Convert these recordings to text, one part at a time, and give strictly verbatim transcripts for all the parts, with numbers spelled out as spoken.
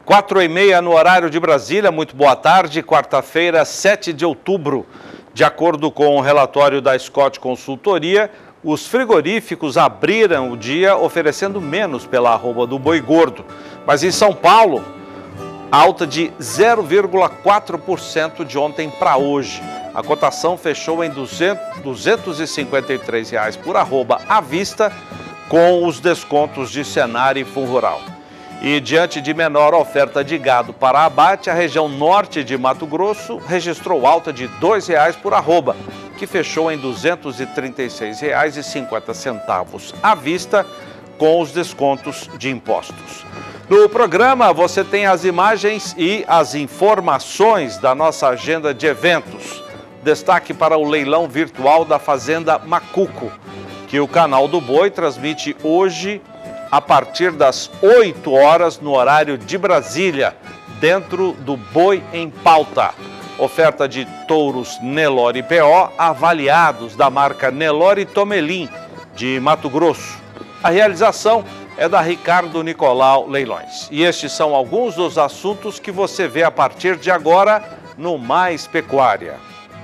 Quatro e meia no horário de Brasília, muito boa tarde, quarta-feira, sete de outubro. De acordo com o relatório da Scott Consultoria, os frigoríficos abriram o dia oferecendo menos pela arroba do boi gordo. Mas em São Paulo, alta de zero vírgula quatro por cento de ontem para hoje. A cotação fechou em duzentos e cinquenta e três reais por arroba à vista, com os descontos de Senar e Funrural. E diante de menor oferta de gado para abate, a região norte de Mato Grosso registrou alta de dois reais por arroba, que fechou em duzentos e trinta e seis reais e cinquenta centavos à vista, com os descontos de impostos. No programa você tem as imagens e as informações da nossa agenda de eventos. Destaque para o leilão virtual da Fazenda Macuco, que o Canal do Boi transmite hoje a partir das oito horas no horário de Brasília, dentro do Boi em Pauta. Oferta de touros Nelore P O avaliados da marca Nelore Tomelin, de Mato Grosso. A realização é da Ricardo Nicolau Leilões. E estes são alguns dos assuntos que você vê a partir de agora no Mais Pecuária.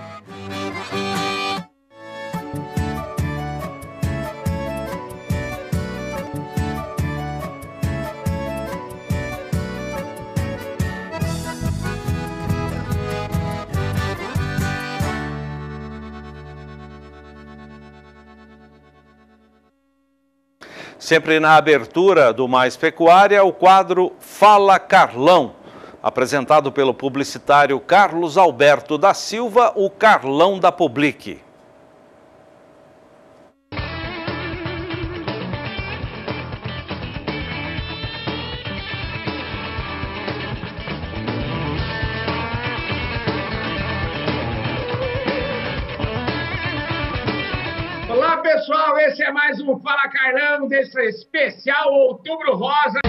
Sempre na abertura do Mais Pecuária, o quadro Fala Carlão, apresentado pelo publicitário Carlos Alberto da Silva, o Carlão da Public. Olá pessoal, esse é mais um Fala Carlão desse especial Outubro Rosa.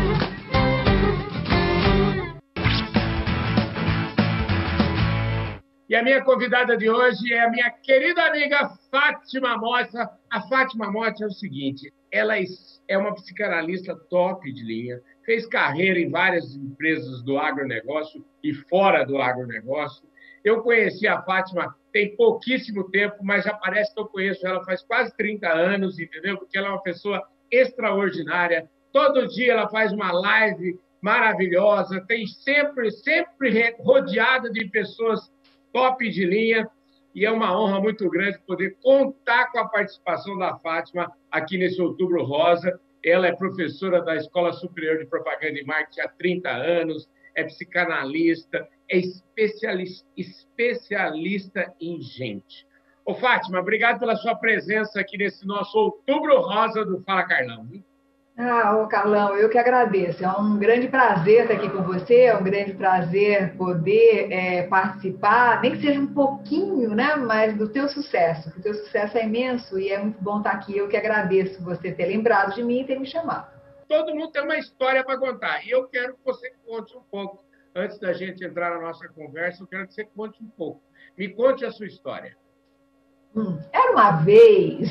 E a minha convidada de hoje é a minha querida amiga Fátima Mota. A Fátima Mota é o seguinte, ela é uma psicanalista top de linha, fez carreira em várias empresas do agronegócio e fora do agronegócio. Eu conheci a Fátima tem pouquíssimo tempo, mas já parece que eu conheço ela faz quase trinta anos, entendeu? Porque ela é uma pessoa extraordinária. Todo dia ela faz uma live maravilhosa, tem sempre, sempre rodeada de pessoas top de linha, e é uma honra muito grande poder contar com a participação da Fátima aqui nesse Outubro Rosa. Ela é professora da Escola Superior de Propaganda e Marketing há trinta anos, é psicanalista, é especialista, especialista em gente. Ô, Fátima, obrigado pela sua presença aqui nesse nosso Outubro Rosa do Fala Carlão. Ah, ô Carlão, eu que agradeço. É um grande prazer estar aqui com você, é um grande prazer poder é, participar, nem que seja um pouquinho, né, mas do teu sucesso, porque o teu sucesso é imenso e é muito bom estar aqui. Eu que agradeço você ter lembrado de mim e ter me chamado. Todo mundo tem uma história para contar, e eu quero que você conte um pouco. Antes da gente entrar na nossa conversa, eu quero que você conte um pouco. Me conte a sua história. Hum, era uma vez...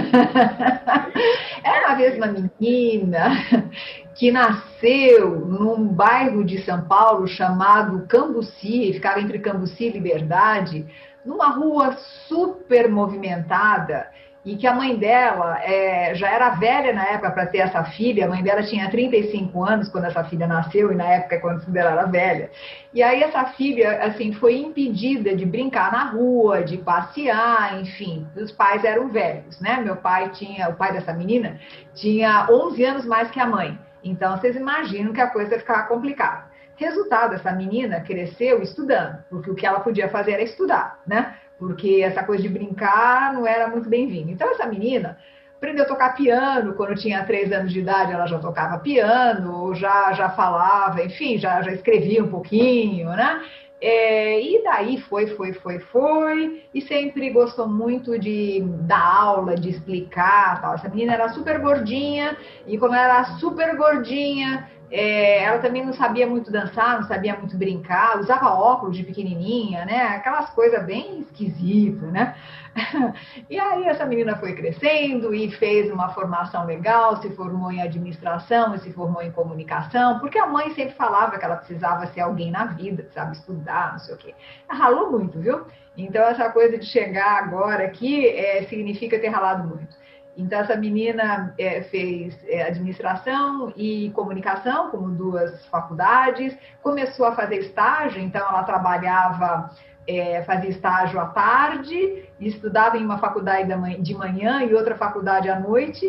era uma vez uma menina que nasceu num bairro de São Paulo chamado Cambuci, ficava entre Cambuci e Liberdade, numa rua super movimentada, e que a mãe dela é, já era velha na época para ter essa filha. A mãe dela tinha trinta e cinco anos quando essa filha nasceu, e na época quando ela era velha. E aí essa filha assim, foi impedida de brincar na rua, de passear, enfim. Os pais eram velhos, né? Meu pai tinha, o pai dessa menina tinha onze anos mais que a mãe. Então vocês imaginam que a coisa ia ficar complicada. Resultado, essa menina cresceu estudando, porque o que ela podia fazer era estudar, né? Porque essa coisa de brincar não era muito bem-vinda. Então, essa menina aprendeu a tocar piano. Quando tinha três anos de idade, ela já tocava piano, já, já falava, enfim, já, já escrevia um pouquinho, né? É, e daí foi, foi, foi, foi, e sempre gostou muito de dar aula, de explicar, tal. Essa menina era super gordinha, e como ela era super gordinha, É, ela também não sabia muito dançar, não sabia muito brincar, usava óculos de pequenininha, né? Aquelas coisas bem esquisitas, né? E aí essa menina foi crescendo e fez uma formação legal, se formou em administração e se formou em comunicação, porque a mãe sempre falava que ela precisava ser alguém na vida, sabe, estudar, não sei o quê. Ela ralou muito, viu? Então essa coisa de chegar agora aqui é, significa ter ralado muito. Então, essa menina é, fez é, administração e comunicação, como duas faculdades, começou a fazer estágio, então ela trabalhava, é, fazia estágio à tarde, estudava em uma faculdade de manhã e outra faculdade à noite,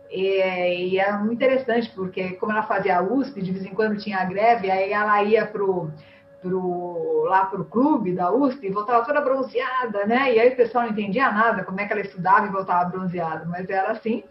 é, e era muito interessante, porque como ela fazia a U S P, de vez em quando tinha greve, aí ela ia para o Pro, lá para o clube da U S P e voltava toda bronzeada, né? E aí o pessoal não entendia nada, como é que ela estudava e voltava bronzeada, mas era assim.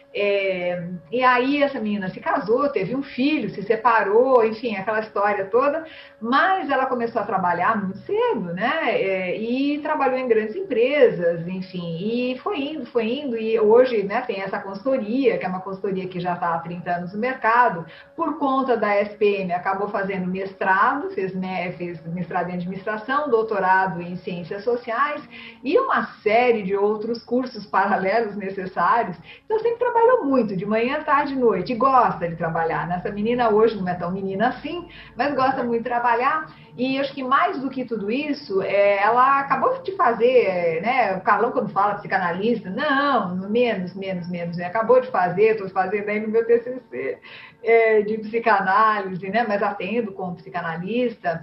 É, e aí essa menina se casou, teve um filho, se separou, enfim, aquela história toda, mas ela começou a trabalhar muito cedo, né? É, e trabalhou em grandes empresas, enfim, e foi indo, foi indo, e hoje, né, tem essa consultoria, que é uma consultoria que já está há trinta anos no mercado, por conta da S P M, acabou fazendo mestrado, fez, né, fez mestrado em administração, doutorado em ciências sociais e uma série de outros cursos paralelos necessários. Então, sempre trabalhou muito, de manhã, tarde e noite, e gosta de trabalhar. Essa menina hoje não é tão menina assim, mas gosta muito de trabalhar, e acho que mais do que tudo isso, é, ela acabou de fazer, né, o Carlão quando fala psicanalista, não, menos, menos, menos, né, acabou de fazer, estou fazendo aí no meu T C C é, de psicanálise, né, mas atendo como psicanalista,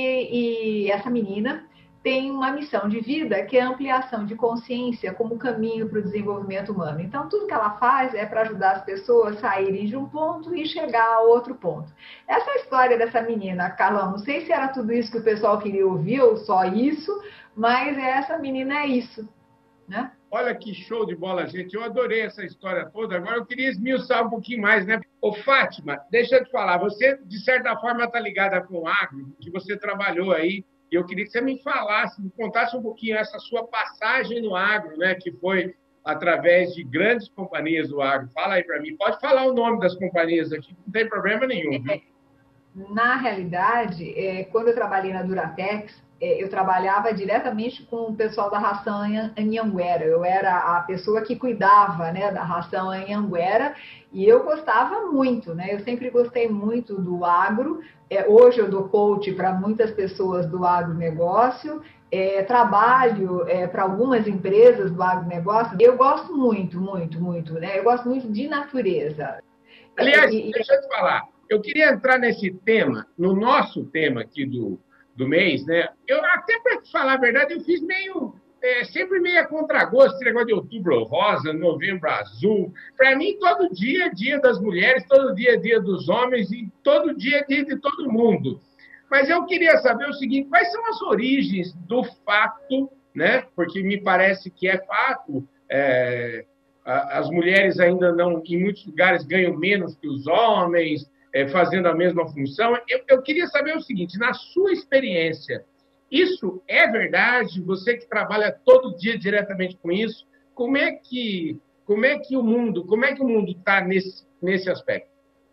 e, e essa menina tem uma missão de vida que é a ampliação de consciência como caminho para o desenvolvimento humano. Então, tudo que ela faz é para ajudar as pessoas a saírem de um ponto e chegar a outro ponto. Essa é a história dessa menina, Carlão. Não sei se era tudo isso que o pessoal queria ouvir ou só isso, mas essa menina é isso, né? Olha que show de bola, gente. Eu adorei essa história toda. Agora eu queria esmiuçar um pouquinho mais, né? Ô, Fátima, deixa eu te falar. Você, de certa forma, está ligada com o agro, que você trabalhou aí. E eu queria que você me falasse, me contasse um pouquinho essa sua passagem no agro, né? Que foi através de grandes companhias do agro. Fala aí para mim. Pode falar o nome das companhias aqui, não tem problema nenhum, viu? Na realidade, quando eu trabalhei na Duratex, eu trabalhava diretamente com o pessoal da ração Anhanguera. Eu era a pessoa que cuidava, né, da ração Anhanguera e eu gostava muito, né? Eu sempre gostei muito do agro. Hoje eu dou coach para muitas pessoas do agronegócio. É, trabalho é, para algumas empresas do agronegócio. Eu gosto muito, muito, muito, né? Eu gosto muito de natureza. Aliás, e, deixa eu te falar. Eu queria entrar nesse tema, no nosso tema aqui do, do mês, né? Eu, até para te falar a verdade, eu fiz meio, é, sempre meio a contragosto, esse negócio de outubro rosa, novembro azul. Para mim, todo dia é dia das mulheres, todo dia é dia dos homens e todo dia é dia de todo mundo. Mas eu queria saber o seguinte, quais são as origens do fato, né? Porque me parece que é fato, é, as mulheres ainda não, em muitos lugares, ganham menos que os homens, É, fazendo a mesma função. Eu, eu queria saber o seguinte, na sua experiência, isso é verdade? Você que trabalha todo dia diretamente com isso, como é que, como é que o mundo, como é que o mundo está nesse, nesse aspecto?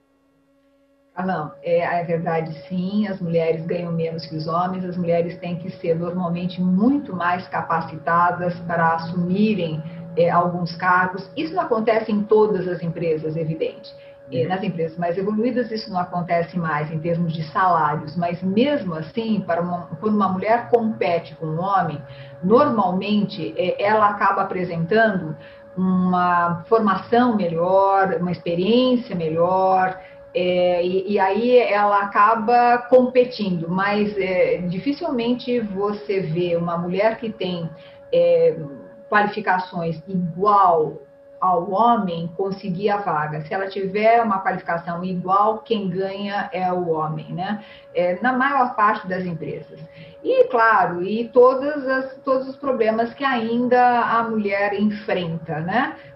Ah, não, é, é verdade sim, as mulheres ganham menos que os homens, as mulheres têm que ser normalmente muito mais capacitadas para assumirem é, alguns cargos. Isso não acontece em todas as empresas, evidente. Nas empresas mais evoluídas isso não acontece mais em termos de salários, mas mesmo assim, para uma, quando uma mulher compete com um homem, normalmente ela acaba apresentando uma formação melhor, uma experiência melhor, é, e, e aí ela acaba competindo, mas é, dificilmente você vê uma mulher que tem é, qualificações igual ao homem conseguir a vaga. Se ela tiver uma qualificação igual, quem ganha é o homem, né? É, na maior parte das empresas. E, claro, e todas as, todos os problemas que ainda a mulher enfrenta, né?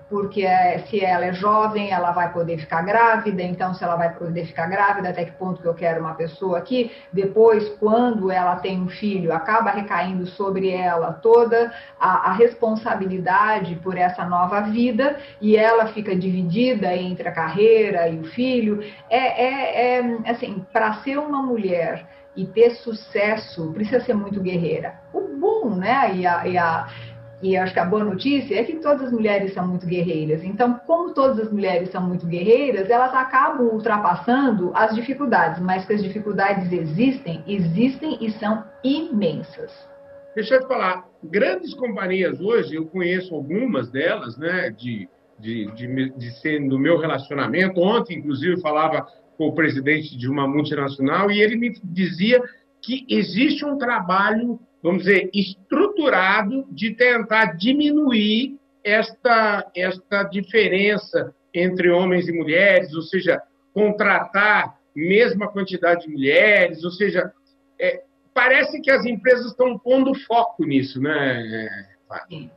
porque é, se ela é jovem, ela vai poder ficar grávida, então se ela vai poder ficar grávida, até que ponto que eu quero uma pessoa aqui, depois, quando ela tem um filho, acaba recaindo sobre ela toda a, a responsabilidade por essa nova vida, e ela fica dividida entre a carreira e o filho. É, é, é assim, para ser uma mulher e ter sucesso, precisa ser muito guerreira. O bom, né, e a, e a E acho que a boa notícia é que todas as mulheres são muito guerreiras. Então, como todas as mulheres são muito guerreiras, elas acabam ultrapassando as dificuldades. Mas que as dificuldades existem, existem e são imensas. Deixa eu te falar, grandes companhias hoje, eu conheço algumas delas, né, de, de, de, de ser do meu relacionamento. Ontem, inclusive, falava com o presidente de uma multinacional e ele me dizia que existe um trabalho, vamos dizer, estruturado de tentar diminuir esta, esta diferença entre homens e mulheres, ou seja, contratar mesma quantidade de mulheres, ou seja, é, parece que as empresas estão pondo foco nisso, né, Fábio?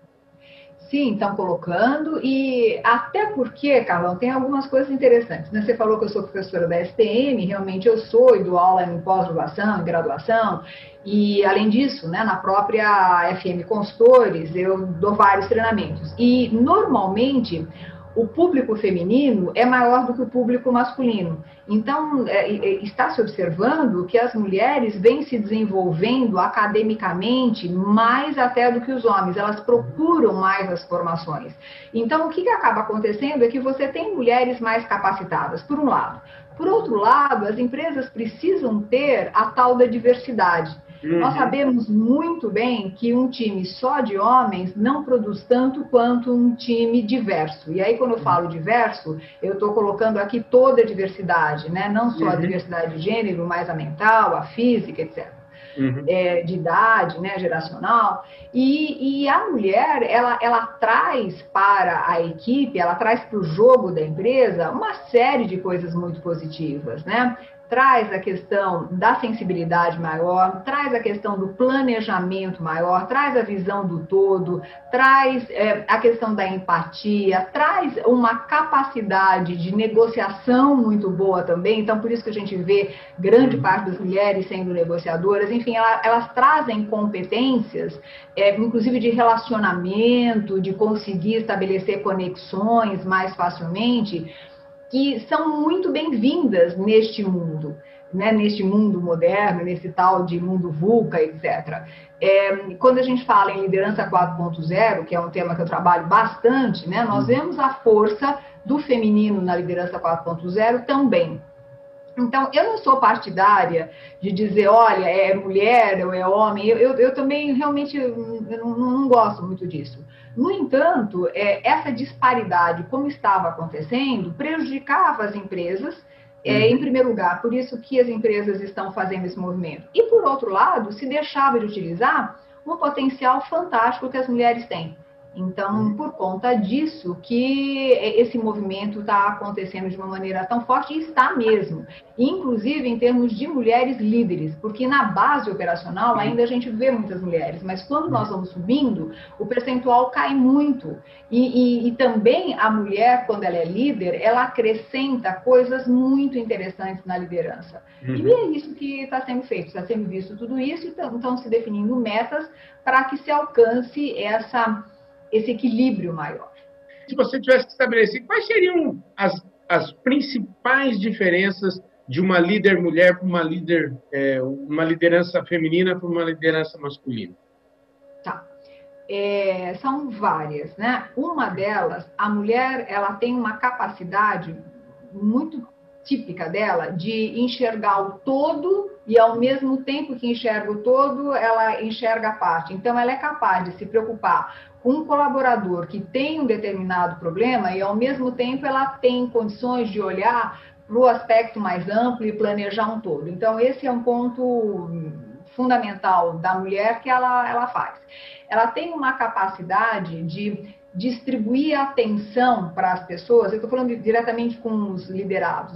Sim, estão colocando, e até porque, Carlão, tem algumas coisas interessantes, né? Você falou que eu sou professora da S P M, realmente eu sou, e dou aula em pós-graduação, em graduação, e além disso, né, na própria F M Consultores, eu dou vários treinamentos. E normalmente o público feminino é maior do que o público masculino. Então, é, está se observando que as mulheres vêm se desenvolvendo academicamente mais até do que os homens. Elas procuram mais as formações. Então, o que, que acaba acontecendo é que você tem mulheres mais capacitadas, por um lado. Por outro lado, as empresas precisam ter a tal da diversidade. Uhum. Nós sabemos muito bem que um time só de homens não produz tanto quanto um time diverso. E aí, quando eu falo diverso, eu estou colocando aqui toda a diversidade, né? Não só a uhum. diversidade de gênero, mas a mental, a física, etcétera. Uhum. É, de idade, né, geracional, e, e a mulher, ela, ela traz para a equipe, ela traz para o jogo da empresa uma série de coisas muito positivas, né? Traz a questão da sensibilidade maior, traz a questão do planejamento maior, traz a visão do todo, traz é, a questão da empatia, traz uma capacidade de negociação muito boa também. Então, por isso que a gente vê grande parte das mulheres sendo negociadoras. Enfim, ela, elas trazem competências, é, inclusive de relacionamento, de conseguir estabelecer conexões mais facilmente, que são muito bem-vindas neste mundo, né? Neste mundo moderno, nesse tal de mundo VUCA, etcétera. É, quando a gente fala em liderança quatro ponto zero, que é um tema que eu trabalho bastante, né? Nós vemos a força do feminino na liderança quatro ponto zero também. Então, eu não sou partidária de dizer, olha, é mulher ou é homem. Eu, eu, eu também realmente eu não, não gosto muito disso. No entanto, é, essa disparidade, como estava acontecendo, prejudicava as empresas, é, em primeiro lugar, por isso que as empresas estão fazendo esse movimento. E, por outro lado, se deixava de utilizar um potencial fantástico que as mulheres têm. Então, por conta disso que esse movimento está acontecendo de uma maneira tão forte, e está mesmo, inclusive em termos de mulheres líderes, porque na base operacional ainda a gente vê muitas mulheres, mas quando nós vamos subindo, o percentual cai muito. E, e, e também a mulher, quando ela é líder, ela acrescenta coisas muito interessantes na liderança. Uhum. E é isso que está sendo feito, está sendo visto tudo isso, e estão se definindo metas para que se alcance essa... esse equilíbrio maior. Se você tivesse que estabelecer, quais seriam as, as principais diferenças de uma líder mulher para uma líder, é, uma liderança feminina para uma liderança masculina? Tá. É, são várias, né? Uma delas, a mulher, ela tem uma capacidade muito típica dela de enxergar o todo e, ao mesmo tempo que enxerga o todo, ela enxerga a parte. Então, ela é capaz de se preocupar com um colaborador que tem um determinado problema e, ao mesmo tempo, ela tem condições de olhar para o aspecto mais amplo e planejar um todo. Então, esse é um ponto fundamental da mulher que ela, ela faz. Ela tem uma capacidade de distribuir atenção para as pessoas, eu estou falando diretamente com os liderados, né?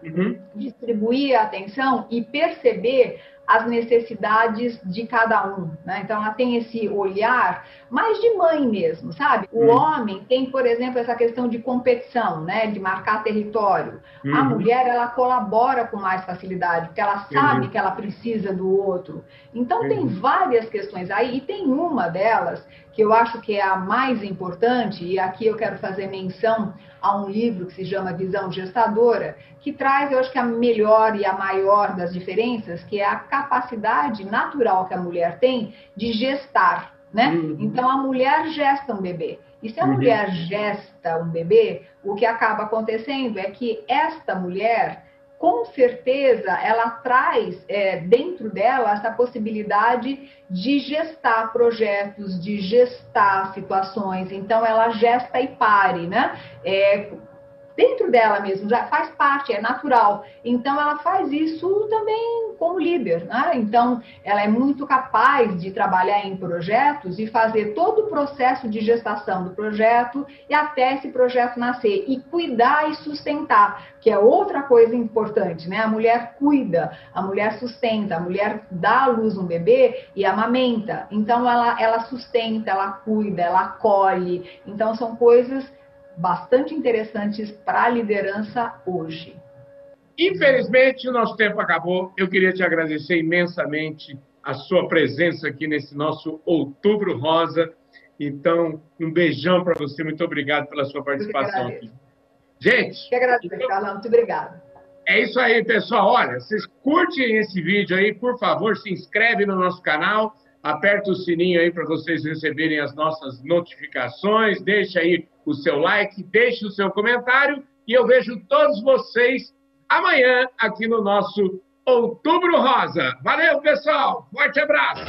uhum. distribuir a atenção e perceber as necessidades de cada um, né? Então, ela tem esse olhar mais de mãe mesmo, sabe? O uhum. homem tem, por exemplo, essa questão de competição, né? De marcar território. Uhum. A mulher, ela colabora com mais facilidade, porque ela sabe uhum. que ela precisa do outro. Então, uhum. tem várias questões aí, e tem uma delas que eu acho que é a mais importante, e aqui eu quero fazer menção a um livro que se chama Visão Gestadora, que traz, eu acho que a melhor e a maior das diferenças, que é a capacidade natural que a mulher tem de gestar, né? Uhum. Então, a mulher gesta um bebê. E se a uhum. mulher gesta um bebê, o que acaba acontecendo é que esta mulher, com certeza, ela traz é, dentro dela essa possibilidade de gestar projetos, de gestar situações. Então, ela gesta e pare, né? É, dentro dela mesmo, já faz parte, é natural. Então, ela faz isso também como líder, né? Então, ela é muito capaz de trabalhar em projetos e fazer todo o processo de gestação do projeto e até esse projeto nascer. E cuidar e sustentar, que é outra coisa importante, né? A mulher cuida, a mulher sustenta, a mulher dá à luz um bebê e amamenta. Então, ela, ela sustenta, ela cuida, ela acolhe. Então, são coisas bastante interessantes para a liderança hoje. Infelizmente, o nosso tempo acabou. Eu queria te agradecer imensamente a sua presença aqui nesse nosso Outubro Rosa. Então, um beijão para você. Muito obrigado pela sua participação aqui. Gente... Que agradeço, então, Carlão. Muito obrigada. É isso aí, pessoal. Olha, vocês curtem esse vídeo aí, por favor, se inscreve no nosso canal, aperta o sininho aí para vocês receberem as nossas notificações, deixa aí o seu like, deixe o seu comentário e eu vejo todos vocês amanhã aqui no nosso Outubro Rosa. Valeu, pessoal! Forte abraço!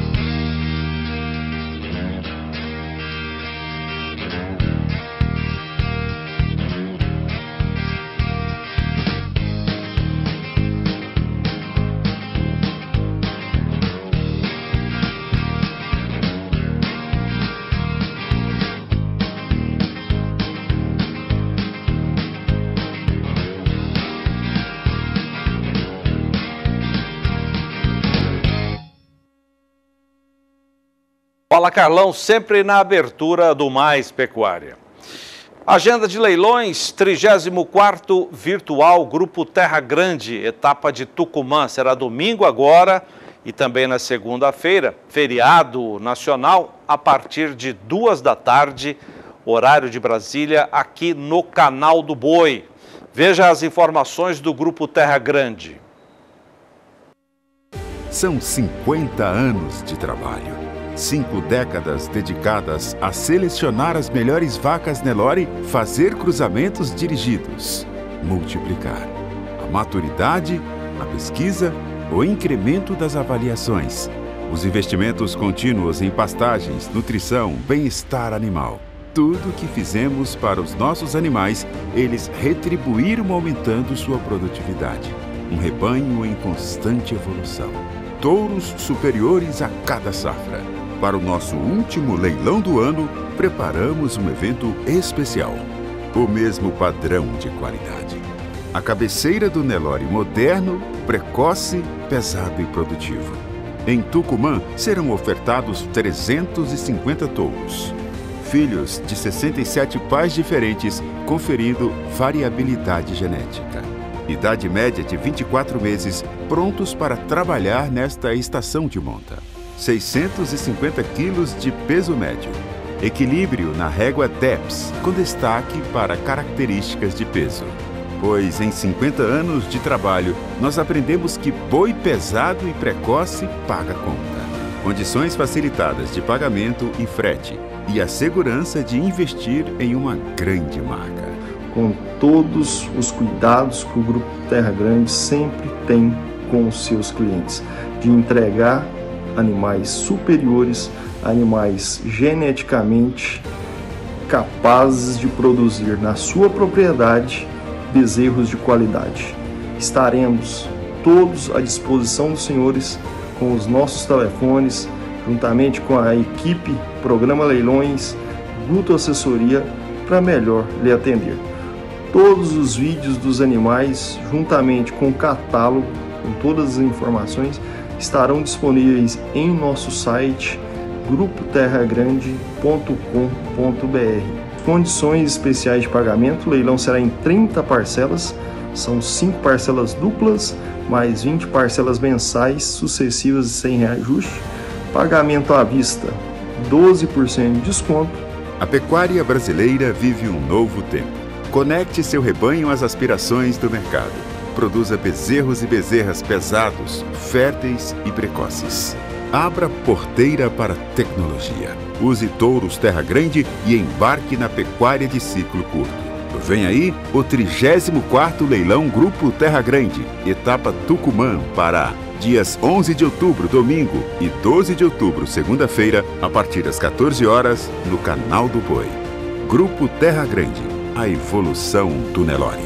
Fala Carlão, sempre na abertura do Mais Pecuária. Agenda de leilões, trigésimo quarto Virtual Grupo Terra Grande, etapa de Tucumã. Será domingo agora e também na segunda-feira, feriado nacional, a partir de duas da tarde, horário de Brasília, aqui no Canal do Boi. Veja as informações do Grupo Terra Grande. São cinquenta anos de trabalho. Cinco décadas dedicadas a selecionar as melhores vacas Nelore, fazer cruzamentos dirigidos, multiplicar a maturidade, a pesquisa, o incremento das avaliações, os investimentos contínuos em pastagens, nutrição, bem-estar animal. Tudo o que fizemos para os nossos animais, eles retribuíram aumentando sua produtividade. Um rebanho em constante evolução. Touros superiores a cada safra. Para o nosso último leilão do ano, preparamos um evento especial. O mesmo padrão de qualidade. A cabeceira do Nelore moderno, precoce, pesado e produtivo. Em Tucumã, serão ofertados trezentos e cinquenta touros. Filhos de sessenta e sete pais diferentes, conferindo variabilidade genética. Idade média de vinte e quatro meses, prontos para trabalhar nesta estação de monta. seiscentos e cinquenta quilos de peso médio. Equilíbrio na régua D E P S, com destaque para características de peso. Pois em cinquenta anos de trabalho, nós aprendemos que boi pesado e precoce paga conta. Condições facilitadas de pagamento e frete. E a segurança de investir em uma grande marca. Com todos os cuidados que o Grupo Terra Grande sempre tem com os seus clientes. De entregar animais superiores, animais geneticamente capazes de produzir na sua propriedade bezerros de qualidade. Estaremos todos à disposição dos senhores com os nossos telefones, juntamente com a equipe Programa Leilões, Guto Assessoria, para melhor lhe atender. Todos os vídeos dos animais, juntamente com o catálogo, com todas as informações, estarão disponíveis em nosso site grupo terra grande ponto com ponto br. Condições especiais de pagamento: o leilão será em trinta parcelas, são cinco parcelas duplas, mais vinte parcelas mensais sucessivas e sem reajuste. Pagamento à vista, doze por cento de desconto. A pecuária brasileira vive um novo tempo. Conecte seu rebanho às aspirações do mercado. Produza bezerros e bezerras pesados, férteis e precoces. Abra porteira para a tecnologia. Use touros Terra Grande e embarque na pecuária de ciclo curto. Vem aí o trigésimo quarto Leilão Grupo Terra Grande, etapa Tucumã, Pará. Dias onze de outubro, domingo, e doze de outubro, segunda-feira, a partir das quatorze horas, no Canal do Boi. Grupo Terra Grande, a evolução do Nelore.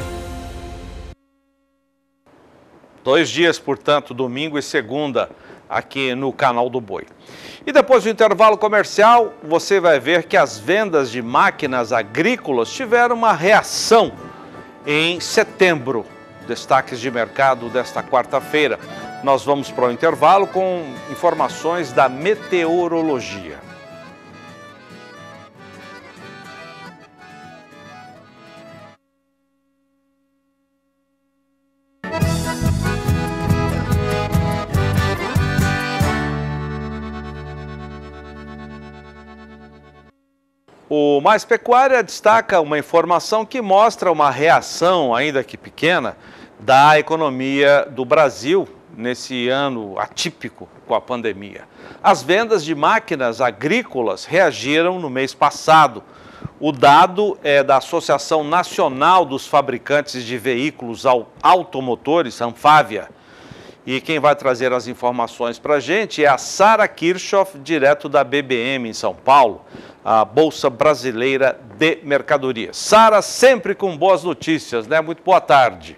Dois dias, portanto, domingo e segunda, aqui no Canal do Boi. E depois do intervalo comercial, você vai ver que as vendas de máquinas agrícolas tiveram uma reação em setembro. Destaques de mercado desta quarta-feira. Nós vamos para o intervalo com informações da meteorologia. O Mais Pecuária destaca uma informação que mostra uma reação, ainda que pequena, da economia do Brasil nesse ano atípico com a pandemia. As vendas de máquinas agrícolas reagiram no mês passado. O dado é da Associação Nacional dos Fabricantes de Veículos Automotores, Anfávia. E quem vai trazer as informações para a gente é a Sara Kirchhoff, direto da B B M em São Paulo, a Bolsa Brasileira de Mercadorias. Sara, sempre com boas notícias, né? Muito boa tarde.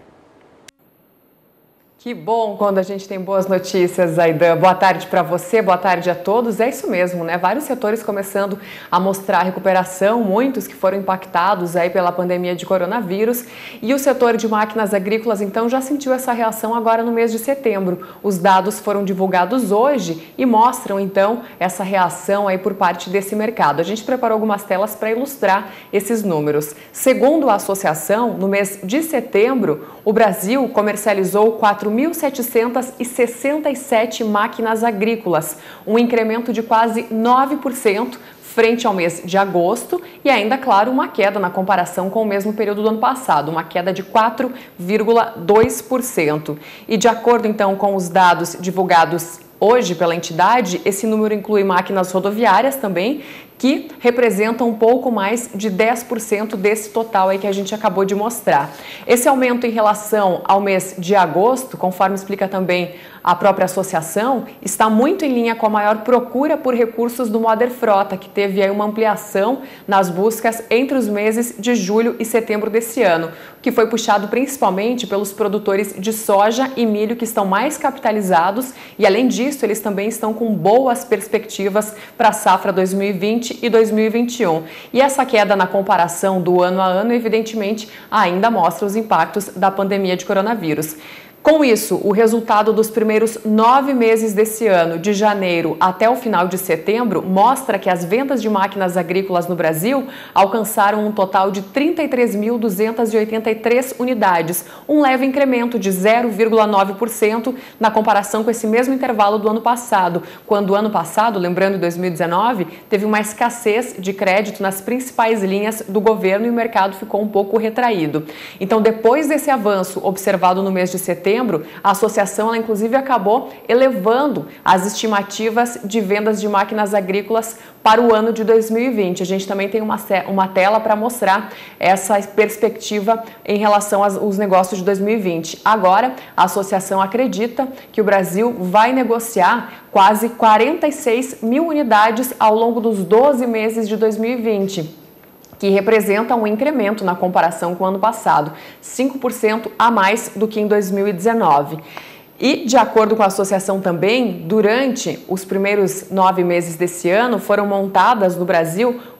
Que bom quando a gente tem boas notícias, Aidan. Boa tarde para você, boa tarde a todos. É isso mesmo, né? Vários setores começando a mostrar recuperação, muitos que foram impactados aí pela pandemia de coronavírus. E o setor de máquinas agrícolas, então, já sentiu essa reação agora no mês de setembro. Os dados foram divulgados hoje e mostram, então, essa reação aí por parte desse mercado. A gente preparou algumas telas para ilustrar esses números. Segundo a associação, no mês de setembro, o Brasil comercializou quatro mil setecentas e sessenta e sete máquinas agrícolas, um incremento de quase nove por cento frente ao mês de agosto e ainda, claro, uma queda na comparação com o mesmo período do ano passado, uma queda de quatro vírgula dois por cento. E de acordo, então, com os dados divulgados hoje pela entidade, esse número inclui máquinas rodoviárias também, que representam um pouco mais de dez por cento desse total aí que a gente acabou de mostrar. Esse aumento em relação ao mês de agosto, conforme explica também a própria associação, está muito em linha com a maior procura por recursos do Moder Frota, que teve aí uma ampliação nas buscas entre os meses de julho e setembro desse ano, que foi puxado principalmente pelos produtores de soja e milho que estão mais capitalizados e, além disso, eles também estão com boas perspectivas para a safra dois mil e vinte e dois mil e vinte e um. E essa queda na comparação do ano a ano, evidentemente, ainda mostra os impactos da pandemia de coronavírus. Com isso, o resultado dos primeiros nove meses desse ano, de janeiro até o final de setembro, mostra que as vendas de máquinas agrícolas no Brasil alcançaram um total de trinta e três mil duzentas e oitenta e três unidades, um leve incremento de zero vírgula nove por cento na comparação com esse mesmo intervalo do ano passado, quando o ano passado, lembrando dois mil e dezenove, teve uma escassez de crédito nas principais linhas do governo e o mercado ficou um pouco retraído. Então, depois desse avanço observado no mês de setembro, a associação, ela, inclusive, acabou elevando as estimativas de vendas de máquinas agrícolas para o ano de dois mil e vinte. A gente também tem uma, uma tela para mostrar essa perspectiva em relação aos, aos negócios de dois mil e vinte. Agora, a associação acredita que o Brasil vai negociar quase quarenta e seis mil unidades ao longo dos doze meses de dois mil e vinte. Que representa um incremento na comparação com o ano passado, cinco por cento a mais do que em dois mil e dezenove. E, de acordo com a associação também, durante os primeiros nove meses desse ano, foram montadas no Brasil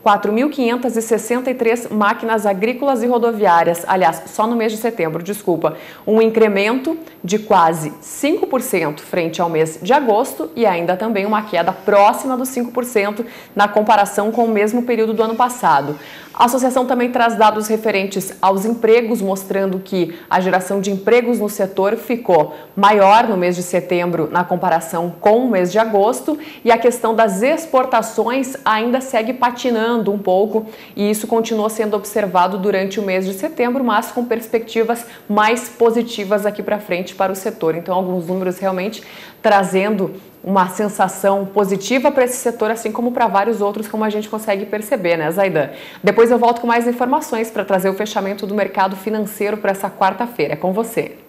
quatro mil quinhentas e sessenta e três máquinas agrícolas e rodoviárias, aliás, só no mês de setembro, desculpa, um incremento de quase cinco por cento frente ao mês de agosto e ainda também uma queda próxima dos cinco por cento na comparação com o mesmo período do ano passado. A associação também traz dados referentes aos empregos, mostrando que a geração de empregos no setor ficou maior no mês de setembro na comparação com o mês de agosto e a questão das exportações ainda segue patinando um pouco e isso continuou sendo observado durante o mês de setembro, mas com perspectivas mais positivas aqui para frente para o setor. Então, alguns números realmente trazendo uma sensação positiva para esse setor, assim como para vários outros, como a gente consegue perceber, né, Zaidan? Depois eu volto com mais informações para trazer o fechamento do mercado financeiro para essa quarta-feira. É com você.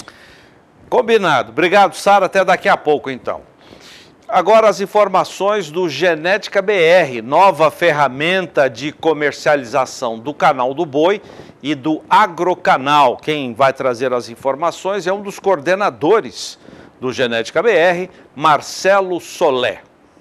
Combinado. Obrigado, Sara. Até daqui a pouco, então. Agora as informações do Genética B R, nova ferramenta de comercialização do canal do boi e do Agrocanal. Quem vai trazer as informações é um dos coordenadores do Genética B R, Marcelo Solé.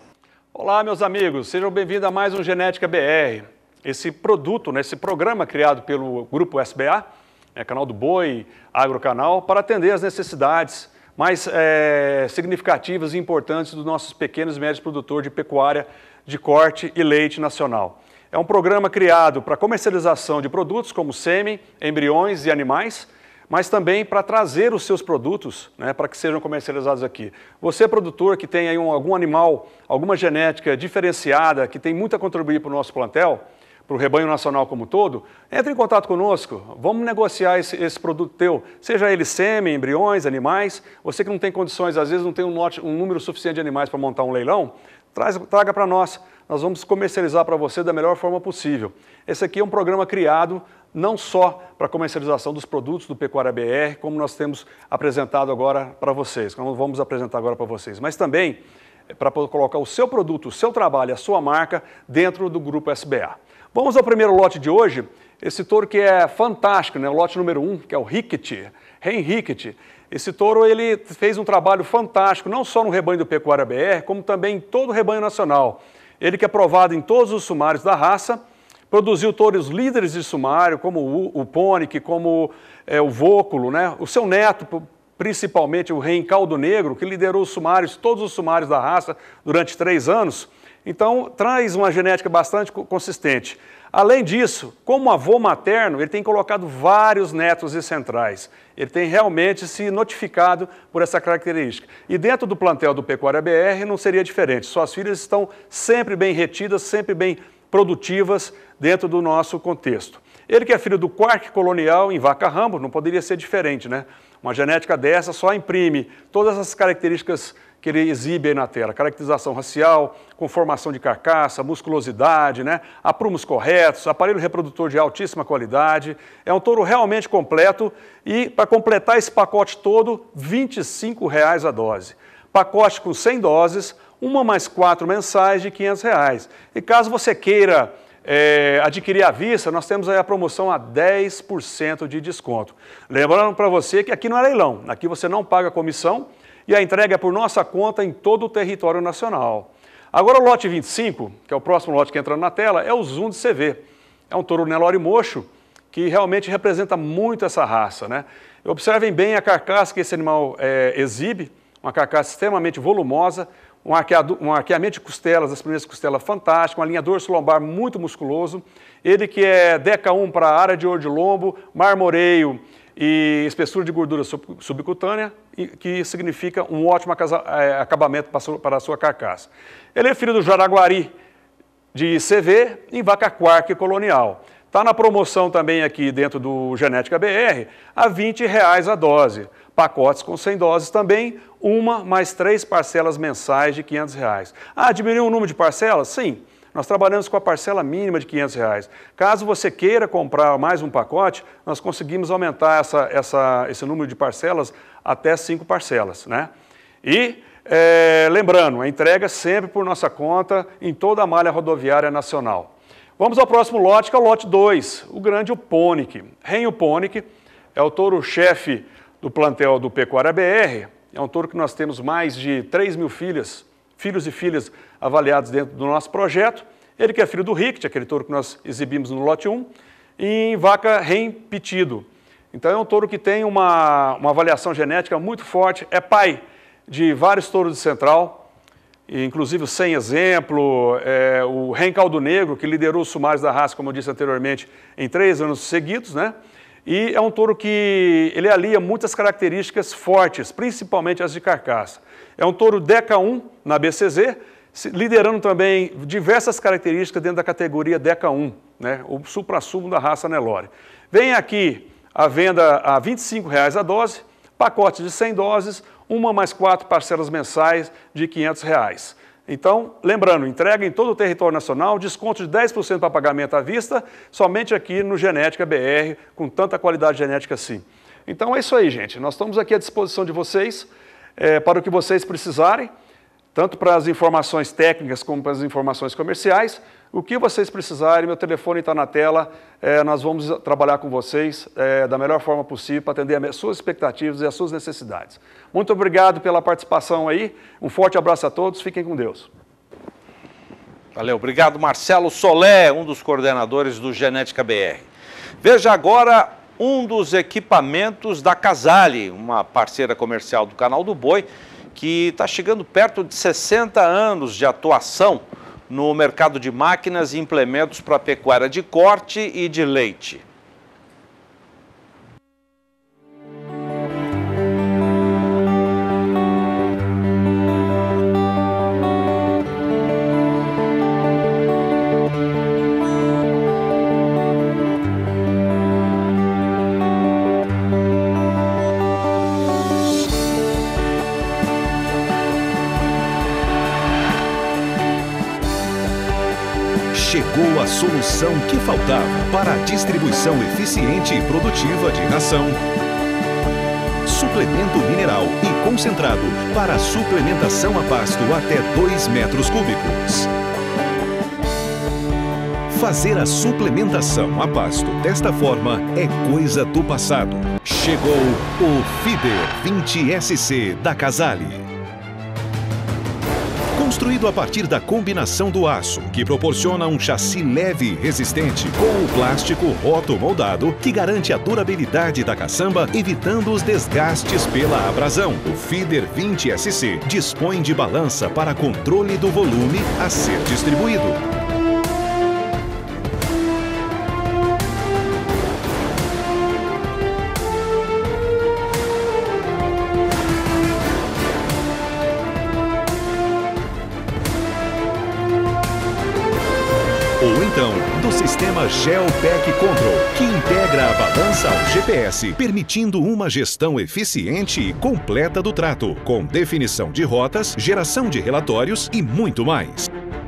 Olá, meus amigos, sejam bem-vindos a mais um Genética B R. Esse produto, né, esse programa criado pelo Grupo S B A, é, Canal do Boi, Agrocanal, para atender as necessidades mais é, significativas e importantes dos nossos pequenos e médios produtores de pecuária de corte e leite nacional. É um programa criado para comercialização de produtos como sêmen, embriões e animais, mas também para trazer os seus produtos, né, para que sejam comercializados aqui. Você, produtor, que tem aí um, algum animal, alguma genética diferenciada, que tem muito a contribuir para o nosso plantel, para o rebanho nacional como um todo, entre em contato conosco, vamos negociar esse, esse produto teu, seja ele sêmen, embriões, animais. Você que não tem condições, às vezes não tem um, lote, um número suficiente de animais para montar um leilão, traz, traga para nós, nós vamos comercializar para você da melhor forma possível. Esse aqui é um programa criado não só para a comercialização dos produtos do Pecuária B R, como nós temos apresentado agora para vocês, como vamos apresentar agora para vocês, mas também para colocar o seu produto, o seu trabalho, a sua marca dentro do Grupo S B A. Vamos ao primeiro lote de hoje, esse touro que é fantástico, né? O lote número um, que é o Ricket, Ren Ricket. Esse touro ele fez um trabalho fantástico, não só no rebanho do Pecuária B R, como também em todo o rebanho nacional. Ele que é provado em todos os sumários da raça, produziu touros líderes de sumário, como o, o Pônic, como é, o Vôculo, né? O seu neto, principalmente o Ren Caldo Negro, que liderou os sumários, todos os sumários da raça durante três anos. Então, traz uma genética bastante consistente. Além disso, como avô materno, ele tem colocado vários netos e centrais. Ele tem realmente se notificado por essa característica. E dentro do plantel do Pecuária B R não seria diferente. Suas filhas estão sempre bem retidas, sempre bem produtivas dentro do nosso contexto. Ele que é filho do Quark colonial em vaca Rambo, não poderia ser diferente, né? Uma genética dessa só imprime todas as características que ele exibe aí na tela, caracterização racial, conformação de carcaça, musculosidade, né? Aprumos corretos, aparelho reprodutor de altíssima qualidade. É um touro realmente completo e, para completar esse pacote todo, vinte e cinco reais a dose. Pacote com cem doses, uma mais quatro mensais de quinhentos reais. E caso você queira é, adquirir à vista, nós temos aí a promoção a dez por cento de desconto. Lembrando para você que aqui não é leilão, aqui você não paga comissão, e a entrega é por nossa conta em todo o território nacional. Agora o lote vinte e cinco, que é o próximo lote que entra na tela, é o Zoom de C V. É um touro Nelore mocho que realmente representa muito essa raça, né? Observem bem a carcaça que esse animal é, exibe, uma carcaça extremamente volumosa, um, arqueado, um arqueamento de costelas, as primeiras costelas fantásticas, uma linha dorso-lombar muito musculoso. Ele que é Deca um para a área de ouro de lombo, marmoreio e espessura de gordura subcutânea, que significa um ótimo acabamento para a sua carcaça. Ele é filho do Jaraguari de C V em vaca Quark colonial. Está na promoção também aqui dentro do Genética B R a vinte reais a dose. Pacotes com cem doses também, uma mais três parcelas mensais de quinhentos reais. Ah, diminuiu o número de parcelas? Sim. Nós trabalhamos com a parcela mínima de quinhentos reais. Caso você queira comprar mais um pacote, nós conseguimos aumentar essa, essa, esse número de parcelas até cinco parcelas, né? E, é, lembrando, a entrega sempre por nossa conta em toda a malha rodoviária nacional. Vamos ao próximo lote, que é o lote dois, o grande Pônic. Ren Pônic é o touro-chefe do plantel do Pecuária B R, é um touro que nós temos mais de três mil filhas, filhos e filhas avaliados dentro do nosso projeto. Ele que é filho do Richt, aquele touro que nós exibimos no lote um, e em vaca repetido. Então é um touro que tem uma, uma avaliação genética muito forte, é pai de vários touros de central, inclusive o Sem Exemplo, é, o Ren Caldo Negro, que liderou os sumários da raça, como eu disse anteriormente, em três anos seguidos, né? E é um touro que ele alia muitas características fortes, principalmente as de carcaça. É um touro DECA um na B C Z, liderando também diversas características dentro da categoria DECA um, né? O suprassumo da raça Nelore. Vem aqui a venda a vinte e cinco reais a dose, pacote de cem doses, uma mais quatro parcelas mensais de quinhentos reais. Então, lembrando, entrega em todo o território nacional, desconto de dez por cento para pagamento à vista, somente aqui no Genética B R, com tanta qualidade genética assim. Então é isso aí, gente. Nós estamos aqui à disposição de vocês, é, para o que vocês precisarem, tanto para as informações técnicas como para as informações comerciais. O que vocês precisarem, meu telefone está na tela, é, nós vamos trabalhar com vocês é, da melhor forma possível para atender as suas expectativas e as suas necessidades. Muito obrigado pela participação aí, um forte abraço a todos, fiquem com Deus. Valeu, obrigado Marcelo Solé, um dos coordenadores do Genética B R. Veja agora um dos equipamentos da Casale, uma parceira comercial do Canal do Boi, que está chegando perto de sessenta anos de atuação no mercado de máquinas e implementos para pecuária de corte e de leite. Chegou a solução que faltava para a distribuição eficiente e produtiva de ração, suplemento mineral e concentrado para a suplementação a pasto até dois metros cúbicos. Fazer a suplementação a pasto desta forma é coisa do passado. Chegou o Feeder vinte S C da Casale. Construído a partir da combinação do aço, que proporciona um chassi leve e resistente, com o plástico roto-moldado, que garante a durabilidade da caçamba, evitando os desgastes pela abrasão. O Feeder vinte S C dispõe de balança para controle do volume a ser distribuído. Ou então, do sistema GeoPack Control, que integra a balança ao G P S, permitindo uma gestão eficiente e completa do trato, com definição de rotas, geração de relatórios e muito mais.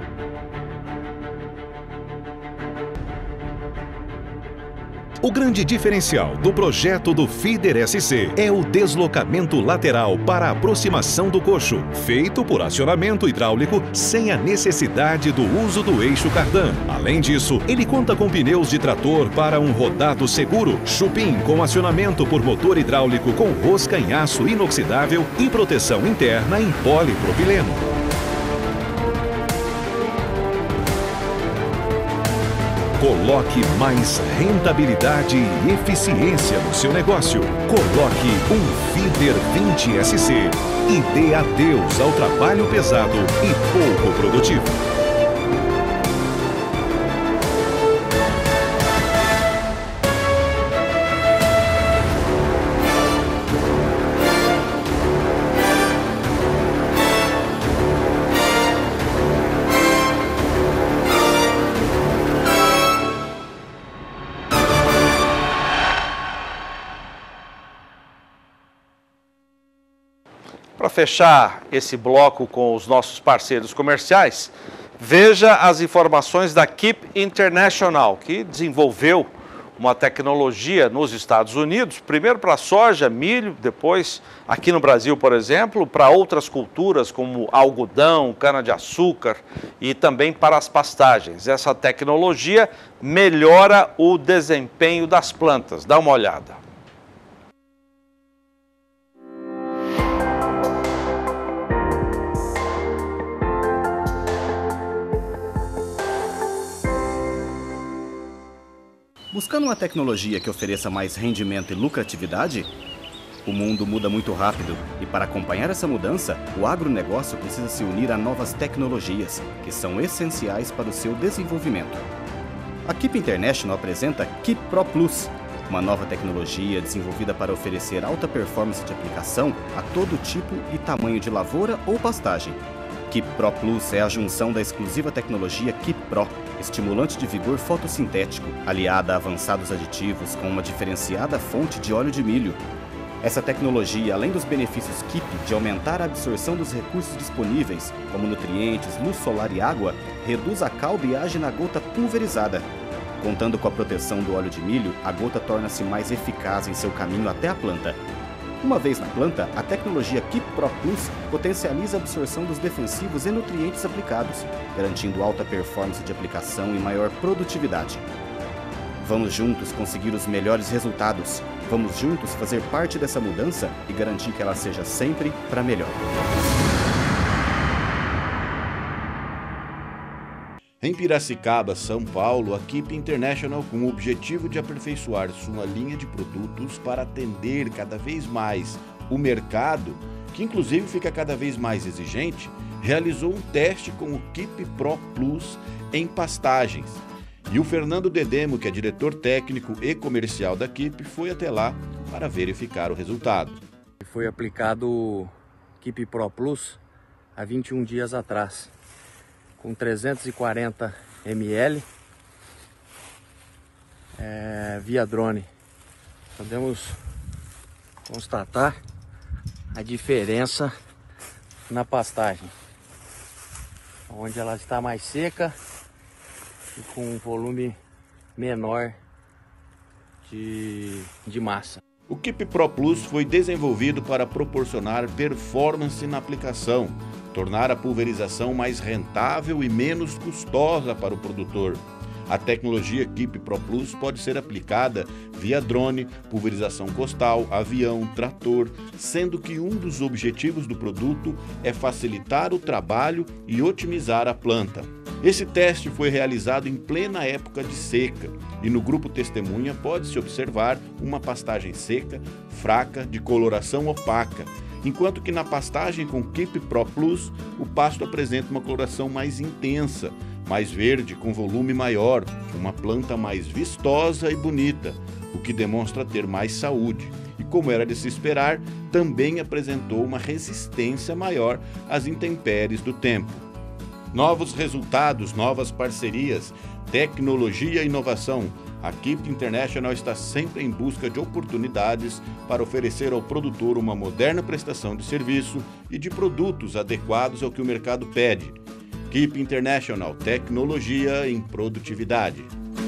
O grande diferencial do projeto do Feeder S C é o deslocamento lateral para a aproximação do coxo, feito por acionamento hidráulico sem a necessidade do uso do eixo cardan. Além disso, ele conta com pneus de trator para um rodado seguro, chupim com acionamento por motor hidráulico com rosca em aço inoxidável e proteção interna em polipropileno. Coloque mais rentabilidade e eficiência no seu negócio. Coloque um Feeder vinte S C e dê adeus ao trabalho pesado e pouco produtivo. Para fechar esse bloco com os nossos parceiros comerciais, veja as informações da Keep International, que desenvolveu uma tecnologia nos Estados Unidos, primeiro para soja, milho, depois aqui no Brasil, por exemplo, para outras culturas como algodão, cana-de-açúcar e também para as pastagens. Essa tecnologia melhora o desempenho das plantas. Dá uma olhada. Buscando uma tecnologia que ofereça mais rendimento e lucratividade? O mundo muda muito rápido e para acompanhar essa mudança, o agronegócio precisa se unir a novas tecnologias, que são essenciais para o seu desenvolvimento. A Keep International apresenta Keep Pro Plus, uma nova tecnologia desenvolvida para oferecer alta performance de aplicação a todo tipo e tamanho de lavoura ou pastagem. Keep Pro Plus é a junção da exclusiva tecnologia Keep Pro, estimulante de vigor fotossintético, aliada a avançados aditivos com uma diferenciada fonte de óleo de milho. Essa tecnologia, além dos benefícios Keep de aumentar a absorção dos recursos disponíveis, como nutrientes, luz solar e água, reduz a calda e age na gota pulverizada. Contando com a proteção do óleo de milho, a gota torna-se mais eficaz em seu caminho até a planta. Uma vez na planta, a tecnologia Keep Pro Plus potencializa a absorção dos defensivos e nutrientes aplicados, garantindo alta performance de aplicação e maior produtividade. Vamos juntos conseguir os melhores resultados. Vamos juntos fazer parte dessa mudança e garantir que ela seja sempre para melhor. Em Piracicaba, São Paulo, a Keep International, com o objetivo de aperfeiçoar sua linha de produtos para atender cada vez mais o mercado, que inclusive fica cada vez mais exigente, realizou um teste com o Keep Pro Plus em pastagens. E o Fernando Dedemo, que é diretor técnico e comercial da Keep, foi até lá para verificar o resultado. Foi aplicado o Keep Pro Plus há vinte e um dias atrás, com trezentos e quarenta mililitros é, via drone. Podemos constatar a diferença na pastagem, onde ela está mais seca e com um volume menor de, de massa. O Keep Pro Plus foi desenvolvido para proporcionar performance na aplicação, tornar a pulverização mais rentável e menos custosa para o produtor. A tecnologia Keep Pro Plus pode ser aplicada via drone, pulverização costal, avião, trator, sendo que um dos objetivos do produto é facilitar o trabalho e otimizar a planta. Esse teste foi realizado em plena época de seca e no grupo testemunha pode-se observar uma pastagem seca, fraca, de coloração opaca, enquanto que na pastagem com Keep Pro Plus o pasto apresenta uma coloração mais intensa, mais verde, com volume maior, uma planta mais vistosa e bonita, o que demonstra ter mais saúde. E como era de se esperar, também apresentou uma resistência maior às intempéries do tempo. Novos resultados, novas parcerias, tecnologia e inovação. A Keep International está sempre em busca de oportunidades para oferecer ao produtor uma moderna prestação de serviço e de produtos adequados ao que o mercado pede. Keep International, tecnologia em produtividade.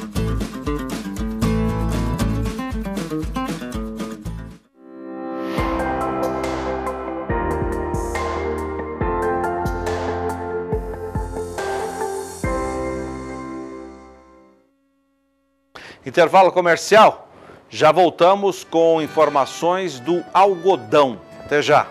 Intervalo comercial, já voltamos com informações do algodão. Até já.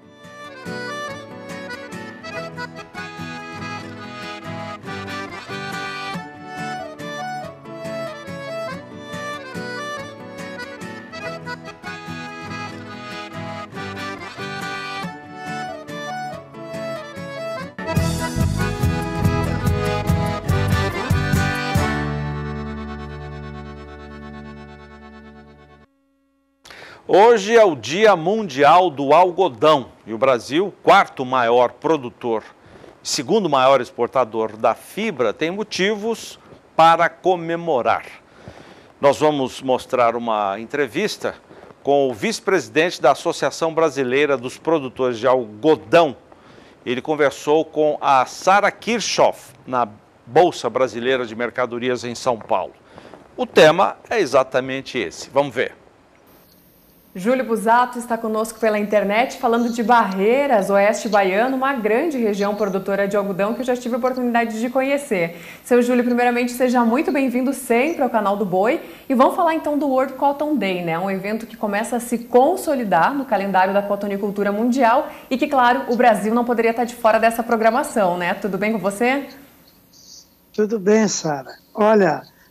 Hoje é o Dia Mundial do Algodão e o Brasil, quarto maior produtor, segundo maior exportador da fibra, tem motivos para comemorar. Nós vamos mostrar uma entrevista com o vice-presidente da Associação Brasileira dos Produtores de Algodão. Ele conversou com a Sara Kirchhoff na Bolsa Brasileira de Mercadorias em São Paulo. O tema é exatamente esse. Vamos ver. Júlio Busato está conosco pela internet falando de Barreiras, Oeste Baiano, uma grande região produtora de algodão que eu já tive a oportunidade de conhecer. Seu Júlio, primeiramente, seja muito bem-vindo sempre ao canal do Boi. E vamos falar então do World Cotton Day, né? Um evento que começa a se consolidar no calendário da cotonicultura mundial e que, claro, o Brasil não poderia estar de fora dessa programação, né? Tudo bem com você? Tudo bem, Sara. Olha,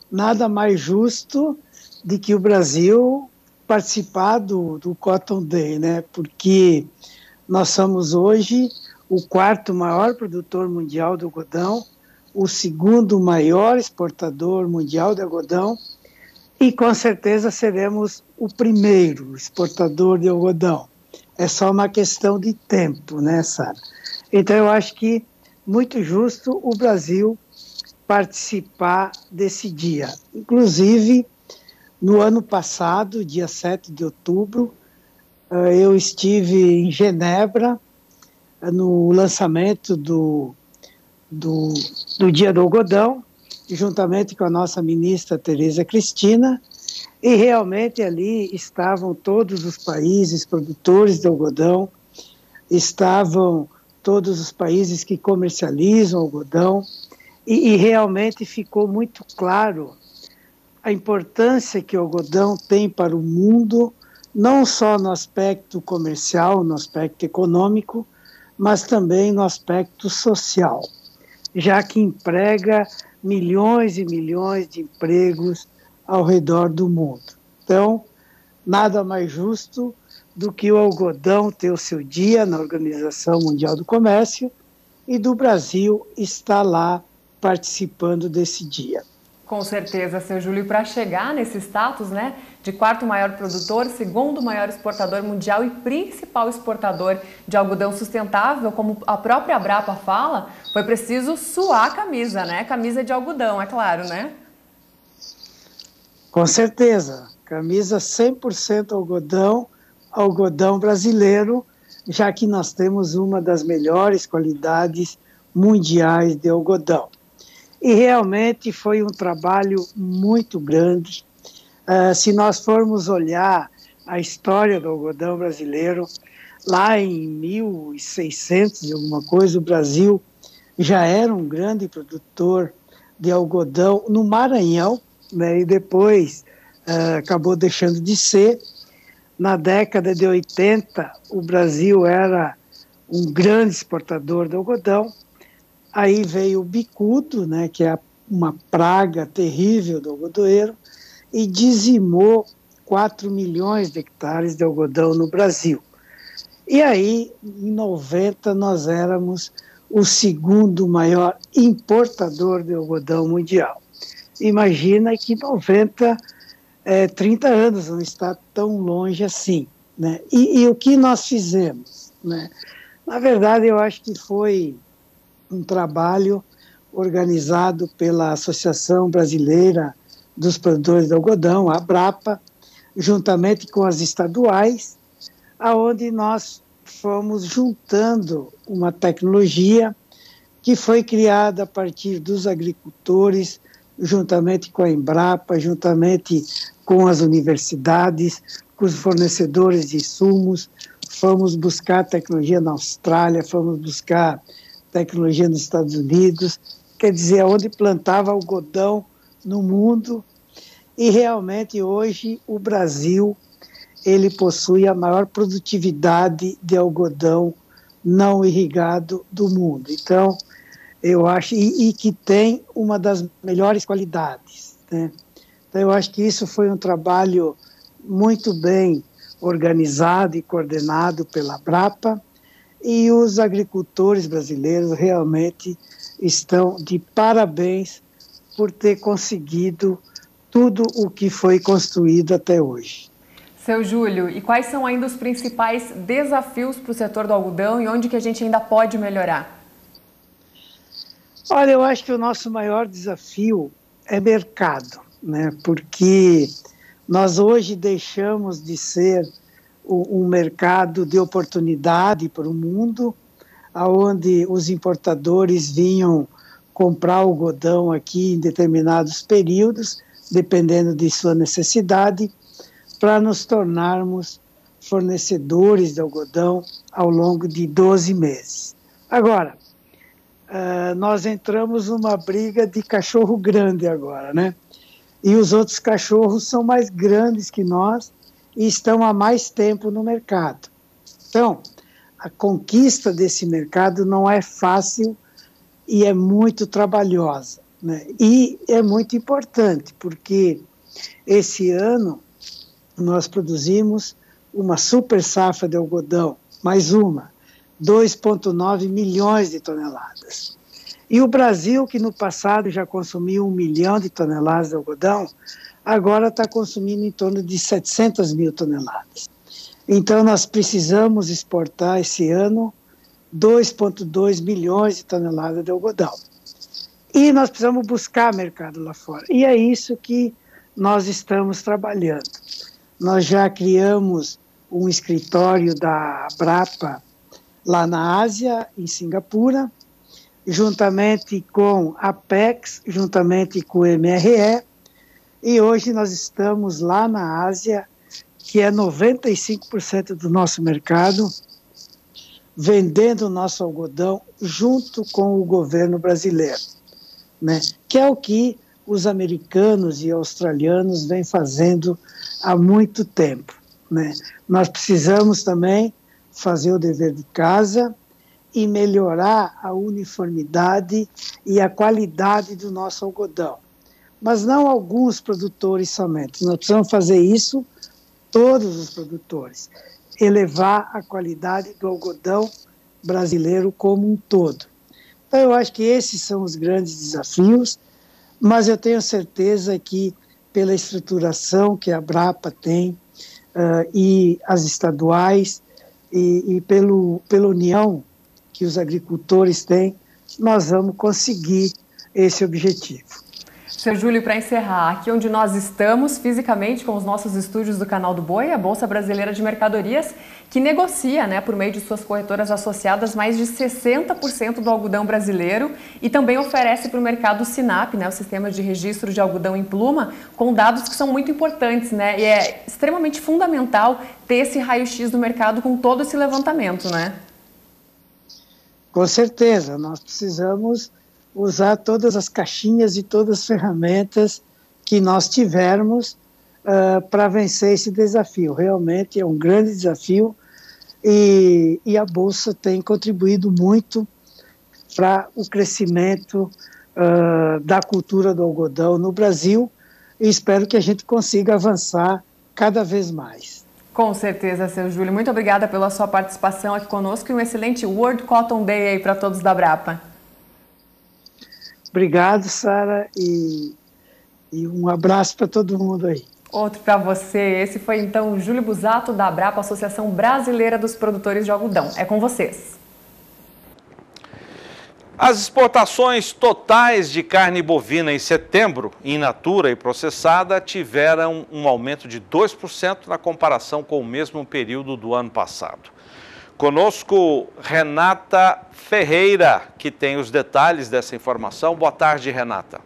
nada mais justo de que o Brasil participar do, do Cotton Day, né? Porque nós somos hoje o quarto maior produtor mundial de algodão, o segundo maior exportador mundial de algodão e com certeza seremos o primeiro exportador de algodão. É só uma questão de tempo, né, Sara? Então eu acho que muito justo o Brasil participar desse dia. Inclusive, no ano passado, dia sete de outubro, eu estive em Genebra no lançamento do, do, do Dia do Algodão, juntamente com a nossa ministra Tereza Cristina, e realmente ali estavam todos os países produtores de algodão, estavam todos os países que comercializam algodão, e, e realmente ficou muito claro a importância que o algodão tem para o mundo, não só no aspecto comercial, no aspecto econômico, mas também no aspecto social, já que emprega milhões e milhões de empregos ao redor do mundo. Então, nada mais justo do que o algodão ter o seu dia na Organização Mundial do Comércio e do Brasil estar lá participando desse dia. Com certeza, seu Júlio, para chegar nesse status, né, de quarto maior produtor, segundo maior exportador mundial e principal exportador de algodão sustentável, como a própria Abrapa fala, foi preciso suar a camisa, né? Camisa de algodão, é claro, né? Com certeza, camisa cem por cento algodão, algodão brasileiro, já que nós temos uma das melhores qualidades mundiais de algodão. E realmente foi um trabalho muito grande. Uh, se nós formos olhar a história do algodão brasileiro, lá em mil e seiscentos e alguma coisa, o Brasil já era um grande produtor de algodão no Maranhão, né, e depois uh, acabou deixando de ser. Na década de oitenta, o Brasil era um grande exportador de algodão. Aí veio o bicudo, né, que é uma praga terrível do algodoeiro, e dizimou quatro milhões de hectares de algodão no Brasil. E aí, em noventa, nós éramos o segundo maior importador de algodão mundial. Imagina que noventa, é, trinta anos, não está tão longe assim, né? E, e o que nós fizemos, né? Na verdade, eu acho que foi um trabalho organizado pela Associação Brasileira dos Produtores de Algodão, a Abrapa, juntamente com as estaduais, aonde nós fomos juntando uma tecnologia que foi criada a partir dos agricultores, juntamente com a Embrapa, juntamente com as universidades, com os fornecedores de insumos. Fomos buscar tecnologia na Austrália, fomos buscar tecnologia nos Estados Unidos, quer dizer, onde plantava algodão no mundo. E realmente hoje o Brasil ele possui a maior produtividade de algodão não irrigado do mundo. Então, eu acho, e, e que tem uma das melhores qualidades, né? Então, eu acho que isso foi um trabalho muito bem organizado e coordenado pela Abrapa, e os agricultores brasileiros realmente estão de parabéns por ter conseguido tudo o que foi construído até hoje. Seu Júlio, e quais são ainda os principais desafios para o setor do algodão e onde que a gente ainda pode melhorar? Olha, eu acho que o nosso maior desafio é mercado, né? Porque nós hoje deixamos de ser um mercado de oportunidade para o mundo, onde os importadores vinham comprar algodão aqui em determinados períodos, dependendo de sua necessidade, para nos tornarmos fornecedores de algodão ao longo de doze meses. Agora, uh, nós entramos numa briga de cachorro grande agora, né? E os outros cachorros são mais grandes que nós e estão há mais tempo no mercado. Então, a conquista desse mercado não é fácil e é muito trabalhosa. né? E é muito importante, porque esse ano nós produzimos uma super safra de algodão, mais uma, dois vírgula nove milhões de toneladas. E o Brasil, que no passado já consumiu um milhão de toneladas de algodão, agora está consumindo em torno de setecentas mil toneladas. Então, nós precisamos exportar esse ano dois vírgula dois milhões de toneladas de algodão. E nós precisamos buscar mercado lá fora. E é isso que nós estamos trabalhando. Nós já criamos um escritório da Abrapa lá na Ásia, em Singapura, juntamente com a Apex, juntamente com o M R E, e hoje nós estamos lá na Ásia, que é noventa e cinco por cento do nosso mercado, vendendo o nosso algodão junto com o governo brasileiro, né? Que é o que os americanos e australianos vêm fazendo há muito tempo, né? Nós precisamos também fazer o dever de casa e melhorar a uniformidade e a qualidade do nosso algodão. Mas não alguns produtores somente. Nós precisamos fazer isso, todos os produtores, elevar a qualidade do algodão brasileiro como um todo. Então, eu acho que esses são os grandes desafios, mas eu tenho certeza que, pela estruturação que a Abrapa tem, uh, e as estaduais, e, e pelo, pela união que os agricultores têm, nós vamos conseguir esse objetivo. Seu Júlio, para encerrar, aqui onde nós estamos fisicamente com os nossos estúdios do Canal do Boi, a Bolsa Brasileira de Mercadorias, que negocia, né, por meio de suas corretoras associadas, mais de sessenta por cento do algodão brasileiro e também oferece para o mercado SINAP, né, o Sistema de Registro de Algodão em Pluma, com dados que são muito importantes, né, e é extremamente fundamental ter esse raio-x do mercado com todo esse levantamento, né? Com certeza, nós precisamos usar todas as caixinhas e todas as ferramentas que nós tivermos uh, para vencer esse desafio. Realmente é um grande desafio e, e a Bolsa tem contribuído muito para o crescimento uh, da cultura do algodão no Brasil e espero que a gente consiga avançar cada vez mais. Com certeza, seu Júlio. Muito obrigada pela sua participação aqui conosco e um excelente World Cotton Day aí para todos da Abrapa. Obrigado, Sara, e, e um abraço para todo mundo aí. Outro para você. Esse foi então o Júlio Busato, da Abrapa, Associação Brasileira dos Produtores de Algodão. É com vocês. As exportações totais de carne bovina em setembro, in natura e processada, tiveram um aumento de dois por cento na comparação com o mesmo período do ano passado. Conosco, Renata Ferreira, que tem os detalhes dessa informação. Boa tarde, Renata.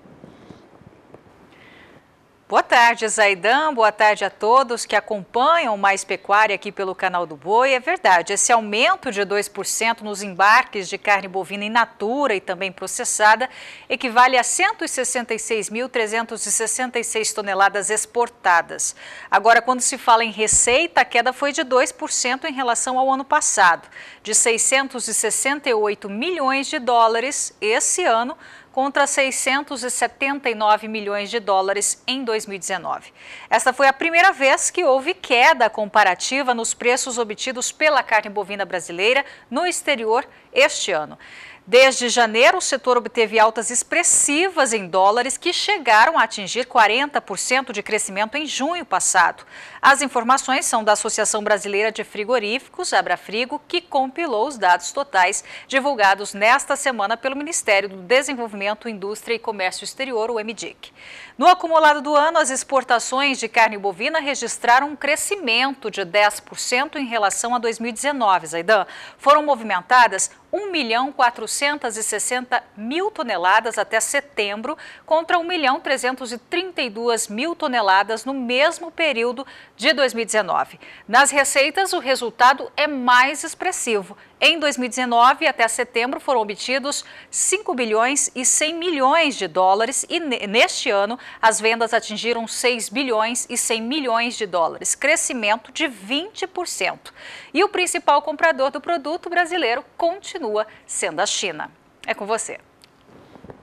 Boa tarde, Zaidan. Boa tarde a todos que acompanham Mais Pecuária aqui pelo Canal do Boi. É verdade, esse aumento de dois por cento nos embarques de carne bovina in natura e também processada equivale a cento e sessenta e seis mil, trezentos e sessenta e seis toneladas exportadas. Agora, quando se fala em receita, a queda foi de dois por cento em relação ao ano passado, de seiscentos e sessenta e oito milhões de dólares esse ano, contra seiscentos e setenta e nove milhões de dólares em dois mil e dezenove. Esta foi a primeira vez que houve queda comparativa nos preços obtidos pela carne bovina brasileira no exterior este ano. Desde janeiro, o setor obteve altas expressivas em dólares que chegaram a atingir quarenta por cento de crescimento em junho passado. As informações são da Associação Brasileira de Frigoríficos, Abrafrigo, que compilou os dados totais divulgados nesta semana pelo Ministério do Desenvolvimento, Indústria e Comércio Exterior, o M D I C. No acumulado do ano, as exportações de carne bovina registraram um crescimento de dez por cento em relação a dois mil e dezenove, Zaidan. Foram movimentadas um milhão quatrocentos e sessenta mil toneladas até setembro, contra um milhão trezentos e trinta e duas mil toneladas no mesmo período de dois mil e dezenove. Nas receitas, o resultado é mais expressivo. Em dois mil e dezenove, até setembro, foram obtidos cinco bilhões e cem milhões de dólares e neste ano as vendas atingiram seis bilhões e cem milhões de dólares, crescimento de vinte por cento. E o principal comprador do produto brasileiro continua sendo a China. É com você.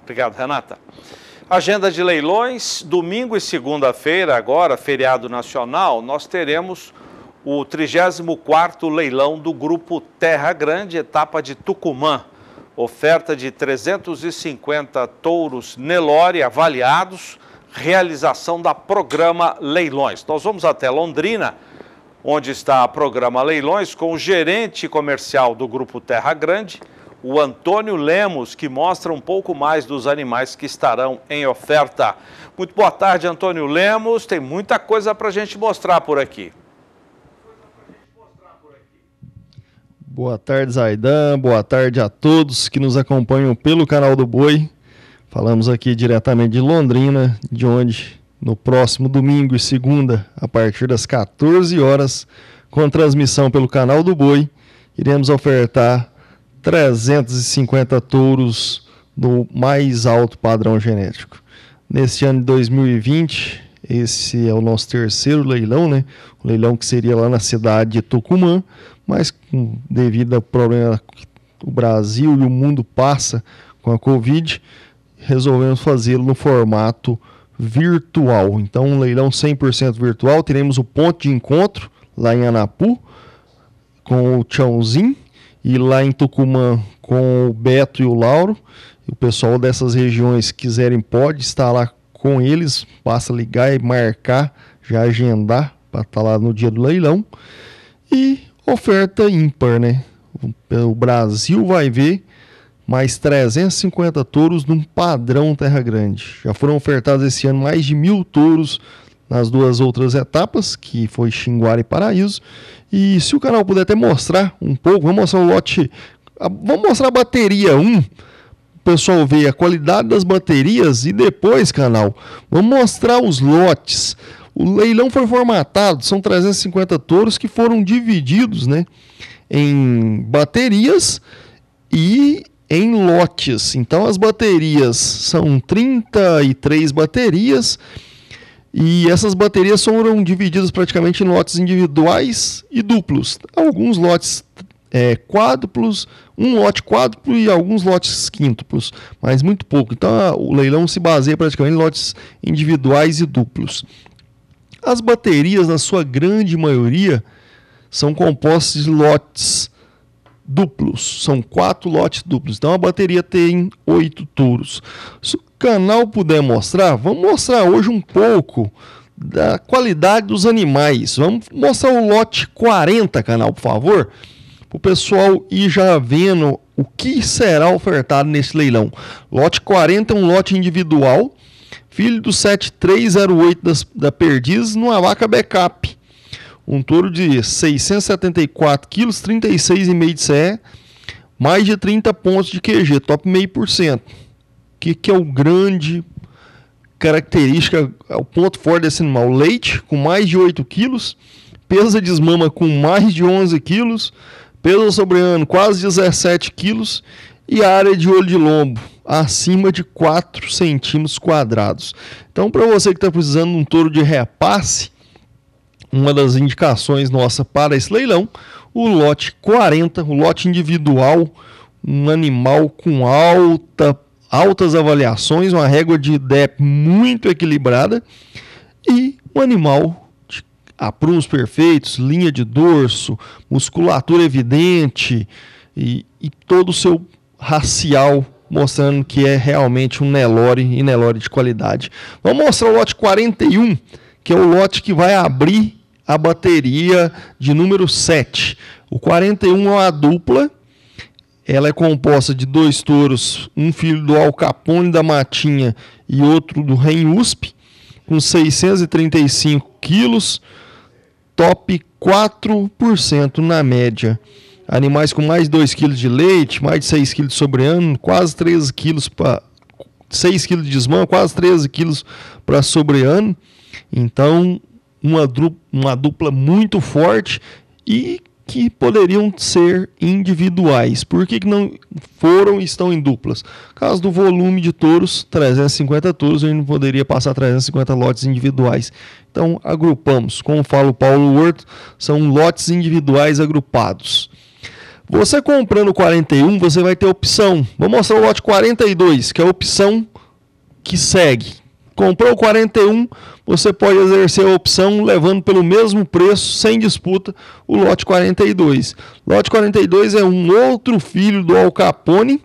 Obrigado, Renata. Agenda de leilões, domingo e segunda-feira, agora, feriado nacional, nós teremos o trigésimo quarto leilão do Grupo Terra Grande, etapa de Tucumã. Oferta de trezentos e cinquenta touros Nelore avaliados, realização da Programa Leilões. Nós vamos até Londrina, onde está a Programa Leilões, com o gerente comercial do Grupo Terra Grande, o Antônio Lemos, que mostra um pouco mais dos animais que estarão em oferta. Muito boa tarde, Antônio Lemos. Tem muita coisa para a gente mostrar por aqui. Boa tarde, Zaidan. Boa tarde a todos que nos acompanham pelo canal do Boi. Falamos aqui diretamente de Londrina, de onde no próximo domingo e segunda, a partir das quatorze horas, com transmissão pelo canal do Boi, iremos ofertar trezentos e cinquenta touros do mais alto padrão genético. Neste ano de dois mil e vinte, esse é o nosso terceiro leilão, né? O leilão que seria lá na cidade de Tucumã, mas devido ao problema que o Brasil e o mundo passa com a Covid, resolvemos fazê-lo no formato virtual. Então, um leilão cem por cento virtual. Teremos o ponto de encontro lá em Anapu com o Tchãozinho, e lá em Tucumã com o Beto e o Lauro. E o pessoal dessas regiões que quiserem pode estar lá com eles, basta ligar e marcar, já agendar para estar lá no dia do leilão. E oferta ímpar, né? O Brasil vai ver mais trezentos e cinquenta touros num padrão Terra Grande. Já foram ofertados esse ano mais de mil touros nas duas outras etapas, que foi Xinguara e Paraíso. E se o canal puder até mostrar um pouco, vamos mostrar o lote, vamos mostrar a bateria um, o pessoal ver a qualidade das baterias, e depois, canal, vamos mostrar os lotes. O leilão foi formatado, são trezentos e cinquenta touros que foram divididos, né, em baterias e em lotes. Então as baterias são trinta e três baterias, e essas baterias foram divididas praticamente em lotes individuais e duplos. Alguns lotes é, quádruplos, um lote quádruplo e alguns lotes quíntuplos, mas muito pouco. Então a, o leilão se baseia praticamente em lotes individuais e duplos. As baterias, na sua grande maioria, são compostas de lotes duplos. São quatro lotes duplos. Então a bateria tem oito touros. Se o canal puder mostrar, vamos mostrar hoje um pouco da qualidade dos animais. Vamos mostrar o lote quarenta, canal, por favor, para o pessoal ir já vendo o que será ofertado nesse leilão. Lote quarenta é um lote individual, filho do sete três zero oito das, da Perdiz, numa vaca backup. Um touro de seiscentos e setenta e quatro quilos, trinta e seis vírgula cinco de C E, mais de trinta pontos de Q G, top zero vírgula cinco por cento. Que, que é o grande característica, é o ponto forte desse animal. Leite com mais de oito quilos, peso de desmama com mais de onze quilos, peso sobre ano quase dezessete quilos e área de olho de lombo acima de quatro centímetros quadrados. Então, para você que está precisando de um touro de repasse, uma das indicações nossa para esse leilão, o lote quarenta, o lote individual, um animal com alta, altas avaliações, uma régua de D E P muito equilibrada e um animal de aprumos perfeitos, linha de dorso, musculatura evidente e, e todo o seu racial mostrando que é realmente um Nelore e Nelore de qualidade. Vamos mostrar o lote quarenta e um, que é o lote que vai abrir a bateria de número sete. O quarenta e um é uma dupla, ela é composta de dois touros, um filho do Al Capone da Matinha e outro do Ren U S P, com seiscentos e trinta e cinco quilos, top quatro por cento na média. Animais com mais de dois quilos de leite, mais de seis quilos sobre ano, quase treze quilos para seis quilos de desmã, quase treze quilos para sobre ano. Então, uma, uma dupla muito forte e que poderiam ser individuais. Por que, que não foram e estão em duplas? Por causa do volume de touros, trezentos e cinquenta touros, a gente não poderia passar trezentos e cinquenta lotes individuais. Então, agrupamos. Como fala o Paulo Horto, são lotes individuais agrupados. Você comprando quarenta e um, você vai ter opção. Vou mostrar o lote quarenta e dois, que é a opção que segue. Comprou o quarenta e um, você pode exercer a opção levando pelo mesmo preço, sem disputa, o lote quarenta e dois. Lote quarenta e dois é um outro filho do Al Capone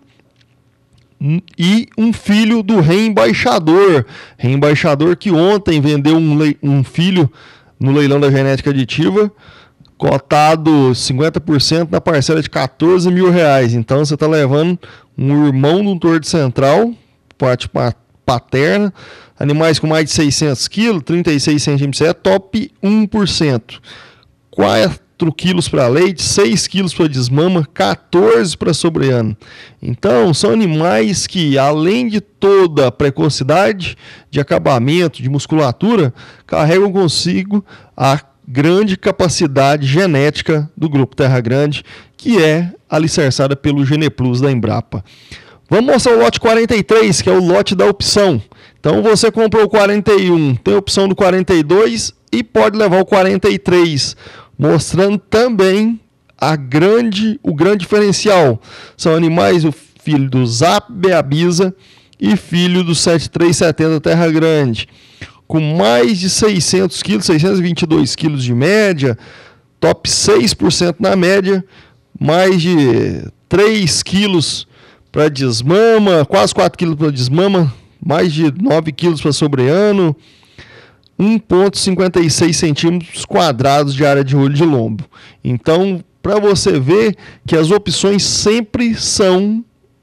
e um filho do Rei Embaixador. Rei Embaixador que ontem vendeu um, um filho no leilão da genética aditiva, cotado cinquenta por cento na parcela de quatorze mil reais. Então você está levando um irmão de um tordo central, parte paterna, animais com mais de seiscentos quilos, trinta e seis centímetros, é top um por cento. quatro quilos para leite, seis quilos para desmama, quatorze para sobreano. Então, são animais que, além de toda a precocidade de acabamento, de musculatura, carregam consigo a grande capacidade genética do Grupo Terra Grande, que é alicerçada pelo Geneplus da Embrapa. Vamos mostrar o lote quarenta e três, que é o lote da opção. Então você comprou o quarenta e um, tem a opção do quarenta e dois e pode levar o quarenta e três, mostrando também a grande, o grande diferencial. São animais, o filho do Zap Beabisa e filho do setenta e três setenta Terra Grande, com mais de seiscentos quilos, seiscentos e vinte e dois quilos de média, top seis por cento na média, mais de três quilos para desmama, quase quatro quilos para desmama, mais de nove quilos para sobreano, um vírgula cinquenta e seis centímetros quadrados de área de olho de lombo. Então, para você ver que as opções sempre são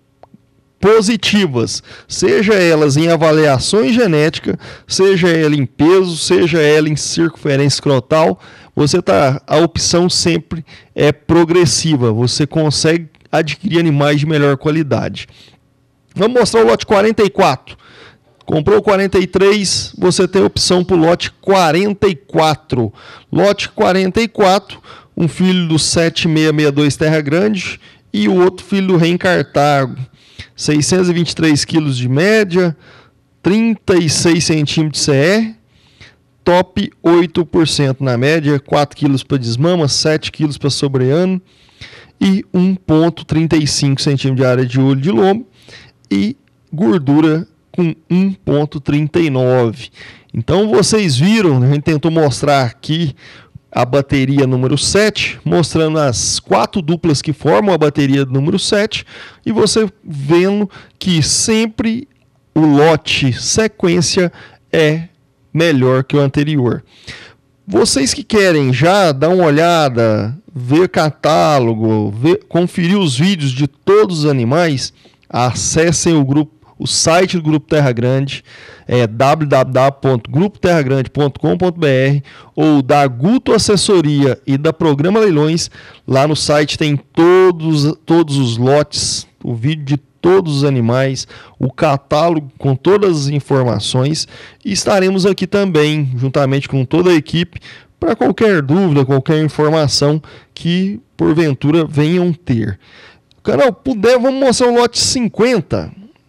positivas, seja elas em avaliações genética, seja ela em peso, seja ela em circunferência escrotal, você tá, a opção sempre é progressiva, você consegue adquirir animais de melhor qualidade. Vamos mostrar o lote quarenta e quatro. Comprou o quarenta e três, você tem a opção para o lote quarenta e quatro. Lote quarenta e quatro, um filho do sete seis seis dois Terra Grande e o outro filho do Rei Cartago. seiscentos e vinte e três quilos de média, trinta e seis centímetros de C E, top oito por cento na média, quatro quilos para desmama, sete quilos para sobreano e um vírgula trinta e cinco centímetros de área de olho de lombo e gordura com um vírgula trinta e nove. Então vocês viram, a gente tentou mostrar aqui a bateria número sete, mostrando as quatro duplas que formam a bateria número sete, e você vendo que sempre o lote sequência é melhor que o anterior. Vocês que querem já dar uma olhada, ver catálogo, ver, conferir os vídeos de todos os animais, acessem o grupo, o site do Grupo Terra Grande, é w w w ponto grupo terra grande ponto com ponto b r, ou da Guto Assessoria e da Programa Leilões. Lá no site tem todos, todos os lotes, o vídeo de todos os animais, o catálogo com todas as informações, e estaremos aqui também, juntamente com toda a equipe, para qualquer dúvida, qualquer informação que porventura venham ter. Canal, puder, vamos mostrar o lote cinquenta.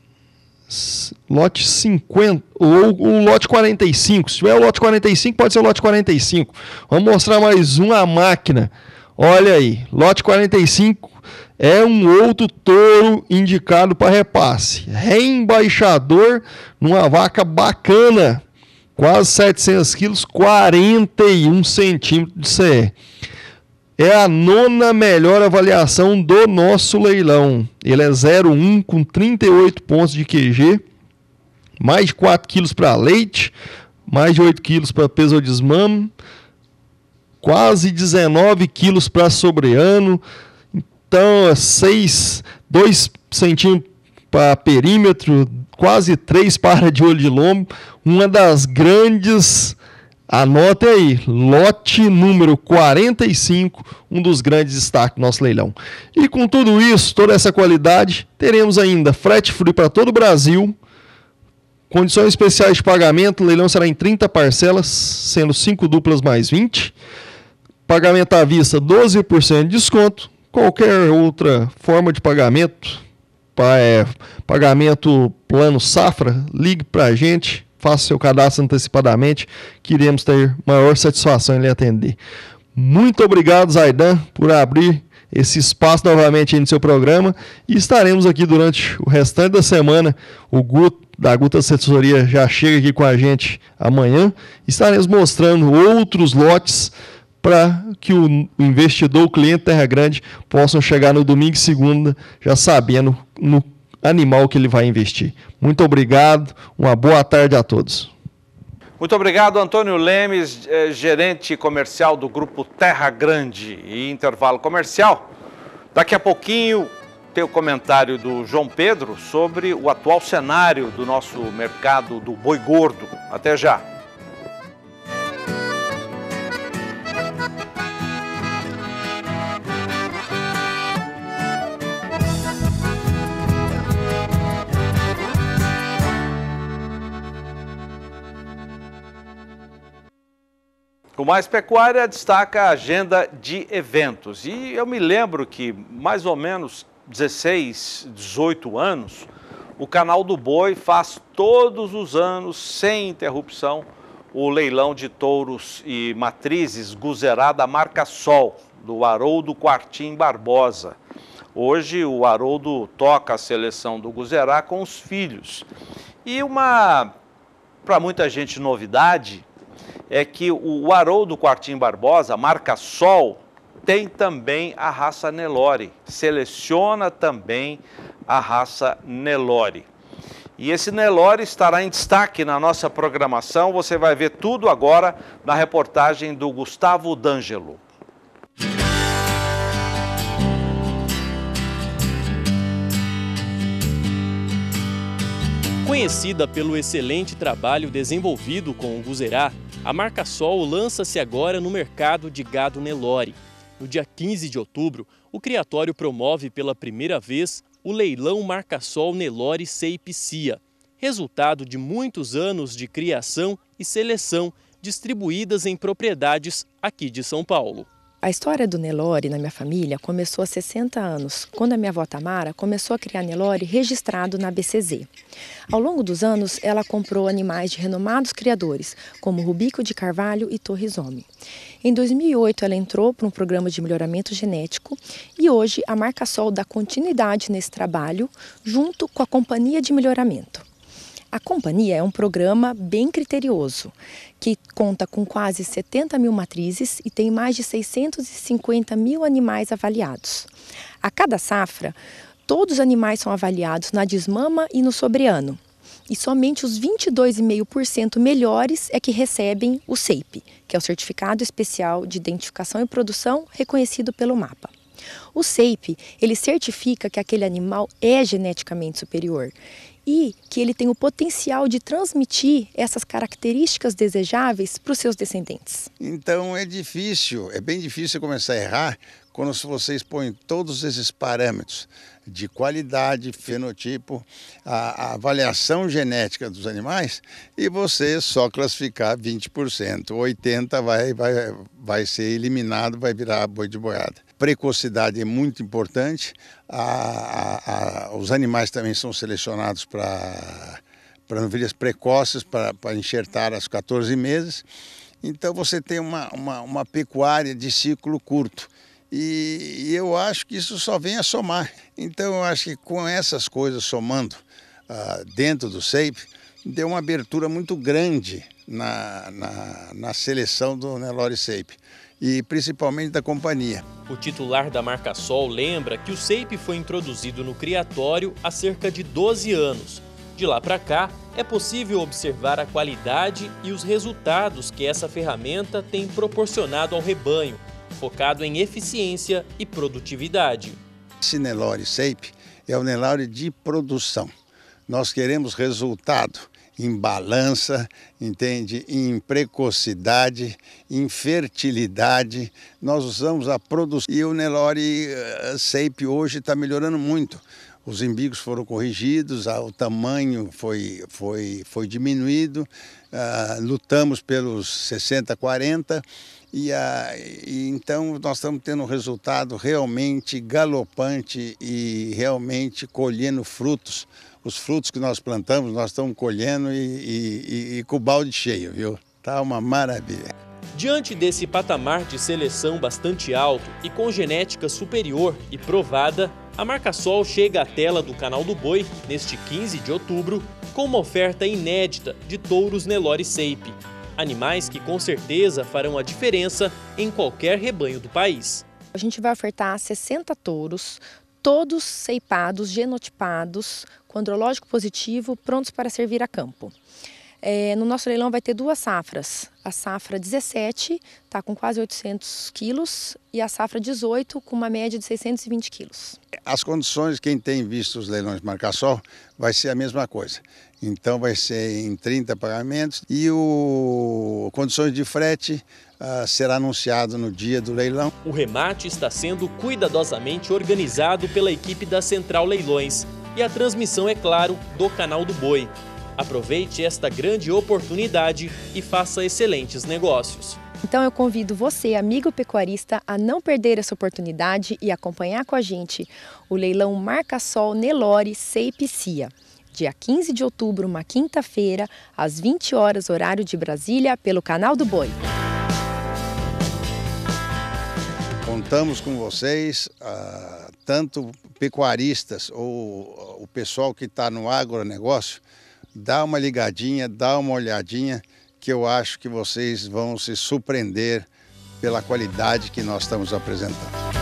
Lote cinquenta ou o lote quarenta e cinco. Se tiver o lote quarenta e cinco, pode ser o lote quarenta e cinco. Vamos mostrar mais uma máquina. Olha aí, lote quarenta e cinco é um outro touro indicado para repasse. Reembaixador numa vaca bacana, quase setecentos quilos, quarenta e um centímetros de C E. É a nona melhor avaliação do nosso leilão. Ele é zero um com trinta e oito pontos de Q G, mais de quatro quilos para leite, mais de oito quilos para peso ou desmame, quase dezenove quilos para sobreano. Então, seis, dois centímetros para perímetro, quase três para de olho de lombo. Uma das grandes... Anote aí, lote número quarenta e cinco, um dos grandes destaques do nosso leilão. E com tudo isso, toda essa qualidade, teremos ainda frete free para todo o Brasil, condições especiais de pagamento, o leilão será em trinta parcelas, sendo cinco duplas mais vinte. Pagamento à vista, doze por cento de desconto. Qualquer outra forma de pagamento, é, pagamento plano safra, ligue para a gente. Faça seu cadastro antecipadamente, que iremos ter maior satisfação em lhe atender. Muito obrigado, Zaidan, por abrir esse espaço novamente aí no seu programa e estaremos aqui durante o restante da semana. O Guto, da Guto Assessoria, já chega aqui com a gente amanhã. Estaremos mostrando outros lotes para que o investidor, o cliente Terra Grande, possam chegar no domingo e segunda já sabendo no animal que ele vai investir. Muito obrigado, uma boa tarde a todos. Muito obrigado, Antônio Lemes, gerente comercial do Grupo Terra Grande. E intervalo comercial. Daqui a pouquinho tem o comentário do João Pedro sobre o atual cenário do nosso mercado do boi gordo. Até já. O Mais Pecuária destaca a agenda de eventos. E eu me lembro que mais ou menos dezesseis, dezoito anos, o Canal do Boi faz todos os anos, sem interrupção, o leilão de touros e matrizes Guzerá da marca Sol, do Haroldo Quartim Barbosa. Hoje o Haroldo toca a seleção do Guzerá com os filhos. E uma, para muita gente, novidade é que o Haroldo Quartim Barbosa, a marca Sol, tem também a raça Nelore, seleciona também a raça Nelore. E esse Nelore estará em destaque na nossa programação, você vai ver tudo agora na reportagem do Gustavo D'Angelo. Conhecida pelo excelente trabalho desenvolvido com o Guzerá, a marca Sol lança-se agora no mercado de gado Nelore. No dia quinze de outubro, o criatório promove pela primeira vez o leilão Marca Sol Nelore Seipcia, resultado de muitos anos de criação e seleção distribuídas em propriedades aqui de São Paulo. A história do Nelore na minha família começou há sessenta anos, quando a minha avó Tamara começou a criar Nelore registrado na A B C Z. Ao longo dos anos, ela comprou animais de renomados criadores, como Rubico de Carvalho e Torrisome. Em dois mil e oito, ela entrou para um programa de melhoramento genético e hoje a marca Sol dá continuidade nesse trabalho, junto com a Companhia de Melhoramento. A companhia é um programa bem criterioso, que conta com quase setenta mil matrizes e tem mais de seiscentos e cinquenta mil animais avaliados. A cada safra, todos os animais são avaliados na desmama e no sobreano. E somente os vinte e dois vírgula cinco por cento melhores é que recebem o S E I P, que é o Certificado Especial de Identificação e Produção reconhecido pelo MAPA. O S E I P, ele certifica que aquele animal é geneticamente superior e que ele tem o potencial de transmitir essas características desejáveis para os seus descendentes. Então é difícil, é bem difícil começar a errar quando vocês põem todos esses parâmetros de qualidade, fenotipo, a, a avaliação genética dos animais e você só classificar vinte por cento, oitenta por cento vai, vai, vai ser eliminado, vai virar boi de boiada. Precocidade é muito importante, a, a, a, os animais também são selecionados para para novilhas precoces, para enxertar aos quatorze meses, então você tem uma, uma, uma pecuária de ciclo curto. E, e eu acho que isso só vem a somar. Então eu acho que com essas coisas somando uh, dentro do S E I P, deu uma abertura muito grande na, na, na seleção do Nelore S E I P. E principalmente da companhia. O titular da marca Sol lembra que o S E I P foi introduzido no criatório há cerca de doze anos. De lá para cá, é possível observar a qualidade e os resultados que essa ferramenta tem proporcionado ao rebanho, focado em eficiência e produtividade. Esse Nelore S E I P é o Nelore de produção. Nós queremos resultado em balança, entende? Em precocidade, em fertilidade. Nós usamos a produção. E o Nelore S E I P hoje está melhorando muito. Os embigos foram corrigidos, o tamanho foi, foi, foi diminuído, uh, lutamos pelos sessenta quarenta e, uh, e então nós estamos tendo um resultado realmente galopante e realmente colhendo frutos. Os frutos que nós plantamos, nós estamos colhendo e, e, e, e com o balde cheio, viu? Tá uma maravilha. Diante desse patamar de seleção bastante alto e com genética superior e provada, a Marcasol chega à tela do Canal do Boi neste quinze de outubro com uma oferta inédita de touros Nelore Shape, animais que com certeza farão a diferença em qualquer rebanho do país. A gente vai ofertar sessenta touros, todos ceipados, genotipados, com andrológico positivo, prontos para servir a campo. É, no nosso leilão vai ter duas safras. A safra dezessete está com quase oitocentos quilos e a safra dezoito com uma média de seiscentos e vinte quilos. As condições, quem tem visto os leilões Marcasol, vai ser a mesma coisa. Então vai ser em trinta pagamentos e o condições de frete uh, será anunciado no dia do leilão. O remate está sendo cuidadosamente organizado pela equipe da Central Leilões e a transmissão, é claro, do Canal do Boi. Aproveite esta grande oportunidade e faça excelentes negócios. Então eu convido você, amigo pecuarista, a não perder essa oportunidade e acompanhar com a gente o leilão Marcasol Nelore Shape Cia. Dia quinze de outubro, uma quinta-feira, às vinte horas, horário de Brasília, pelo Canal do Boi. Contamos com vocês, uh, tanto pecuaristas ou o pessoal que está no agronegócio, dá uma ligadinha, dá uma olhadinha, que eu acho que vocês vão se surpreender pela qualidade que nós estamos apresentando.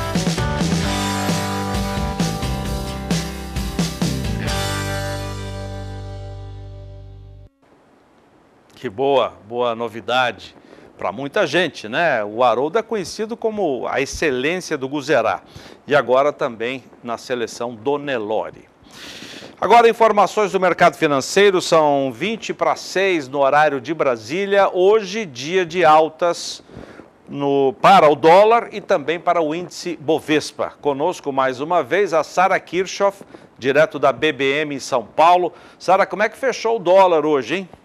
Que boa, boa novidade para muita gente, né? O Haroldo é conhecido como a excelência do Guzerá e agora também na seleção do Nelore. Agora, informações do mercado financeiro, são vinte para seis no horário de Brasília. Hoje, dia de altas no, para o dólar e também para o índice Bovespa. Conosco, mais uma vez, a Sara Kirchhoff, direto da B B M em São Paulo. Sara, como é que fechou o dólar hoje, hein?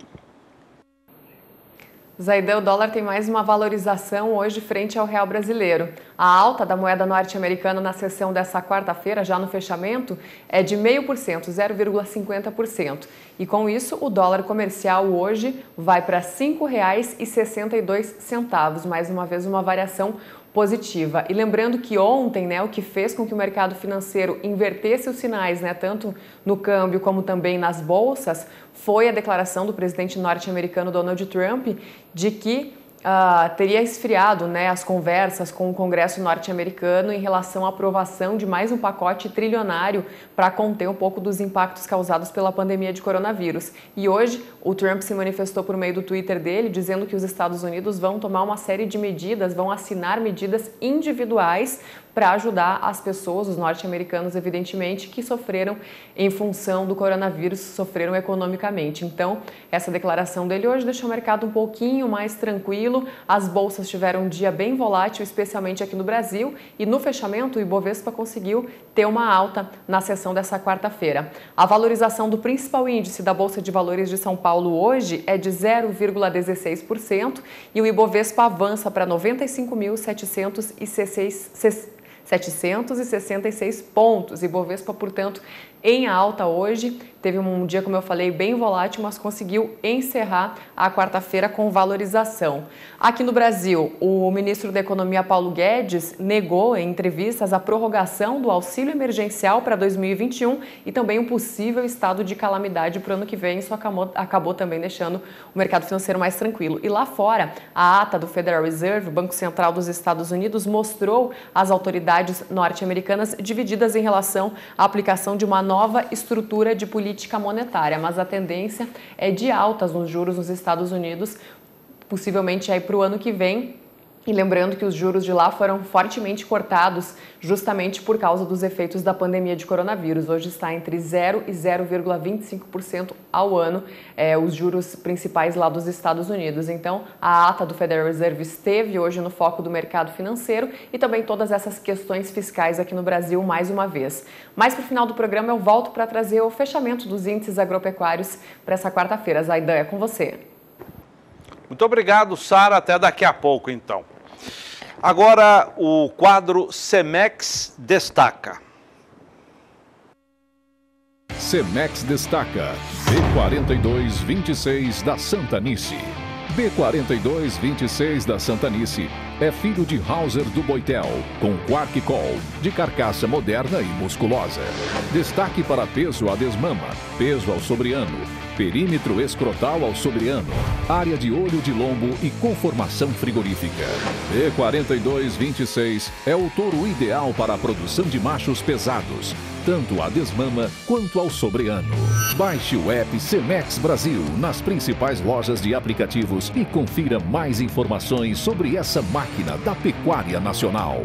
Zaidan, o dólar tem mais uma valorização hoje frente ao real brasileiro. A alta da moeda norte-americana na sessão dessa quarta-feira, já no fechamento, é de zero vírgula cinco por cento, zero vírgula cinquenta por cento. E com isso, o dólar comercial hoje vai para cinco reais e sessenta e dois centavos. Mais uma vez, uma variação positiva. E lembrando que ontem, né, o que fez com que o mercado financeiro invertesse os sinais, né, tanto no câmbio como também nas bolsas, foi a declaração do presidente norte-americano Donald Trump de que Uh, teria esfriado, né, as conversas com o Congresso norte-americano em relação à aprovação de mais um pacote trilionário para conter um pouco dos impactos causados pela pandemia de coronavírus. E hoje o Trump se manifestou por meio do Twitter dele, dizendo que os Estados Unidos vão tomar uma série de medidas, vão assinar medidas individuais para ajudar as pessoas, os norte-americanos, evidentemente, que sofreram em função do coronavírus, sofreram economicamente. Então, essa declaração dele hoje deixou o mercado um pouquinho mais tranquilo. As bolsas tiveram um dia bem volátil, especialmente aqui no Brasil, e no fechamento o Ibovespa conseguiu ter uma alta na sessão dessa quarta-feira. A valorização do principal índice da Bolsa de Valores de São Paulo hoje é de zero vírgula dezesseis por cento e o Ibovespa avança para noventa e cinco mil setecentos e sessenta e seis pontos. Ibovespa, portanto, em alta hoje. Teve um dia, como eu falei, bem volátil, mas conseguiu encerrar a quarta-feira com valorização. Aqui no Brasil, o ministro da Economia, Paulo Guedes, negou em entrevistas a prorrogação do auxílio emergencial para dois mil e vinte e um e também um possível estado de calamidade para o ano que vem. Isso acabou, acabou também deixando o mercado financeiro mais tranquilo. E lá fora, a ata do Federal Reserve, o Banco Central dos Estados Unidos, mostrou as autoridades norte-americanas divididas em relação à aplicação de uma nova estrutura de política monetária, mas a tendência é de altas nos juros nos Estados Unidos, possivelmente aí para o ano que vem. E lembrando que os juros de lá foram fortemente cortados justamente por causa dos efeitos da pandemia de coronavírus. Hoje está entre zero e zero vírgula vinte e cinco por cento ao ano, é, os juros principais lá dos Estados Unidos. Então, a ata do Federal Reserve esteve hoje no foco do mercado financeiro e também todas essas questões fiscais aqui no Brasil mais uma vez. Mas para o final do programa eu volto para trazer o fechamento dos índices agropecuários para essa quarta-feira. Zaidan, é com você. Muito obrigado, Sara. Até daqui a pouco, então. Agora, o quadro Cemex Destaca. Cemex Destaca, B quarenta e dois vinte e seis da Santanice. B quarenta e dois vinte e seis da Santanice é filho de Hauser do Boitel, com Quark Call, de carcaça moderna e musculosa. Destaque para peso a desmama, peso ao sobreano, perímetro escrotal ao sobreano, área de olho de lombo e conformação frigorífica. B quarenta e dois vinte e seis é o touro ideal para a produção de machos pesados, tanto a desmama quanto ao sobreano. Baixe o app Cemex Brasil nas principais lojas de aplicativos e confira mais informações sobre essa máquina da pecuária nacional.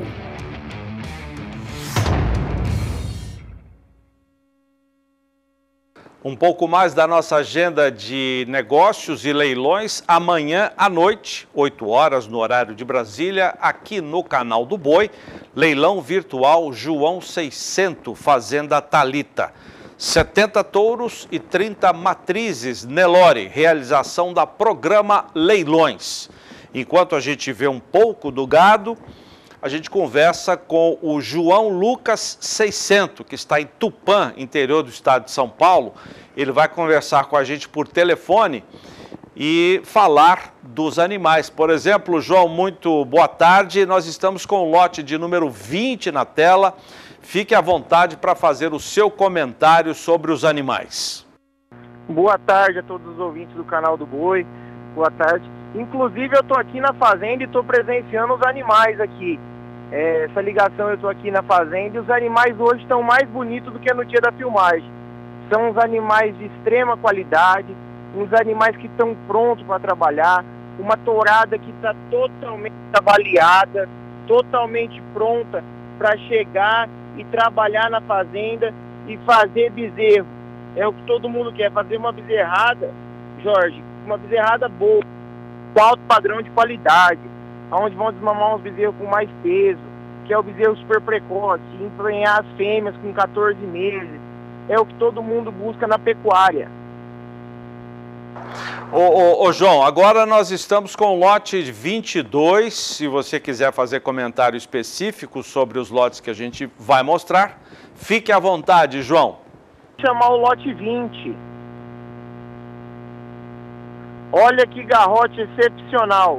Um pouco mais da nossa agenda de negócios e leilões amanhã à noite, oito horas no horário de Brasília, aqui no Canal do Boi, leilão virtual João seiscentos, Fazenda Thalita. setenta touros e trinta matrizes Nelore, realização da Programa Leilões. Enquanto a gente vê um pouco do gado, a gente conversa com o João Lucas seiscentos, que está em Tupã, interior do estado de São Paulo. Ele vai conversar com a gente por telefone e falar dos animais. Por exemplo, João, muito boa tarde. Nós estamos com o lote de número vinte na tela. Fique à vontade para fazer o seu comentário sobre os animais. Boa tarde a todos os ouvintes do Canal do Boi. Boa tarde. Inclusive, eu estou aqui na fazenda e estou presenciando os animais aqui. É, essa ligação, eu estou aqui na fazenda e os animais hoje estão mais bonitos do que no dia da filmagem. São uns animais de extrema qualidade, uns animais que estão prontos para trabalhar, uma tourada que está totalmente avaliada, totalmente pronta para chegar e trabalhar na fazenda e fazer bezerro. É o que todo mundo quer, fazer uma bezerrada, Jorge, uma bezerrada boa, com alto padrão de qualidade, onde vão desmamar uns bezerros com mais peso, que é o bezerro super precoce, emprenhar as fêmeas com quatorze meses. É o que todo mundo busca na pecuária. Ô, ô, ô João, agora nós estamos com o lote vinte e dois, se você quiser fazer comentário específico sobre os lotes que a gente vai mostrar, fique à vontade, João. Vou chamar o lote vinte. Olha que garrote excepcional.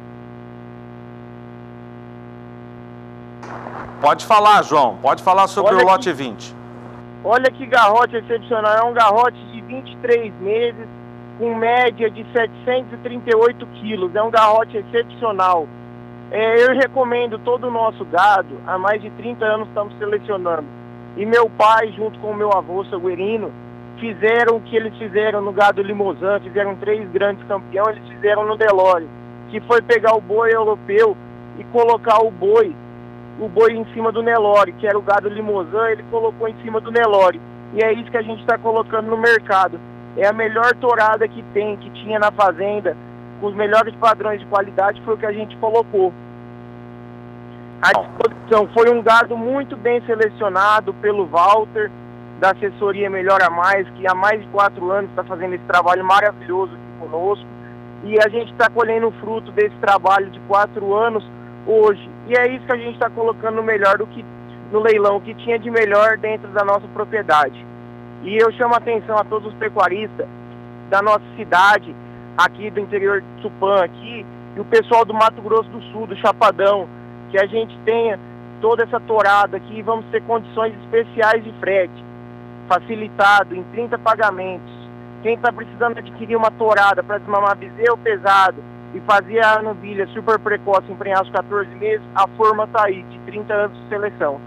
Pode falar, João, pode falar sobre Olha o lote que... vinte. Olha que garrote excepcional, é um garrote de vinte e três meses, com média de setecentos e trinta e oito quilos, é um garrote excepcional. É, eu recomendo todo o nosso gado, há mais de trinta anos estamos selecionando. E meu pai, junto com o meu avô, seu Guerino, fizeram o que eles fizeram no gado Limousin, fizeram três grandes campeões, eles fizeram no Delore, que foi pegar o boi europeu e colocar o boi, o boi em cima do Nelore, que era o gado Limousin, ele colocou em cima do Nelore. E é isso que a gente está colocando no mercado. É a melhor tourada que tem, que tinha na fazenda, com os melhores padrões de qualidade, foi o que a gente colocou. A disposição foi um gado muito bem selecionado pelo Walter, da assessoria Melhora Mais, que há mais de quatro anos está fazendo esse trabalho maravilhoso aqui conosco. E a gente está colhendo o fruto desse trabalho de quatro anos hoje. E é isso que a gente está colocando no melhor do que no leilão, o que tinha de melhor dentro da nossa propriedade. E eu chamo a atenção a todos os pecuaristas da nossa cidade, aqui do interior de Tupã, aqui, e o pessoal do Mato Grosso do Sul, do Chapadão, que a gente tenha toda essa tourada aqui, vamos ter condições especiais de frete, facilitado, em trinta pagamentos. Quem está precisando adquirir uma tourada para desmamar bezerro pesado e fazer a novilha super precoce, emprenhar os quatorze meses, a forma está aí, de trinta anos de seleção.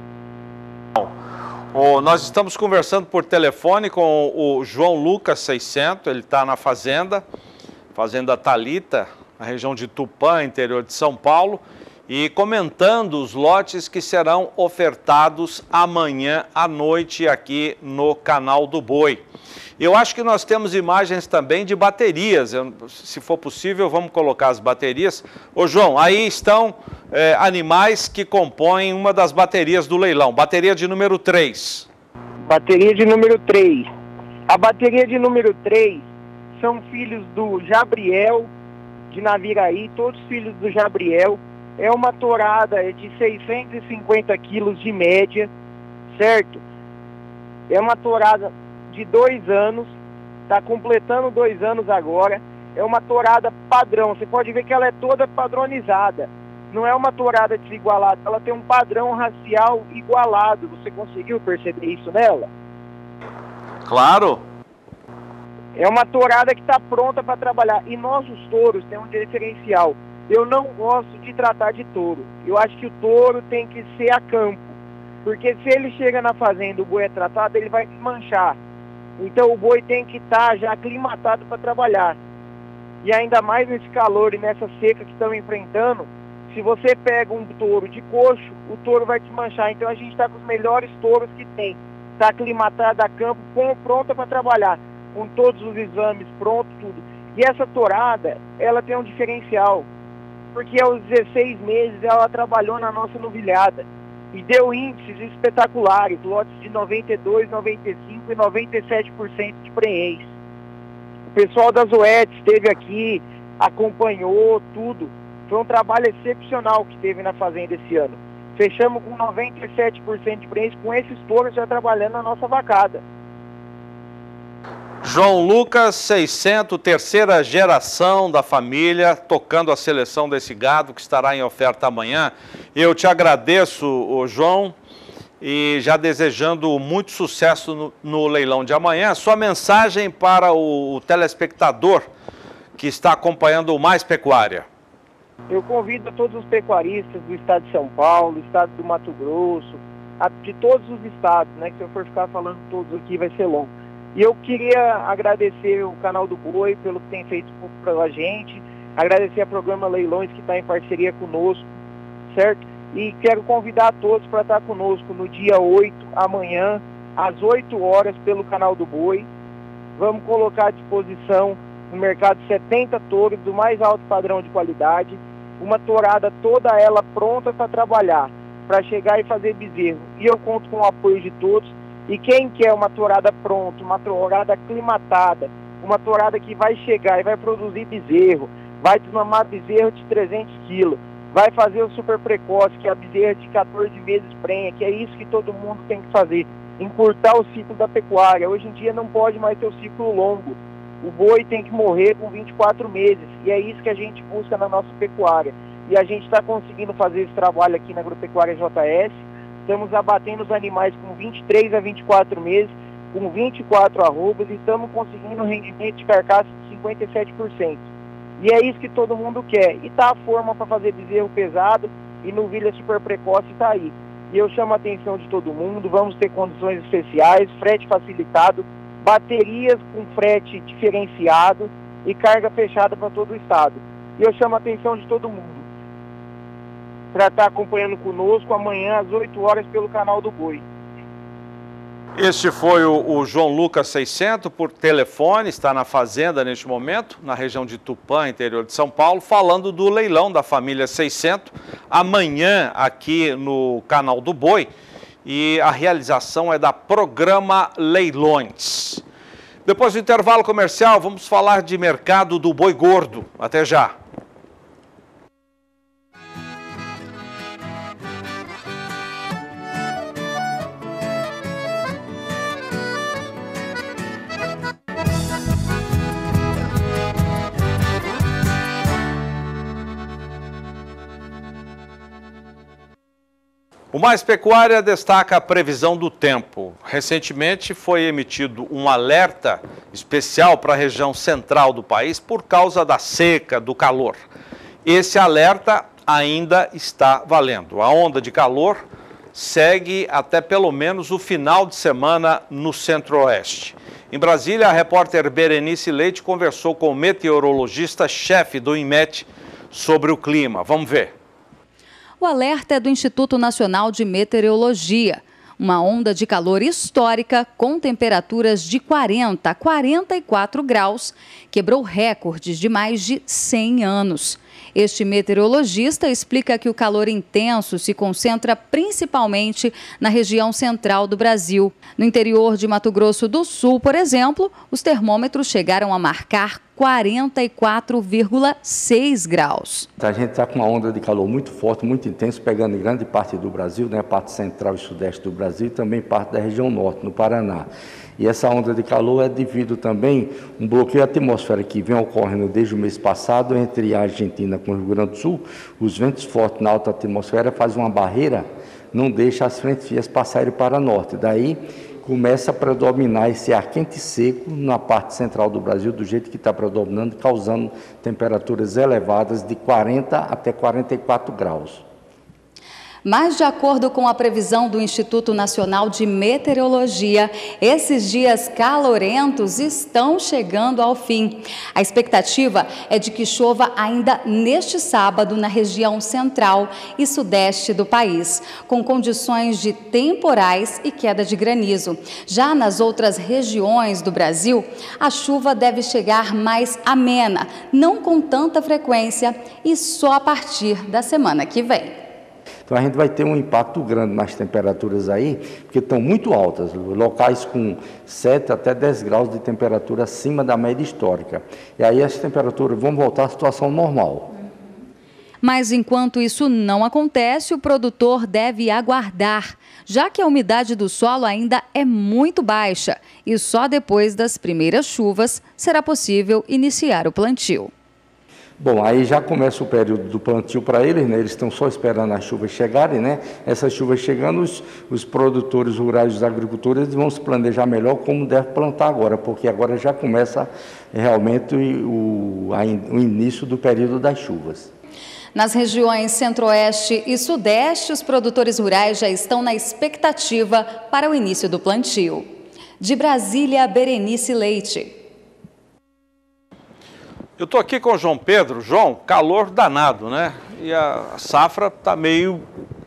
Oh, nós estamos conversando por telefone com o João Lucas seiscentos, ele está na fazenda, Fazenda Thalita, na região de Tupã, interior de São Paulo, e comentando os lotes que serão ofertados amanhã à noite aqui no Canal do Boi. Eu acho que nós temos imagens também de baterias, Eu, se for possível vamos colocar as baterias. Ô João, aí estão é, animais que compõem uma das baterias do leilão, bateria de número três. Bateria de número três. A bateria de número três são filhos do Jabriel, de Naviraí, todos filhos do Jabriel. É uma tourada de seiscentos e cinquenta quilos de média, certo? É uma tourada de dois anos, está completando dois anos agora. é uma tourada padrão. Você pode ver que ela é toda padronizada. Não é uma tourada desigualada, ela tem um padrão racial igualado. Você conseguiu perceber isso nela? Claro. É uma tourada que está pronta para trabalhar. E nossos touros têm um diferencial. Eu não gosto de tratar de touro. Eu acho que o touro tem que ser a campo. Porque se ele chega na fazenda, o boi é tratado, ele vai desmanchar. Então o boi tem que estar tá já aclimatado para trabalhar. E ainda mais nesse calor e nessa seca que estamos enfrentando, se você pega um touro de coxo, o touro vai desmanchar. Então a gente está com os melhores touros que tem. Está aclimatado a campo, pronta para trabalhar. Com todos os exames prontos, tudo. E essa tourada, ela tem um diferencial. Porque aos dezesseis meses ela trabalhou na nossa novilhada. E deu índices espetaculares, lotes de noventa e dois, noventa e cinco e noventa e sete por cento de prenhez. O pessoal da Zoetis esteve aqui, acompanhou tudo. Foi um trabalho excepcional que teve na fazenda esse ano. Fechamos com noventa e sete por cento de prenhez, com esses touros já trabalhando na nossa vacada. João Lucas seiscentos, terceira geração da família, tocando a seleção desse gado que estará em oferta amanhã. Eu te agradeço, João, e já desejando muito sucesso no, no leilão de amanhã. Sua mensagem para o, o telespectador que está acompanhando o Mais Pecuária. Eu convido todos os pecuaristas do estado de São Paulo, estado do Mato Grosso, de todos os estados, né? Que se eu for ficar falando todos aqui vai ser longo. E eu queria agradecer o Canal do Boi pelo que tem feito pela gente, agradecer a Programa Leilões que está em parceria conosco, certo? E quero convidar todos para estar conosco no dia oito, amanhã, às oito horas, pelo Canal do Boi. Vamos colocar à disposição no mercado setenta touros do mais alto padrão de qualidade, uma tourada toda ela pronta para trabalhar, para chegar e fazer bezerro. E eu conto com o apoio de todos. E quem quer uma tourada pronta, uma tourada aclimatada, uma tourada que vai chegar e vai produzir bezerro, vai desmamar bezerro de trezentos quilos, vai fazer o super precoce, que é a bezerra de quatorze meses prenha, que é isso que todo mundo tem que fazer, encurtar o ciclo da pecuária. Hoje em dia não pode mais ter o ciclo longo. O boi tem que morrer com vinte e quatro meses, e é isso que a gente busca na nossa pecuária. E a gente está conseguindo fazer esse trabalho aqui na Agropecuária J S. Estamos abatendo os animais com vinte e três a vinte e quatro meses, com vinte e quatro arrobas, e estamos conseguindo um rendimento de carcaça de cinquenta e sete por cento. E é isso que todo mundo quer. E tá a forma para fazer bezerro pesado e novilha super precoce está aí. E eu chamo a atenção de todo mundo, vamos ter condições especiais, frete facilitado, baterias com frete diferenciado e carga fechada para todo o estado. E eu chamo a atenção de todo mundo para estar acompanhando conosco amanhã às oito horas pelo Canal do Boi. Este foi o, o João Lucas seiscentos por telefone, está na fazenda neste momento, na região de Tupã, interior de São Paulo, falando do leilão da família seiscentos, amanhã aqui no Canal do Boi, e a realização é da Programa Leilões. Depois do intervalo comercial, vamos falar de mercado do boi gordo. Até já. O Mais Pecuária destaca a previsão do tempo. Recentemente foi emitido um alerta especial para a região central do país por causa da seca, do calor. Esse alerta ainda está valendo. A onda de calor segue até pelo menos o final de semana no Centro-Oeste. Em Brasília, a repórter Berenice Leite conversou com o meteorologista-chefe do INMET sobre o clima. Vamos ver. O alerta é do Instituto Nacional de Meteorologia. Uma onda de calor histórica com temperaturas de quarenta a quarenta e quatro graus quebrou recordes de mais de cem anos. Este meteorologista explica que o calor intenso se concentra principalmente na região central do Brasil. No interior de Mato Grosso do Sul, por exemplo, os termômetros chegaram a marcar quarenta e quatro vírgula seis graus. A gente está com uma onda de calor muito forte, muito intenso, pegando em grande parte do Brasil, né, parte central e sudeste do Brasil e também parte da região norte, no Paraná. E essa onda de calor é devido também a um bloqueio atmosférico que vem ocorrendo desde o mês passado entre a Argentina com o Rio Grande do Sul. Os ventos fortes na alta atmosfera fazem uma barreira, não deixa as frentes frias passarem para norte. Daí começa a predominar esse ar quente e seco na parte central do Brasil, do jeito que está predominando, causando temperaturas elevadas de quarenta até quarenta e quatro graus. Mas, de acordo com a previsão do Instituto Nacional de Meteorologia, esses dias calorentos estão chegando ao fim. A expectativa é de que chova ainda neste sábado na região central e sudeste do país, com condições de temporais e queda de granizo. Já nas outras regiões do Brasil, a chuva deve chegar mais amena, não com tanta frequência e só a partir da semana que vem. Então a gente vai ter um impacto grande nas temperaturas aí, porque estão muito altas, locais com sete até dez graus de temperatura acima da média histórica. E aí as temperaturas vão voltar à situação normal. Mas enquanto isso não acontece, o produtor deve aguardar, já que a umidade do solo ainda é muito baixa e só depois das primeiras chuvas será possível iniciar o plantio. Bom, aí já começa o período do plantio para eles, né? Eles estão só esperando as chuvas chegarem, né? Essas chuvas chegando, os, os produtores rurais, os agricultores vão se planejar melhor como deve plantar agora, porque agora já começa realmente o, a, o início do período das chuvas. Nas regiões centro-oeste e sudeste, os produtores rurais já estão na expectativa para o início do plantio. De Brasília, Berenice Leite. Eu estou aqui com o João Pedro. João, calor danado, né? E a safra está meio...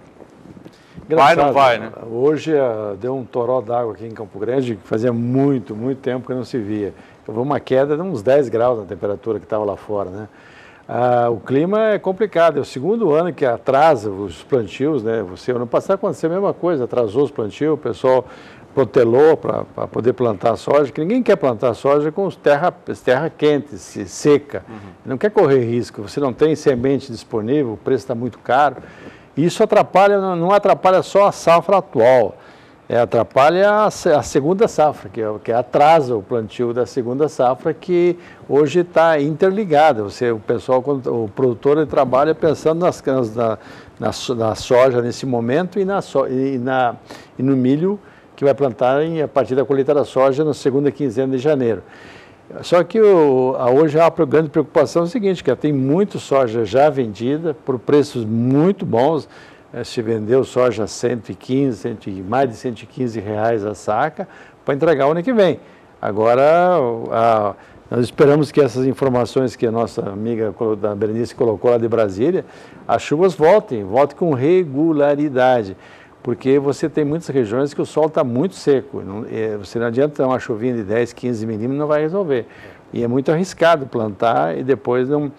Vai ou não vai, né? Hoje uh, deu um toró d'água aqui em Campo Grande, que fazia muito, muito tempo que não se via. Houve uma queda de uns dez graus na temperatura que estava lá fora, né? Uh, o clima é complicado, é o segundo ano que atrasa os plantios, né? Você, ano passado aconteceu a mesma coisa, atrasou os plantios, o pessoal protelou para poder plantar soja, que ninguém quer plantar soja com terra, terra quente, seca, uhum. Não quer correr risco, você não tem semente disponível, o preço está muito caro, e isso atrapalha, não atrapalha só a safra atual, é, atrapalha a, a segunda safra, que, é, que atrasa o plantio da segunda safra, que hoje está interligada, você, o pessoal, o produtor ele trabalha pensando nas, na, na, na soja nesse momento e, na, e, na, e no milho, que vai plantar em, a partir da colheita da soja na segunda quinzena de janeiro. Só que o, a, hoje há uma grande preocupação é o seguinte, que tem muito soja já vendida por preços muito bons, é, se vendeu soja a cento e quinze, cento, mais de cento e quinze reais a saca, para entregar o ano que vem. Agora, a, nós esperamos que essas informações que a nossa amiga da Berenice colocou lá de Brasília, as chuvas voltem, voltem com regularidade. Porque você tem muitas regiões que o solo está muito seco, não, é, você não adianta uma chuvinha de dez, quinze milímetros, não vai resolver. E é muito arriscado plantar e depois não,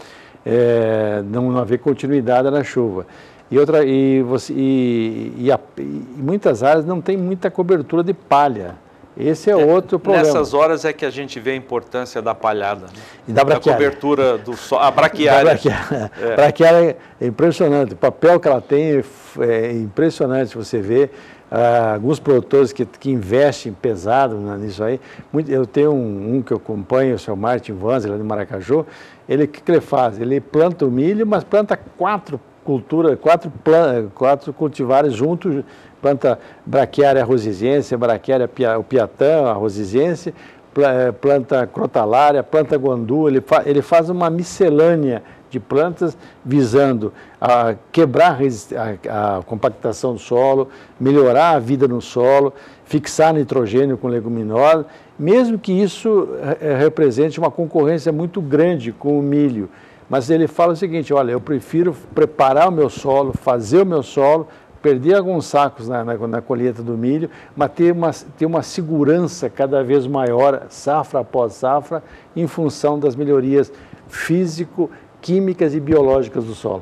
é, não haver continuidade na chuva. E, outra, e, você, e, e, a, e muitas áreas não tem muita cobertura de palha. Esse é, é outro problema. Nessas horas é que a gente vê a importância da palhada, né? E da braquiária. Da cobertura do solo, a braquiária. braquiária. É. braquiária é impressionante, o papel que ela tem é impressionante, você vê. Ah, alguns produtores que, que investem pesado nisso aí, muito, eu tenho um, um que eu acompanho, o seu Martin Vans, lá de Maracaju, ele, o que, que ele faz? Ele planta o milho, mas planta quatro culturas, quatro, quatro cultivares juntos, planta braquiária rosizense, braquiária o piatã, a rosizense, planta crotalária, planta guandu, ele, fa, ele faz uma miscelânea de plantas visando a quebrar a, a compactação do solo, melhorar a vida no solo, fixar nitrogênio com leguminosa, mesmo que isso represente uma concorrência muito grande com o milho. Mas ele fala o seguinte, olha, eu prefiro preparar o meu solo, fazer o meu solo, perder alguns sacos na, na, na colheita do milho, mas ter uma, ter uma segurança cada vez maior, safra após safra, em função das melhorias físico, químicas e biológicas do solo.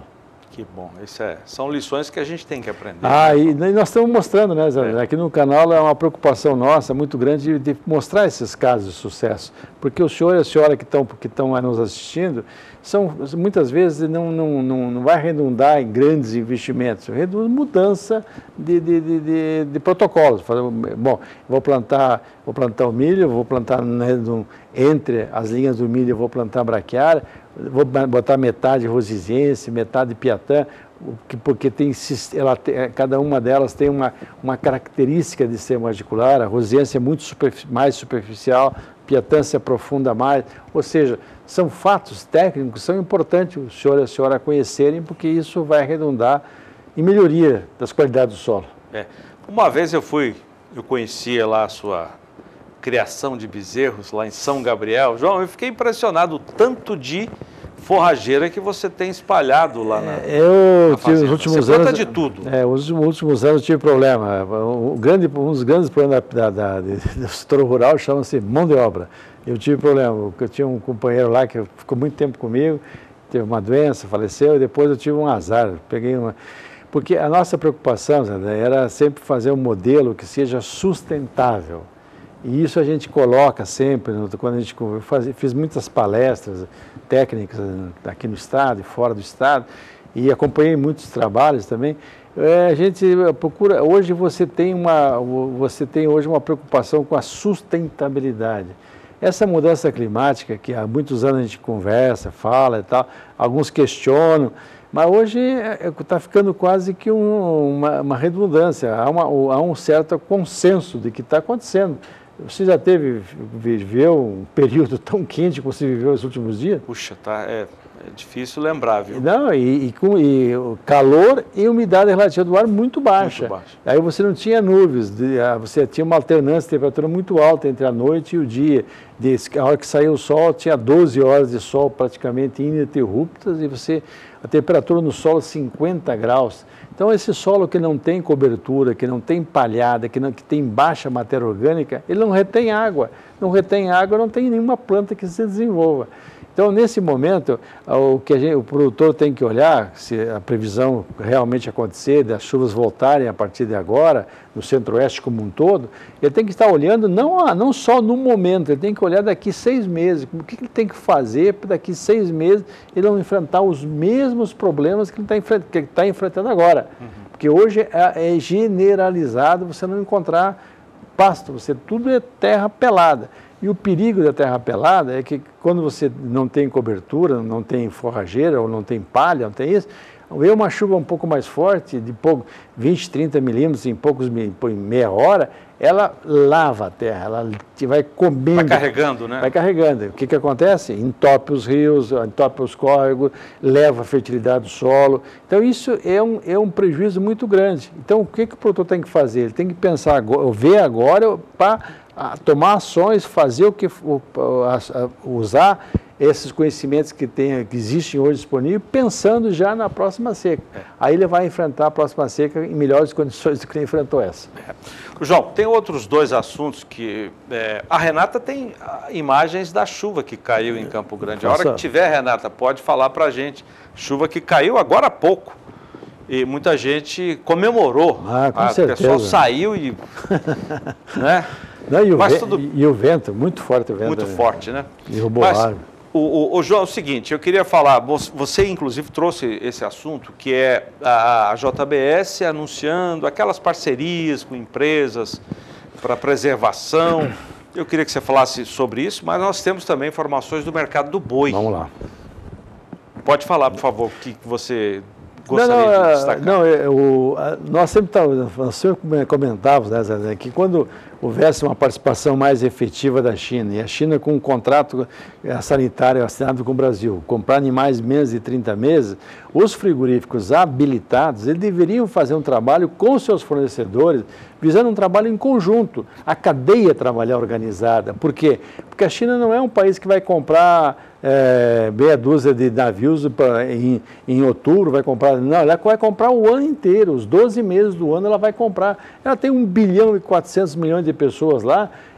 Que bom, isso é, são lições que a gente tem que aprender. Ah, e nós estamos mostrando, né, Zé? É. Aqui no canal é uma preocupação nossa muito grande de, de mostrar esses casos de sucesso, porque o senhor e a senhora que estão que estão nos assistindo, são, muitas vezes não, não, não, não vai redundar em grandes investimentos, redunda mudança de, de, de, de, de protocolos. Bom, vou plantar, vou plantar o milho, vou plantar né, no, entre as linhas do milho, eu vou plantar braquiária, vou botar metade rosizense, metade piatã, porque tem, ela, cada uma delas tem uma, uma característica de ser radicular. A rosizense é muito super, mais superficial, piatã se aprofunda mais, ou seja, são fatos técnicos, são importantes o senhor e a senhora conhecerem, porque isso vai redundar em melhoria das qualidades do solo. É. Uma vez eu fui, eu conhecia lá a sua criação de bezerros lá em São Gabriel. João, eu fiquei impressionado o tanto de forrageira que você tem espalhado lá na Eu na tive os últimos você anos. planta de tudo. É, os últimos anos eu tive problema. O grande, um dos grandes problemas da, da, da, do setor rural chama-se mão de obra. Eu tive problema. Eu tinha um companheiro lá que ficou muito tempo comigo, teve uma doença, faleceu, e depois eu tive um azar. Peguei uma. Porque a nossa preocupação, Zé, era sempre fazer um modelo que seja sustentável. E isso a gente coloca sempre, quando a gente faz, fiz muitas palestras técnicas aqui no estado e fora do estado, e acompanhei muitos trabalhos também. É, a gente procura, hoje você tem, uma, você tem hoje uma preocupação com a sustentabilidade. Essa mudança climática, que há muitos anos a gente conversa, fala e tal, alguns questionam, mas hoje está ficando quase que um, uma, uma redundância, há, uma, há um certo consenso de que está acontecendo. Você já teve, viveu um período tão quente como você viveu nos últimos dias? Puxa, tá, é, é difícil lembrar, viu? Não, e, e, com, e calor e umidade relativa do ar muito baixa. Muito baixa. Aí você não tinha nuvens, de, você tinha uma alternância de temperatura muito alta entre a noite e o dia. De, a hora que saiu o sol, tinha doze horas de sol praticamente ininterruptas, e você, a temperatura no solo cinquenta graus. Então, esse solo que não tem cobertura, que não tem palhada, que, não, que tem baixa matéria orgânica, ele não retém água. Não retém água, não tem nenhuma planta que se desenvolva. Então, nesse momento, o que a gente, o produtor tem que olhar, se a previsão realmente acontecer, das chuvas voltarem a partir de agora, no centro-oeste como um todo, ele tem que estar olhando não, não só no momento, ele tem que olhar daqui seis meses. O que ele tem que fazer para daqui seis meses ele não enfrentar os mesmos problemas que ele está enfrentando, que ele está enfrentando agora. Uhum. Porque hoje é, é generalizado você não encontrar pasto, você, tudo é terra pelada. E o perigo da terra pelada é que quando você não tem cobertura, não tem forrageira, ou não tem palha, não tem isso, veio uma chuva um pouco mais forte, de pouco, vinte, trinta milímetros em poucos em meia hora, ela lava a terra, ela vai comendo. Vai carregando, né? Vai carregando. O que, que acontece? Entope os rios, entope os córregos, leva a fertilidade do solo. Então, isso é um, é um prejuízo muito grande. Então, o que, que o produtor tem que fazer? Ele tem que pensar, agora, ver agora para tomar ações, fazer o que usar esses conhecimentos que, tem, que existem hoje disponíveis, pensando já na próxima seca. É. Aí ele vai enfrentar a próxima seca em melhores condições do que ele enfrentou essa. É. João, tem outros dois assuntos que... É, a Renata tem imagens da chuva que caiu em Campo Grande. A hora que tiver, Renata, pode falar para a gente. Chuva que caiu agora há pouco. E muita gente comemorou. Ah, com ah, certeza. O pessoal saiu e... né? Não, e, o Mas ve tudo... e o vento, muito forte o vento. Muito né? forte, né? Derrubou Mas, a árvore. O, o, o João, é o seguinte, eu queria falar, você inclusive trouxe esse assunto, que é a, a J B S anunciando aquelas parcerias com empresas para preservação. Eu queria que você falasse sobre isso, mas nós temos também informações do mercado do boi. Vamos lá. Pode falar, por favor, o que você gostaria não, não, de destacar. Não, eu, nós sempre nós comentávamos, né, Zé, que quando houvesse uma participação mais efetiva da China, e a China com um contrato sanitário assinado com o Brasil, comprar animais menos de trinta meses, os frigoríficos habilitados, eles deveriam fazer um trabalho com seus fornecedores, visando um trabalho em conjunto, a cadeia trabalhar organizada. Por quê? Porque a China não é um país que vai comprar é, meia dúzia de navios pra, em, em outubro, vai comprar... Não, ela vai comprar o ano inteiro, os doze meses do ano ela vai comprar. Ela tem um bilhão e quatrocentos milhões de pessoas lá,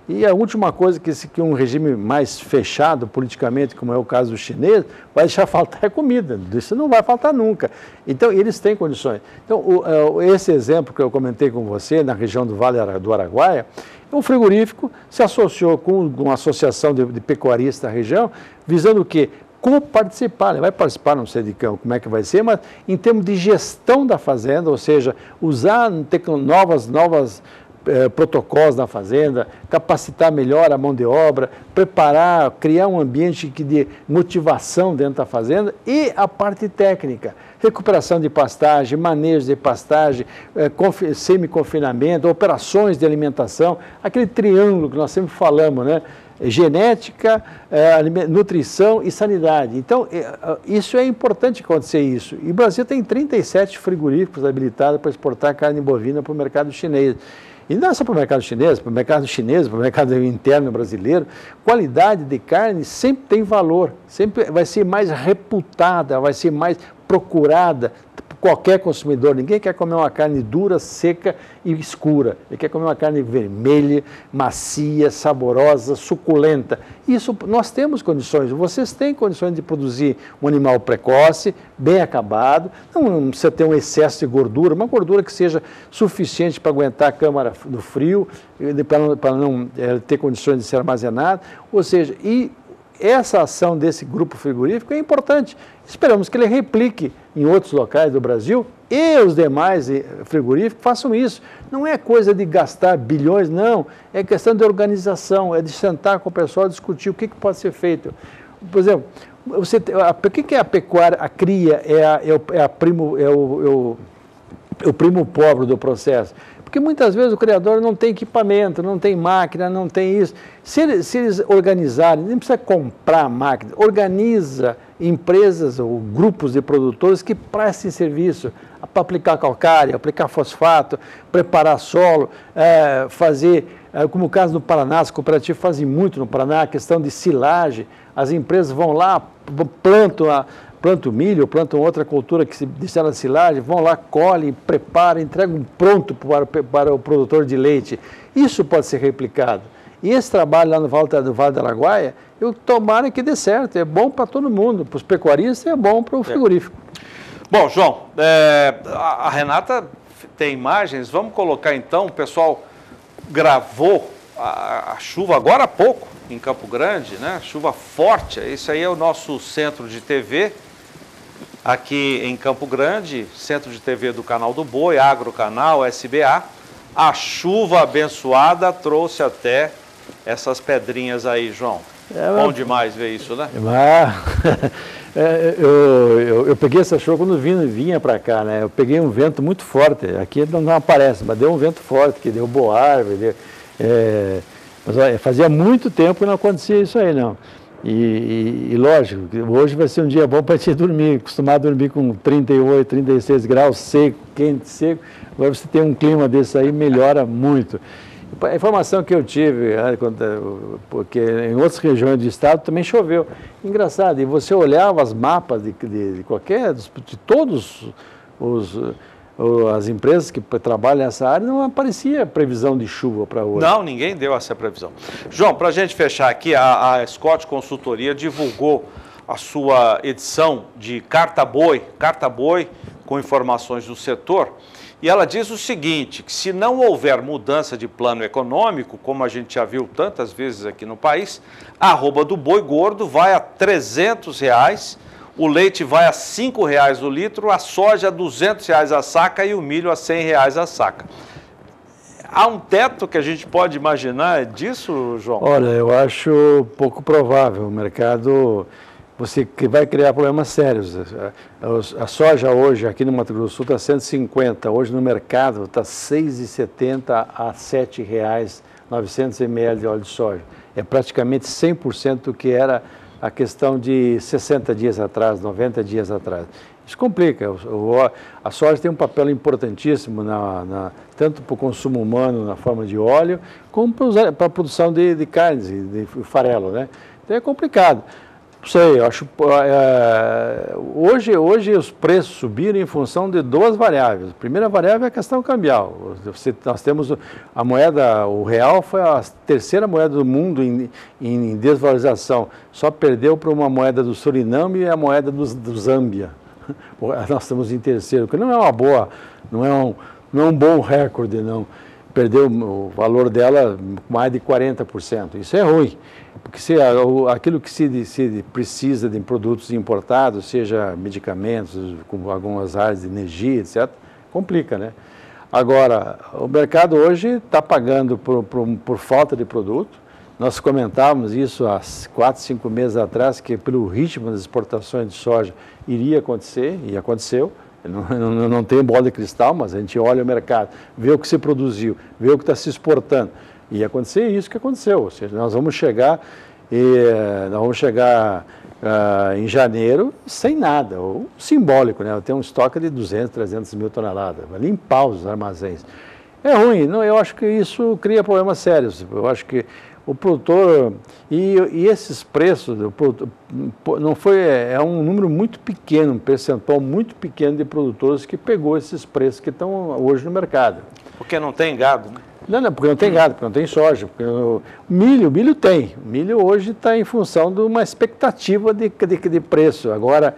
E a última coisa que, esse, que um regime mais fechado politicamente, como é o caso do chinês, vai deixar faltar é comida. Isso não vai faltar nunca. Então, eles têm condições. Então, o, esse exemplo que eu comentei com você, na região do Vale do Araguaia, o frigorífico se associou com uma associação de, de pecuaristas da região, visando o quê? Como participar, ele vai participar, não sei de como é que vai ser, mas em termos de gestão da fazenda, ou seja, usar novas, novas eh, protocolos na fazenda, capacitar melhor a mão de obra, preparar, criar um ambiente de motivação dentro da fazenda e a parte técnica, recuperação de pastagem, manejo de pastagem, eh, semi-confinamento, operações de alimentação, aquele triângulo que nós sempre falamos, né? Genética, eh, nutrição e sanidade. Então, eh, isso é importante acontecer isso. E o Brasil tem trinta e sete frigoríficos habilitados para exportar carne bovina para o mercado chinês. E não é só para o mercado chinês, para o mercado chinês, para o mercado interno brasileiro, qualidade de carne sempre tem valor, sempre vai ser mais reputada, vai ser mais procurada por qualquer consumidor. Ninguém quer comer uma carne dura, seca e escura. Ele quer comer uma carne vermelha, macia, saborosa, suculenta. Isso nós temos condições, vocês têm condições de produzir um animal precoce, bem acabado, não precisa ter um excesso de gordura, uma gordura que seja suficiente para aguentar a câmara do frio, para não, para não é, ter condições de ser armazenado, ou seja, e essa ação desse grupo frigorífico é importante. Esperamos que ele replique em outros locais do Brasil e os demais frigoríficos façam isso. Não é coisa de gastar bilhões, não. É questão de organização, é de sentar com o pessoal e discutir o que, que pode ser feito. Por exemplo, você, a, o que, que é a pecuária, a cria, é, a, é, o, é, a primo, é, o, é, o, é o primo pobre do processo? Porque muitas vezes o criador não tem equipamento, não tem máquina, não tem isso. Se eles, se eles organizarem, nem precisa comprar máquina, organiza empresas ou grupos de produtores que prestem serviço para aplicar calcário, aplicar fosfato, preparar solo, é, fazer, é, como o caso do Paraná, as cooperativas fazem muito no Paraná, a questão de silagem, as empresas vão lá, plantam a plantam milho, plantam outra cultura que se destila a silagem, vão lá, colhem, preparam, entregam pronto para, para o produtor de leite. Isso pode ser replicado. E esse trabalho lá no Vale, do Vale do Araguaia, eu tomara que dê certo, é bom para todo mundo, para os pecuaristas e é bom para o frigorífico. É. Bom, João, é, a, a Renata tem imagens, vamos colocar então, o pessoal gravou a, a chuva agora há pouco em Campo Grande, né? Chuva forte, isso aí é o nosso centro de T V, aqui em Campo Grande, centro de T V do Canal do Boi, Agrocanal, S B A. A chuva abençoada trouxe até essas pedrinhas aí, João. É, bom demais ver isso, né? Ah, é, eu, eu, eu peguei essa chuva quando vinha, vinha para cá, né? Eu peguei um vento muito forte, aqui não, não aparece, mas deu um vento forte, que deu boa árvore, deu, é, mas olha, fazia muito tempo que não acontecia isso aí, não. E, e, e lógico, hoje vai ser um dia bom para te dormir, acostumar a dormir com trinta e oito, trinta e seis graus, seco, quente, seco. Agora você tem um clima desse aí, melhora muito. A informação que eu tive, porque em outras regiões do estado também choveu. Engraçado, e você olhava as mapas de, de, de qualquer, de todos os... as empresas que trabalham nessa área, não aparecia previsão de chuva para hoje. Não, ninguém deu essa previsão. João, para a gente fechar aqui, a, a Scott Consultoria divulgou a sua edição de Carta Boi, Carta Boi com informações do setor, e ela diz o seguinte, que se não houver mudança de plano econômico, como a gente já viu tantas vezes aqui no país, a arroba do boi gordo vai a trezentos reais, o leite vai a cinco reais o litro, a soja a duzentos reais a saca e o milho a cem reais a saca. Há um teto que a gente pode imaginar disso, João? Olha, eu acho pouco provável. O mercado você vai criar problemas sérios. A soja hoje, aqui no Mato Grosso do Sul, está cento e cinquenta. Hoje no mercado está seis reais e setenta a sete reais, novecentos mililitros de óleo de soja. É praticamente cem por cento do que era a questão de sessenta dias atrás, noventa dias atrás. Isso complica. O, o, a soja tem um papel importantíssimo, na, na, tanto para o consumo humano na forma de óleo, como para a produção de, de carnes, de, de farelo, né? Então é complicado. Não sei, eu acho é, hoje, hoje os preços subiram em função de duas variáveis. A primeira variável é a questão cambial. Você, nós temos a moeda, o real foi a terceira moeda do mundo em, em desvalorização. Só perdeu para uma moeda do Suriname e a moeda do, do Zâmbia. Nós estamos em terceiro, que não é uma boa, não é um, não é um bom recorde, não. Perdeu o valor dela mais de quarenta por cento. Isso é ruim. Porque se aquilo que se, se precisa de produtos importados, seja medicamentos, com algumas áreas de energia, etcétera, complica, né? Agora, o mercado hoje está pagando por, por, por falta de produto. Nós comentávamos isso há quatro, cinco meses atrás, que pelo ritmo das exportações de soja iria acontecer, e aconteceu. Não, não, não tem bola de cristal, mas a gente olha o mercado, vê o que se produziu, vê o que está se exportando. E acontecer isso que aconteceu, ou seja, nós vamos chegar, e, nós vamos chegar uh, em janeiro sem nada, ou simbólico, né? Tem um estoque de duzentas, trezentas mil toneladas, vai limpar os armazéns. É ruim, não, eu acho que isso cria problemas sérios, eu acho que o produtor, e, e esses preços, produtor, não foi, é um número muito pequeno, um percentual muito pequeno de produtores que pegou esses preços que estão hoje no mercado. Porque não tem gado, né? Não, não, porque não tem gado, porque não tem soja. Porque o milho, milho tem. O milho hoje está em função de uma expectativa de, de, de preço. Agora,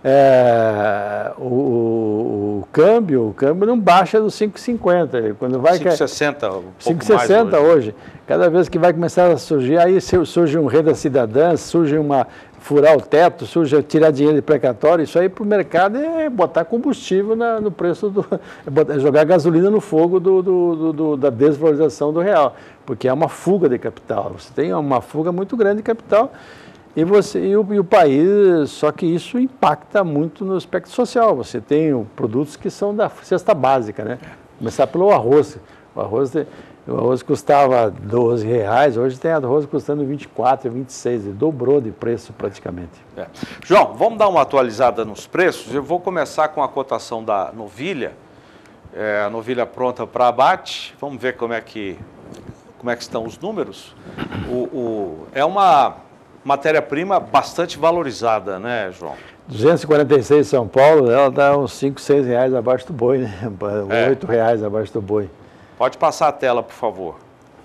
é, o, o, o câmbio, o câmbio não baixa dos cinco e cinquenta. Quando vai cinco e sessenta, um cinco e sessenta hoje. hoje. Cada vez que vai começar a surgir, aí surge um renda cidadã, surge uma furar o teto, surge tirar dinheiro de precatório, isso aí para o mercado é botar combustível na, no preço, do, é, botar, é jogar gasolina no fogo do, do, do, do, da desvalorização do real, porque é uma fuga de capital, você tem uma fuga muito grande de capital e, você, e, o, e o país, só que isso impacta muito no aspecto social, você tem produtos que são da cesta básica, né? Começar pelo arroz, o arroz... De, O arroz custava doze reais, hoje tem arroz custando vinte e quatro, vinte e seis, dobrou de preço praticamente. É. João, vamos dar uma atualizada nos preços. Eu vou começar com a cotação da novilha, é, a novilha pronta para abate. Vamos ver como é que, como é que estão os números. O, o, é uma matéria-prima bastante valorizada, né, João? duzentos e quarenta e seis São Paulo, ela dá uns cinco, seis reais abaixo do boi, né? oito reais abaixo do boi. Pode passar a tela, por favor.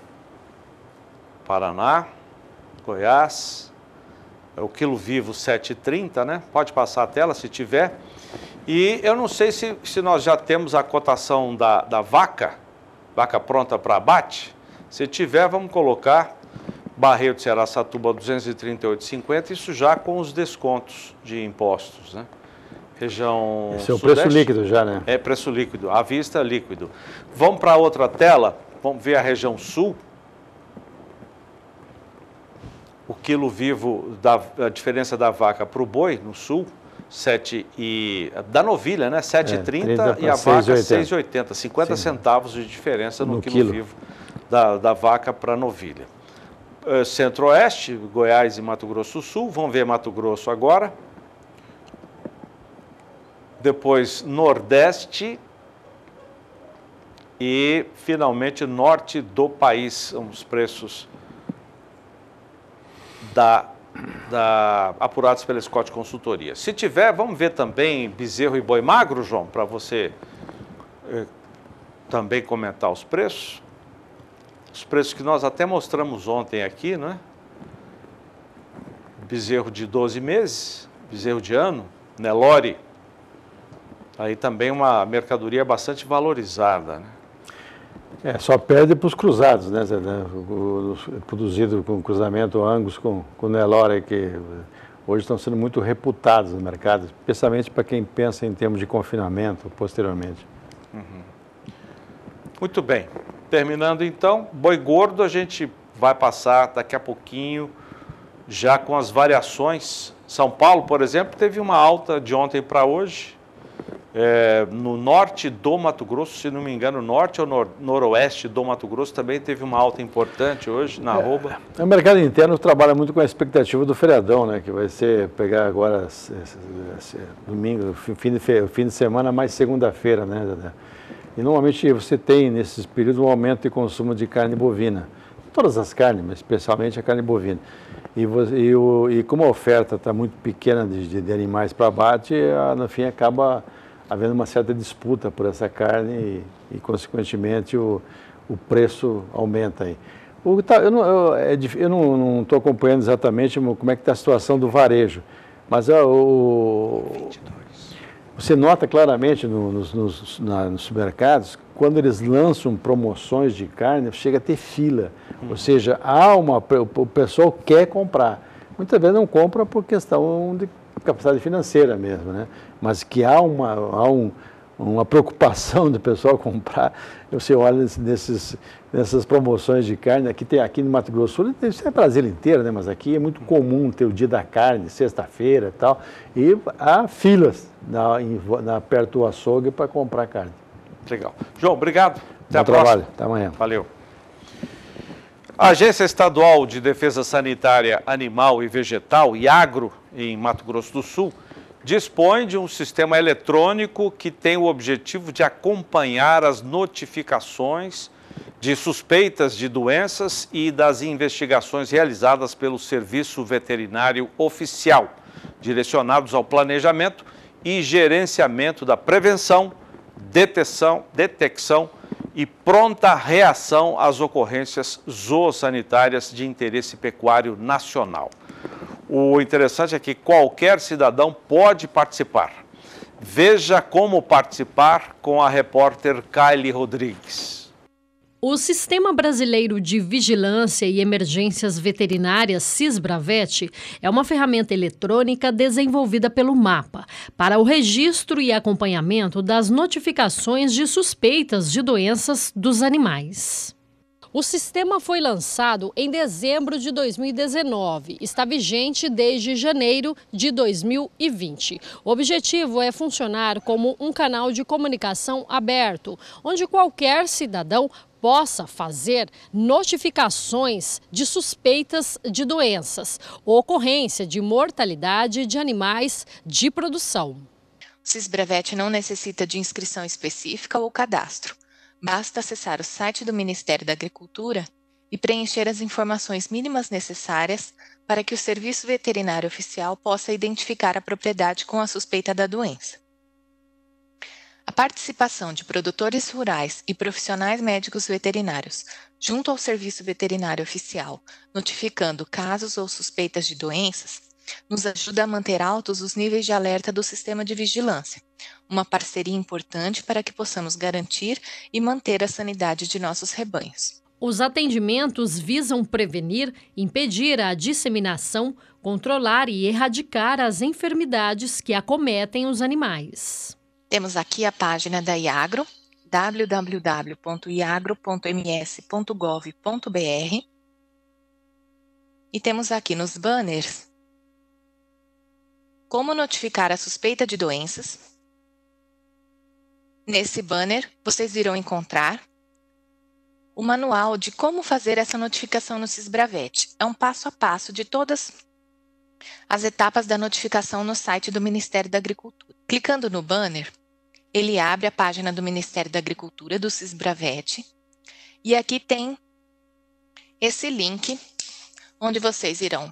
Paraná, Goiás, é o quilo vivo sete e trinta, né? Pode passar a tela se tiver. E eu não sei se, se nós já temos a cotação da, da vaca, vaca pronta para abate. Se tiver, vamos colocar Barreiro de Araçatuba duzentos e trinta e oito reais e cinquenta centavos, isso já com os descontos de impostos, né? Região Esse é o sudeste, preço líquido já, né? É preço líquido, à vista líquido. Vamos para outra tela, vamos ver a região sul. O quilo vivo, da, a diferença da vaca para o boi no sul, sete e, da novilha, né? sete e trinta é, e a vaca seis e oitenta, cinquenta Sim. centavos de diferença no, no quilo, quilo vivo da, da vaca para a novilha. Centro-Oeste, Goiás e Mato Grosso do Sul, vamos ver Mato Grosso agora. Depois Nordeste e finalmente Norte do país, são os preços da, da, apurados pela Scott Consultoria. Se tiver, vamos ver também bezerro e boi magro, João, para você eh, também comentar os preços. Os preços que nós até mostramos ontem aqui, né? Bezerro de doze meses, bezerro de ano, Nelore. Aí também uma mercadoria bastante valorizada, né? É, só perde para os cruzados, né? O, o, produzido com cruzamento Angus com, com Nelore, que hoje estão sendo muito reputados no mercado, especialmente para quem pensa em termos de confinamento posteriormente. Uhum. Muito bem. Terminando então, boi gordo a gente vai passar daqui a pouquinho já com as variações. São Paulo, por exemplo, teve uma alta de ontem para hoje. É, no norte do Mato Grosso, se não me engano, norte ou nor noroeste do Mato Grosso também teve uma alta importante hoje na arroba. É, o mercado interno trabalha muito com a expectativa do feriadão, né, que vai ser pegar agora domingo, fim de, fim de semana mais segunda-feira, né, e normalmente você tem nesses períodos um aumento de consumo de carne bovina. todas as carnes, mas especialmente a carne bovina. E, e, o, e como a oferta está muito pequena de, de animais para abate, a, no fim acaba havendo uma certa disputa por essa carne e, e consequentemente, o, o preço aumenta aí. O, tá, eu não estou é, eu não, não acompanhando exatamente como é que está a situação do varejo, mas ó, o, você nota claramente no, nos, nos, na, nos supermercados, quando eles lançam promoções de carne, chega a ter fila, ou seja, há uma, o pessoal quer comprar. Muitas vezes não compra por questão de capacidade financeira mesmo, né? Mas que há uma, há um, uma preocupação do pessoal comprar. Você olha nesses, nessas promoções de carne, aqui, tem, aqui no Mato Grosso do Sul, isso é Brasil inteiro, né? Mas aqui é muito comum ter o dia da carne, sexta-feira e tal, e há filas na, na, perto do açougue para comprar carne. Legal. João, obrigado. Até Bom a trabalho. próxima. Até amanhã. Valeu. A Agência Estadual de Defesa Sanitária Animal e Vegetal, IAGRO, em Mato Grosso do Sul, dispõe de um sistema eletrônico que tem o objetivo de acompanhar as notificações de suspeitas de doenças e das investigações realizadas pelo Serviço Veterinário Oficial, direcionados ao planejamento e gerenciamento da prevenção, detecção, detecção e pronta reação às ocorrências zoossanitárias de interesse pecuário nacional. O interessante é que qualquer cidadão pode participar. Veja como participar com a repórter Kylie Rodrigues. O Sistema Brasileiro de Vigilância e Emergências Veterinárias, SISBRAVET, é uma ferramenta eletrônica desenvolvida pelo MAPA para o registro e acompanhamento das notificações de suspeitas de doenças dos animais. O sistema foi lançado em dezembro de dois mil e dezenove, está vigente desde janeiro de dois mil e vinte. O objetivo é funcionar como um canal de comunicação aberto, onde qualquer cidadão possa fazer notificações de suspeitas de doenças ou ocorrência de mortalidade de animais de produção. O SISBRAVET não necessita de inscrição específica ou cadastro. Basta acessar o site do Ministério da Agricultura e preencher as informações mínimas necessárias para que o Serviço Veterinário Oficial possa identificar a propriedade com a suspeita da doença. A participação de produtores rurais e profissionais médicos veterinários junto ao Serviço Veterinário Oficial, notificando casos ou suspeitas de doenças, nos ajuda a manter altos os níveis de alerta do sistema de vigilância, uma parceria importante para que possamos garantir e manter a sanidade de nossos rebanhos. Os atendimentos visam prevenir, impedir a disseminação, controlar e erradicar as enfermidades que acometem os animais. Temos aqui a página da IAGRO, w w w ponto iagro ponto m s ponto gov ponto b r, e temos aqui nos banners como notificar a suspeita de doenças. Nesse banner, vocês irão encontrar o manual de como fazer essa notificação no SISBRAVET. É um passo a passo de todas as etapas da notificação no site do Ministério da Agricultura. Clicando no banner, ele abre a página do Ministério da Agricultura, do SISBRAVET, e aqui tem esse link, onde vocês irão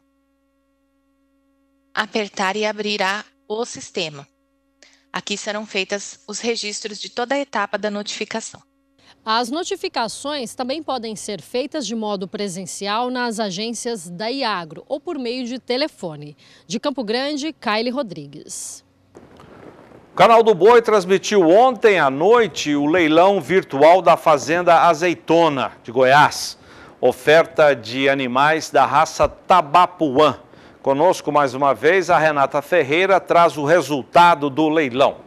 apertar e abrirá o sistema. Aqui serão feitas os registros de toda a etapa da notificação. As notificações também podem ser feitas de modo presencial nas agências da IAGRO ou por meio de telefone. De Campo Grande, Kylie Rodrigues. O Canal do Boi transmitiu ontem à noite o leilão virtual da Fazenda Azeitona, de Goiás. Oferta de animais da raça Tabapuã. Conosco mais uma vez a Renata Ferreira traz o resultado do leilão.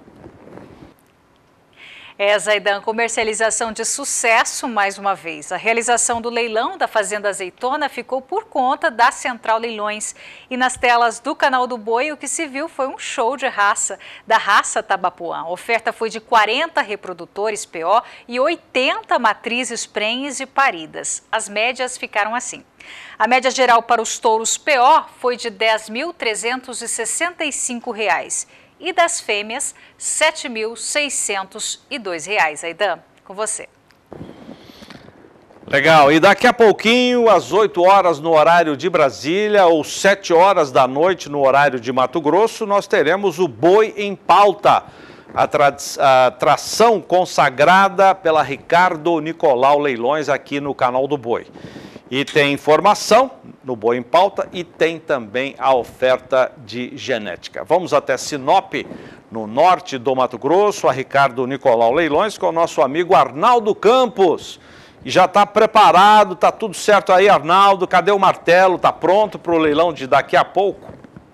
É, Zaidan, comercialização de sucesso mais uma vez. A realização do leilão da Fazenda Azeitona ficou por conta da Central Leilões. E nas telas do Canal do Boi, o que se viu foi um show de raça, da raça Tabapuã. A oferta foi de quarenta reprodutores P O e oitenta matrizes prenhes e paridas. As médias ficaram assim. A média geral para os touros P O foi de dez mil trezentos e sessenta e cinco reais. E das fêmeas, sete mil seiscentos e dois reais. Aidan, com você. Legal, e daqui a pouquinho, às oito horas no horário de Brasília, ou sete horas da noite no horário de Mato Grosso, nós teremos o Boi em Pauta, a, tra a atração consagrada pela Ricardo Nicolau Leilões aqui no canal do Boi. E tem informação no Boi em Pauta e tem também a oferta de genética. Vamos até Sinop, no norte do Mato Grosso, a Ricardo Nicolau Leilões, com o nosso amigo Arnaldo Campos. E já está preparado, está tudo certo aí, Arnaldo? Cadê o martelo? Está pronto para o leilão de daqui a pouco?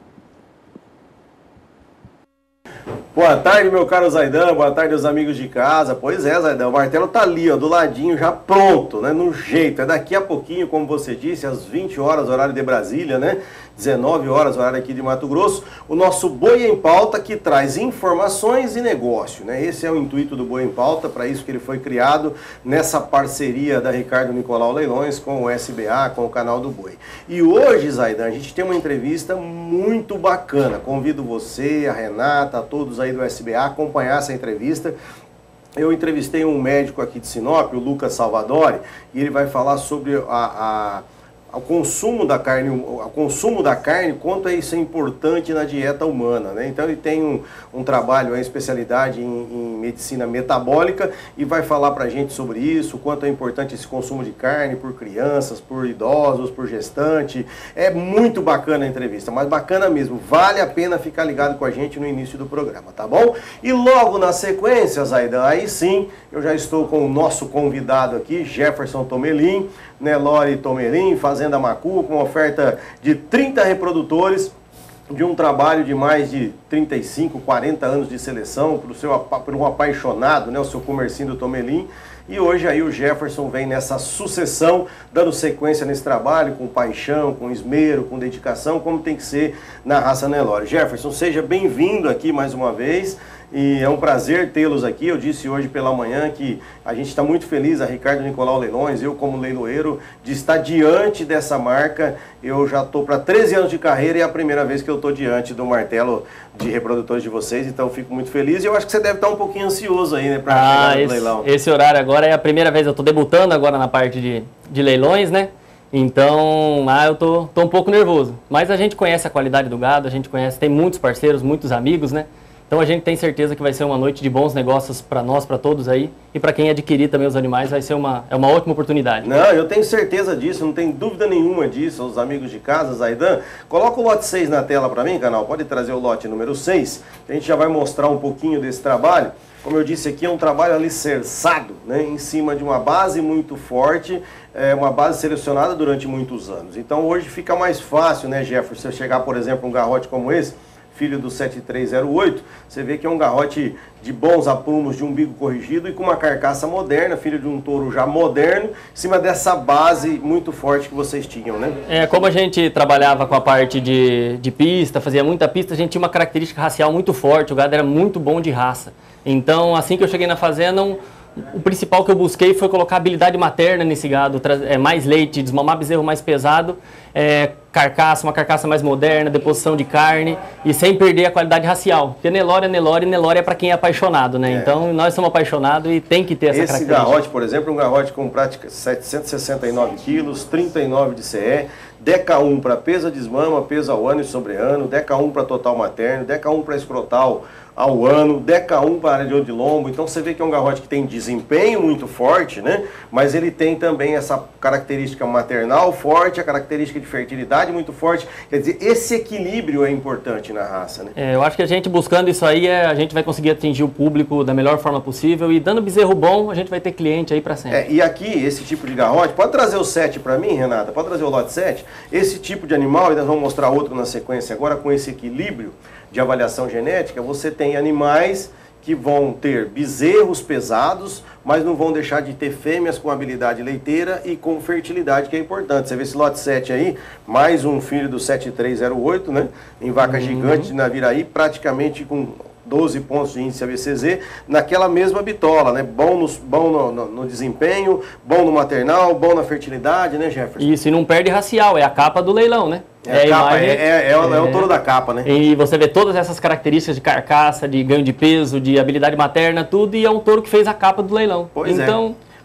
Boa tarde, meu caro Zaidan, boa tarde aos amigos de casa. Pois é, Zaidan, o martelo tá ali, ó, do ladinho, já pronto, né, no jeito. É daqui a pouquinho, como você disse, às vinte horas, horário de Brasília, né, dezenove horas, horário aqui de Mato Grosso, o nosso Boi em Pauta, que traz informações e negócio, né. Esse é o intuito do Boi em Pauta, para isso que ele foi criado, nessa parceria da Ricardo Nicolau Leilões com o S B A, com o canal do Boi. E hoje, Zaidan, a gente tem uma entrevista muito bacana. Convido você, a Renata, a todos aí do S B A acompanhar essa entrevista. Eu entrevistei um médico aqui de Sinop, o Lucas Salvadori, e ele vai falar sobre a, a, o consumo da carne, o consumo da carne, quanto isso é importante na dieta humana, né? Então ele tem um, um trabalho, uma especialidade em, em medicina metabólica e vai falar pra gente sobre isso, quanto é importante esse consumo de carne por crianças, por idosos, por gestante. É muito bacana a entrevista, mas bacana mesmo, vale a pena ficar ligado com a gente no início do programa, tá bom? E logo na sequência, Zaidan, aí sim, eu já estou com o nosso convidado aqui, Jefferson Tomelin, Nelore Tomelin, Fazenda Macu, com uma oferta de trinta reprodutores, de um trabalho de mais de trinta e cinco, quarenta anos de seleção, para o seu, por um apaixonado, né, o seu comercinho do Tomelin. E hoje aí o Jefferson vem nessa sucessão, dando sequência nesse trabalho, com paixão, com esmero, com dedicação, como tem que ser na raça Nelore. Jefferson, seja bem-vindo aqui mais uma vez. E é um prazer tê-los aqui. Eu disse hoje pela manhã que a gente está muito feliz, a Ricardo Nicolau Leilões, eu como leiloeiro, de estar diante dessa marca. Eu já estou para treze anos de carreira e é a primeira vez que eu estou diante do martelo de reprodutores de vocês, então eu fico muito feliz. E eu acho que você deve estar um pouquinho ansioso aí, né, para ah, chegar no esse, leilão. Esse horário agora é a primeira vez, eu estou debutando agora na parte de, de leilões, né? Então, ah, eu tô, tô um pouco nervoso. Mas a gente conhece a qualidade do gado, a gente conhece, tem muitos parceiros, muitos amigos, né? Então a gente tem certeza que vai ser uma noite de bons negócios para nós, para todos aí. E para quem adquirir também os animais, vai ser uma, é uma ótima oportunidade. Não, eu tenho certeza disso, não tem dúvida nenhuma disso. Os amigos de casa, Zaidan, coloca o lote seis na tela para mim, canal. Pode trazer o lote número seis. A gente já vai mostrar um pouquinho desse trabalho. Como eu disse aqui, é um trabalho alicerçado, né, em cima de uma base muito forte, é, uma base selecionada durante muitos anos. Então hoje fica mais fácil, né, Jefferson, você chegar, por exemplo, um garrote como esse, filho do sete três zero oito, você vê que é um garrote de bons aprumos, de umbigo corrigido e com uma carcaça moderna, filho de um touro já moderno, em cima dessa base muito forte que vocês tinham, né? É, como a gente trabalhava com a parte de, de pista, fazia muita pista, a gente tinha uma característica racial muito forte, o gado era muito bom de raça. Então, assim que eu cheguei na fazenda, um, o principal que eu busquei foi colocar habilidade materna nesse gado, é, mais leite, desmamar bezerro mais pesado, é, carcaça, uma carcaça mais moderna, deposição de carne e sem perder a qualidade racial. Porque Nelore é Nelore e Nelore é para quem é apaixonado, né? É. Então nós somos apaixonados e tem que ter essa Esse característica. Esse garrote, por exemplo, é um garrote com prática setecentos e sessenta e nove quilos, trinta e nove de C E, Deca um para pesa desmama, pesa ao ano e sobre ano, Deca um para total materno, Deca um para escrotal ao ano, Deca um para área de de lombo. Então você vê que é um garrote que tem desempenho muito forte, né? Mas ele tem também essa característica maternal forte, a característica de fertilidade muito forte. Quer dizer, esse equilíbrio é importante na raça, né? É, eu acho que a gente buscando isso aí, é, a gente vai conseguir atingir o público da melhor forma possível e dando bezerro bom, a gente vai ter cliente aí para sempre. É, e aqui, esse tipo de garrote, pode trazer o sete para mim, Renata? Pode trazer o lote sete? Esse tipo de animal, e nós vamos mostrar outro na sequência agora, com esse equilíbrio de avaliação genética, você tem animais que vão ter bezerros pesados, mas não vão deixar de ter fêmeas com habilidade leiteira e com fertilidade, que é importante. Você vê esse lote sete aí, mais um filho do sete três zero oito, né? Em vaca uhum. gigante de Naviraí, praticamente com doze pontos de índice A B C Z, naquela mesma bitola, né? Bom, no, bom no, no, no desempenho, bom no maternal, bom na fertilidade, né, Jefferson? Isso, e não perde racial, é a capa do leilão, né? É, é, a capa, imagem, é, é, é, o, é o touro da capa, né? E você vê todas essas características de carcaça, de ganho de peso, de habilidade materna, tudo, e é um touro que fez a capa do leilão. Pois então, é.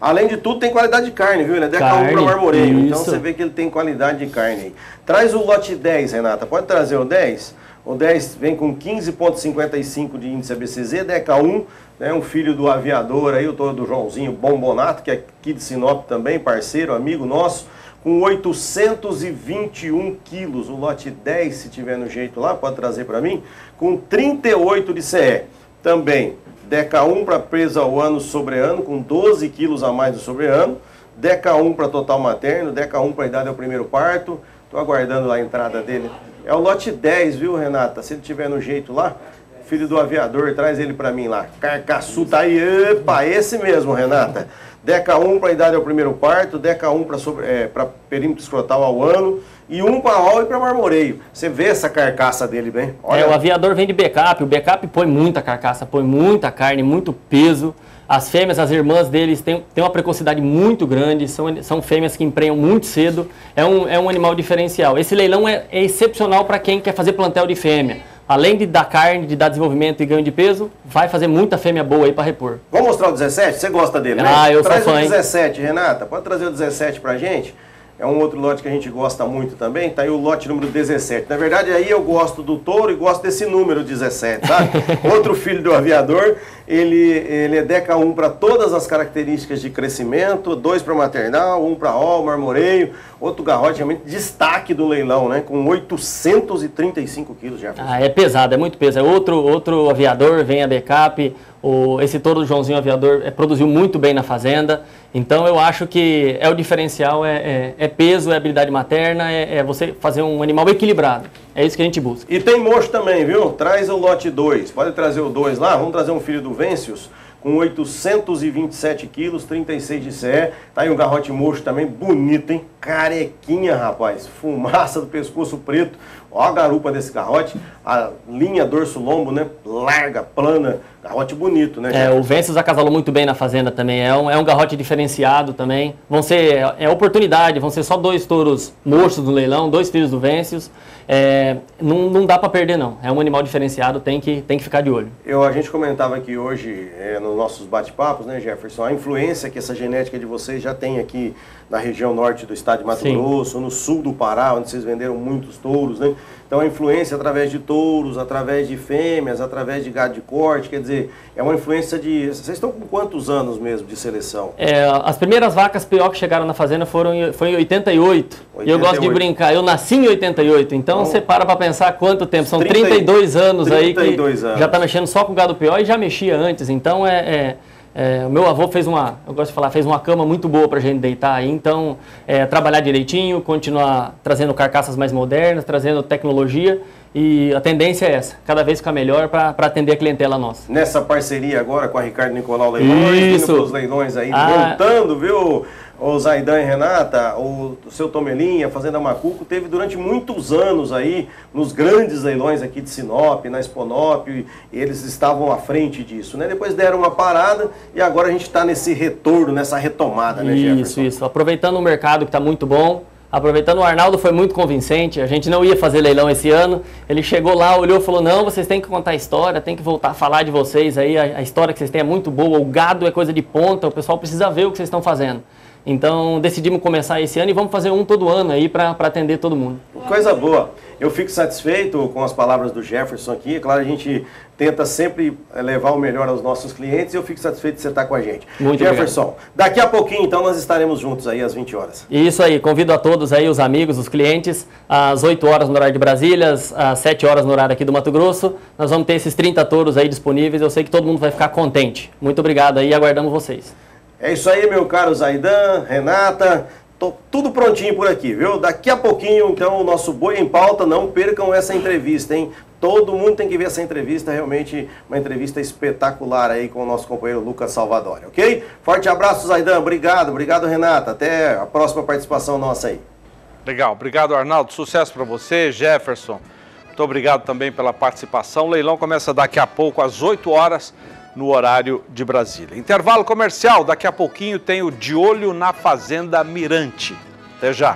Além de tudo, tem qualidade de carne, viu? Ele é Deca um para marmoreio, então você vê que ele tem qualidade de carne aí. Traz o lote dez, Renata, pode trazer o dez? O dez vem com quinze vírgula cinquenta e cinco de índice A B C Z, Deca um, né, um filho do aviador aí, o todo do Joãozinho Bombonato, que é aqui de Sinop também, parceiro, amigo nosso, com oitocentos e vinte e um quilos, o lote dez, se tiver no jeito lá, pode trazer para mim, com trinta e oito de C E. Também, Deca um para presa ao ano sobre ano, com doze quilos a mais do sobre ano, Deca um para total materno, Deca um para idade ao primeiro parto, estou aguardando lá a entrada dele. É o lote dez, viu, Renata? Se ele tiver no jeito lá, filho do aviador, traz ele para mim lá. Carcaçu tá aí, epa, esse mesmo, Renata. Deca um para idade ao primeiro parto, Deca um para é, perímetro escrotal ao ano e um para ol e para marmoreio. Você vê essa carcaça dele bem? Olha. É, o aviador vem de backup, o backup põe muita carcaça, põe muita carne, muito peso. As fêmeas, as irmãs deles têm, têm uma precocidade muito grande, são, são fêmeas que emprenham muito cedo, é um, é um animal diferencial. Esse leilão é, é excepcional para quem quer fazer plantel de fêmea. Além de dar carne, de dar desenvolvimento e ganho de peso, vai fazer muita fêmea boa aí para repor. Vamos mostrar o dezessete? Você gosta dele, né? Ah, eu Traz sou fã, o dezessete, hein? Renata, pode trazer o dezessete pra gente? É um outro lote que a gente gosta muito também, tá aí o lote número dezessete. Na verdade, aí eu gosto do touro e gosto desse número dezessete, sabe? Outro filho do aviador, ele, ele é Deca um para todas as características de crescimento, dois para maternal, um para ol, marmoreio, outro garrote, realmente destaque do leilão, né? Com oitocentos e trinta e cinco quilos de Ah, é pesado, é muito pesado. É outro, outro aviador, vem a backup. O, esse touro do Joãozinho Aviador é, produziu muito bem na fazenda, então eu acho que é o diferencial, é, é, é peso, é habilidade materna, é, é você fazer um animal equilibrado, é isso que a gente busca. E tem mocho também, viu? Traz o lote dois, pode trazer o dois lá, vamos trazer um filho do Vêncios, com oitocentos e vinte e sete quilos, trinta e seis de C E, tá aí um garrote mocho também, bonito, hein? Carequinha, rapaz, fumaça do pescoço preto, ó a garupa desse garrote, a linha dorso-lombo, né, larga, plana, garrote bonito, né? É, o Vêncios acasalou muito bem na fazenda também, é um, é um garrote diferenciado também, vão ser, é, é oportunidade, vão ser só dois touros mochos no leilão, dois filhos do Vêncios, é, não, não dá para perder não, é um animal diferenciado, tem que, tem que ficar de olho. Eu, a gente comentava aqui hoje, é, nos nossos bate-papos, né, Jefferson, a influência que essa genética de vocês já tem aqui na região norte do estado de Mato Sim. Grosso, no sul do Pará, onde vocês venderam muitos touros, né? Então a influência através de touros, através de fêmeas, através de gado de corte, quer dizer, é uma influência de... Vocês estão com quantos anos mesmo de seleção? É, as primeiras vacas P O que chegaram na fazenda foram em, foi em oitenta e oito, oitenta e oito. E eu gosto de brincar, eu nasci em oitenta e oito, então oh. você para para pensar quanto tempo, são trinta, trinta e dois anos trinta e dois aí que anos. Já está mexendo só com gado P O e já mexia antes, então é... é É, o meu avô fez uma, eu gosto de falar, fez uma cama muito boa para a gente deitar aí, então é, trabalhar direitinho, continuar trazendo carcaças mais modernas, trazendo tecnologia e a tendência é essa, cada vez ficar melhor para atender a clientela nossa. Nessa parceria agora com a Ricardo Nicolau Leilões, indo os leilões aí, ah. voltando, viu? O Zaidan e Renata, o, o seu Tomelinha, Fazenda Macuco, teve durante muitos anos aí, nos grandes leilões aqui de Sinop, na Exponop, e eles estavam à frente disso, né? Depois deram uma parada e agora a gente está nesse retorno, nessa retomada, né, Jefferson? Isso, isso. Aproveitando o mercado que está muito bom, aproveitando o Arnaldo foi muito convincente, a gente não ia fazer leilão esse ano, ele chegou lá, olhou e falou, não, vocês têm que contar a história, tem que voltar a falar de vocês aí, a, a história que vocês têm é muito boa, o gado é coisa de ponta, o pessoal precisa ver o que vocês estão fazendo. Então decidimos começar esse ano e vamos fazer um todo ano aí para atender todo mundo. Coisa boa. Eu fico satisfeito com as palavras do Jefferson aqui. É claro, a gente tenta sempre levar o melhor aos nossos clientes e eu fico satisfeito de você estar com a gente. Muito Jefferson, obrigado. Daqui a pouquinho então nós estaremos juntos aí às vinte horas. Isso aí, convido a todos aí, os amigos, os clientes, às oito horas no horário de Brasília, às sete horas no horário aqui do Mato Grosso. Nós vamos ter esses trinta touros aí disponíveis, eu sei que todo mundo vai ficar contente. Muito obrigado aí, aguardamos vocês. É isso aí, meu caro Zaidan, Renata, tô tudo prontinho por aqui, viu? Daqui a pouquinho, então, o nosso Boi em Pauta, não percam essa entrevista, hein? Todo mundo tem que ver essa entrevista, realmente uma entrevista espetacular aí com o nosso companheiro Lucas Salvadori, ok? Forte abraço, Zaidan, obrigado, obrigado, Renata, até a próxima participação nossa aí. Legal, obrigado, Arnaldo, sucesso para você, Jefferson, muito obrigado também pela participação. O leilão começa daqui a pouco, às oito horas, no horário de Brasília. Intervalo comercial, daqui a pouquinho tem o De Olho na Fazenda Mirante. Até já.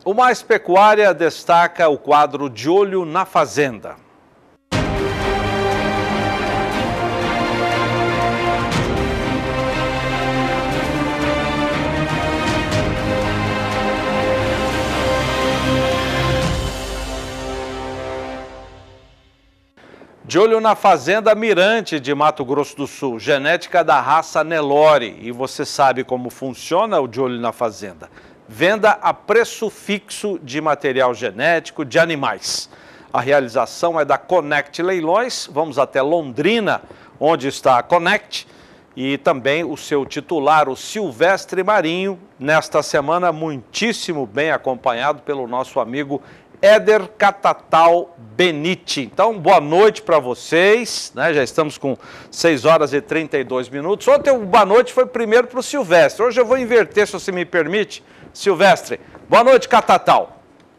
O Mais Pecuária destaca o quadro De Olho na Fazenda. De olho na Fazenda Mirante de Mato Grosso do Sul, genética da raça Nelore. E você sabe como funciona o De Olho na Fazenda. Venda a preço fixo de material genético de animais. A realização é da Connect Leilões. Vamos até Londrina, onde está a Connect. E também o seu titular, o Silvestre Marinho, nesta semana muitíssimo bem acompanhado pelo nosso amigo Éder Catatal Benite. Então, boa noite para vocês, né? Já estamos com seis horas e trinta e dois minutos. Ontem o boa noite foi primeiro para o Silvestre. Hoje eu vou inverter, se você me permite. Silvestre, boa noite, Catatal.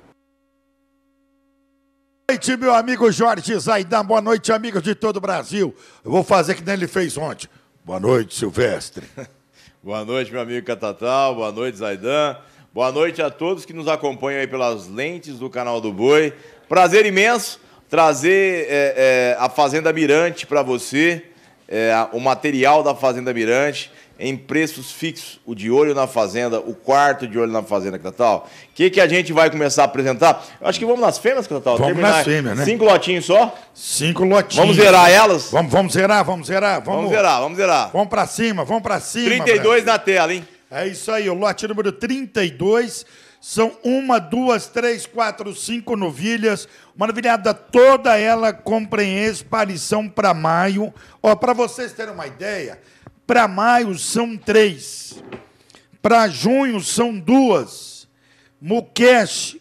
Boa noite, meu amigo Jorge Zaidan. Boa noite, amigos de todo o Brasil. Eu vou fazer que nem ele fez ontem. Boa noite, Silvestre. Boa noite, meu amigo Catatal. Boa noite, Zaidan. Boa noite a todos que nos acompanham aí pelas lentes do canal do Boi. Prazer imenso trazer é, é, a Fazenda Mirante para você, é, o material da Fazenda Mirante em preços fixos. O De Olho na Fazenda, o quarto De Olho na Fazenda, Catatal. O que, que a gente vai começar a apresentar? Eu acho que vamos nas fêmeas, Catatal? Vamos Terminar. nas fêmeas, né? Cinco lotinhos só? Cinco lotinhos. Vamos zerar elas? Vamos, vamos zerar, vamos zerar. Vamos, vamos zerar, vamos zerar. Vamos para cima, vamos para cima. trinta e dois na tela, hein? É isso aí, o lote número trinta e dois, são uma, duas, três, quatro, cinco novilhas, uma novilhada toda ela com prenhez, parição para maio. Ó, para vocês terem uma ideia, para maio são três, para junho são duas, Mukesh,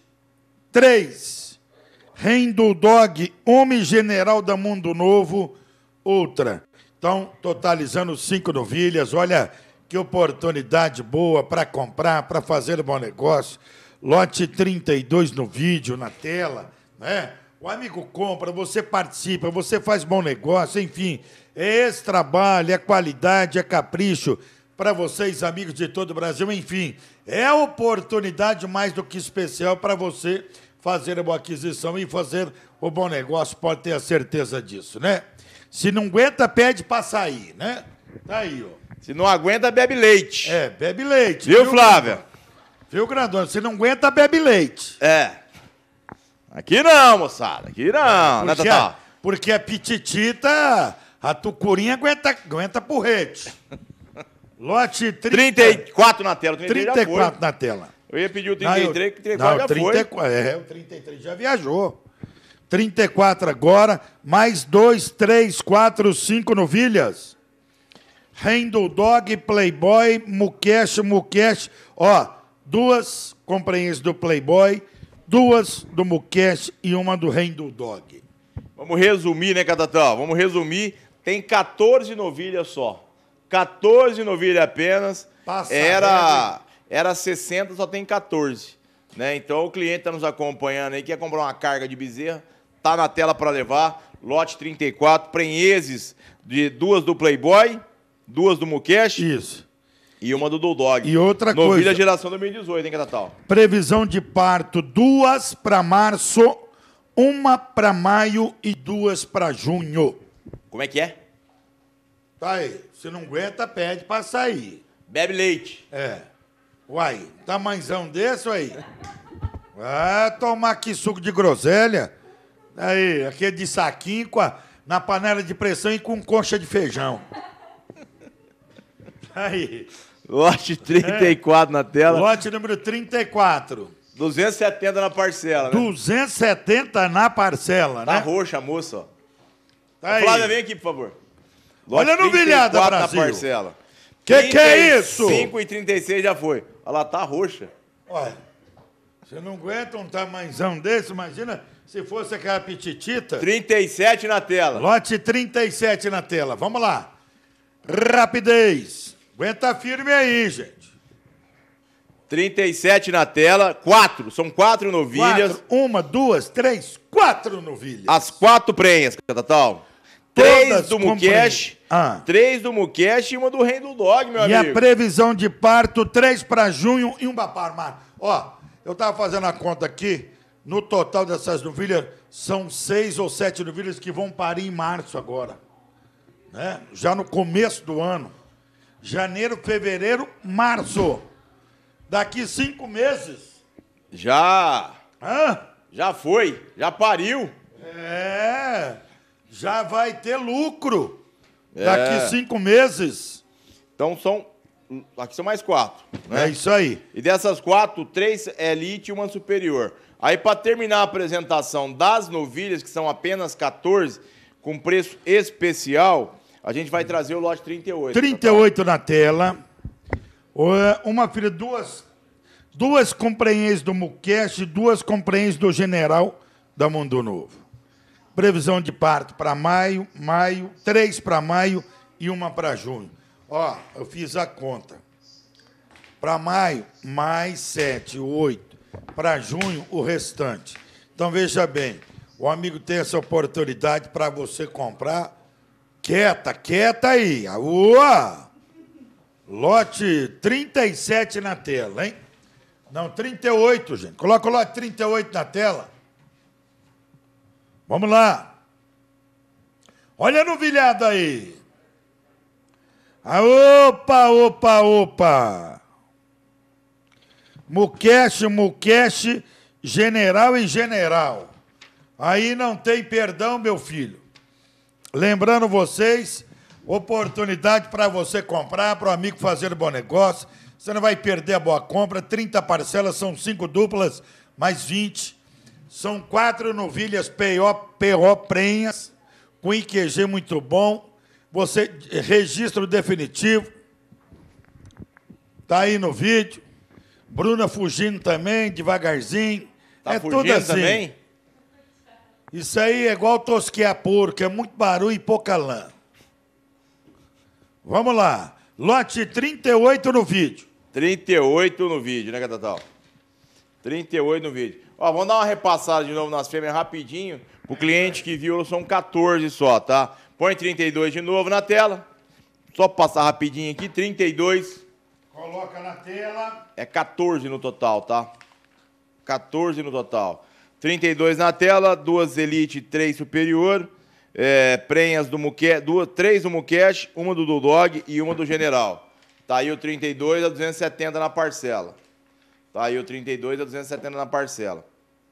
três, Rendo Dog, Homem General da Mundo Novo, outra. Então, totalizando cinco novilhas, olha... Que oportunidade boa para comprar, para fazer um bom negócio. Lote trinta e dois no vídeo, na tela, né? O amigo compra, você participa, você faz bom negócio, enfim. É esse trabalho, é qualidade, é capricho para vocês, amigos de todo o Brasil. Enfim, é oportunidade mais do que especial para você fazer uma boa aquisição e fazer o bom negócio, pode ter a certeza disso, né? Se não aguenta, pede para sair, né? Tá aí, ó. Se não aguenta, bebe leite. É, bebe leite. Viu, viu Flávia? Viu, Grandona? Se não aguenta, bebe leite. É. Aqui não, moçada. Aqui não. Porque, não, a, porque a pititita, a tucurinha aguenta, aguenta porrete. Lote trinta... trinta e quatro na tela. trinta e quatro na tela. Eu ia pedir o trinta e três, que o trinta e quatro não, já trinta e quatro, foi. É, o trinta e três já viajou. trinta e quatro agora, mais dois, três, quatro, cinco novilhas. Rendo Dog, Playboy, Mukesh, Mukesh. Ó, duas companhias do Playboy, duas do Mukesh e uma do Rendo Dog. Vamos resumir, né, Catatal? Vamos resumir. Tem quatorze novilhas só. quatorze novilhas apenas. Passa era, era sessenta, só tem quatorze. Né? Então o cliente está nos acompanhando aí, quer comprar uma carga de bezerra, tá na tela para levar. Lote trinta e quatro, prenhezes de duas do Playboy, duas do Mukesh. Isso. E uma do Dog. E outra Novilha coisa. geração dois mil e dezoito, hein, Catatal? Previsão de parto, duas para março, uma para maio e duas para junho. Como é que é? Tá aí. Se não aguenta, pede para sair. Bebe leite. É. Uai, tamanzão desse aí. Ah, tomar aqui suco de groselha. Aí, aquele de saquinho com a, na panela de pressão e com concha de feijão. Aí. Lote trinta e quatro é. na tela. Lote número trinta e quatro. duzentos e setenta na parcela, né? duzentos e setenta na parcela, tá né? Tá roxa a moça, ó. Tá aí. Flávia, vem aqui, por favor. Lote Olha a novilhada, Brasil. na parcela. Que que é isso? cinco e trinta e seis já foi. Olha lá, tá roxa. Olha, você não aguenta um tamanzão desse, imagina se fosse aquela pititita. trinta e sete na tela. Lote trinta e sete na tela. Vamos lá. Rapidez. Aguenta firme aí, gente. trinta e sete na tela. Quatro. São quatro novilhas. Quatro. Uma, duas, três, quatro novilhas. As quatro prenhas, Catatal. Três do Mukesh, ah. três do Mukesh e uma do Rei do Dog, meu e amigo. E a previsão de parto, três para junho e um para março. Ó, Eu estava fazendo a conta aqui, no total dessas novilhas, são seis ou sete novilhas que vão parir em março agora. Né? Já no começo do ano. Janeiro, fevereiro, março. Daqui cinco meses. Já. Hã? Já foi. Já pariu. É. Já vai ter lucro. É. Daqui cinco meses. Então são... Aqui são mais quatro. Né? É isso aí. E dessas quatro, três é elite e uma superior. Aí, para terminar a apresentação das novilhas, que são apenas quatorze, com preço especial, a gente vai trazer o lote trinta e oito. trinta e oito na tela. Uma filha, duas, duas companhias do Muqueche, duas companhias do General da Mundo Novo. Previsão de parto para maio, maio, três para maio e uma para junho. Ó, eu fiz a conta. Para maio, mais sete, oito. Para junho, o restante. Então, veja bem, o amigo tem essa oportunidade para você comprar. Quieta, quieta aí. Uá! Lote trinta e sete na tela, hein? Não, trinta e oito, gente. Coloca o lote trinta e oito na tela. Vamos lá. Olha a novilhada aí. Ah, opa, opa, opa. Muqueche, Muqueche, general e general. Aí não tem perdão, meu filho. Lembrando vocês, oportunidade para você comprar, para o amigo fazer bom negócio. Você não vai perder a boa compra. trinta parcelas, são cinco duplas, mais vinte. São quatro novilhas P O, P O prenhas, com I Q G muito bom. Você, registro definitivo. Tá aí no vídeo. Bruna fugindo também, devagarzinho. Tá é fugindo tudo assim. também? Isso aí é igual tosquear porco, é muito barulho e pouca lã. Vamos lá. Lote trinta e oito no vídeo. trinta e oito no vídeo, né, Catatal? trinta e oito no vídeo. Ó, vamos dar uma repassada de novo nas fêmeas rapidinho. O cliente que viu são quatorze só, tá? Põe trinta e dois de novo na tela. Só para passar rapidinho aqui, trinta e dois. Coloca na tela. É quatorze no total, tá? quatorze no total. trinta e dois na tela, duas elite, três superior. É, prenhas do Muqueche, duas, três do Muqueche, uma do Dudog e uma do General. Tá aí o trinta e dois a duzentos e setenta na parcela. Tá aí o trinta e dois a duzentos e setenta na parcela.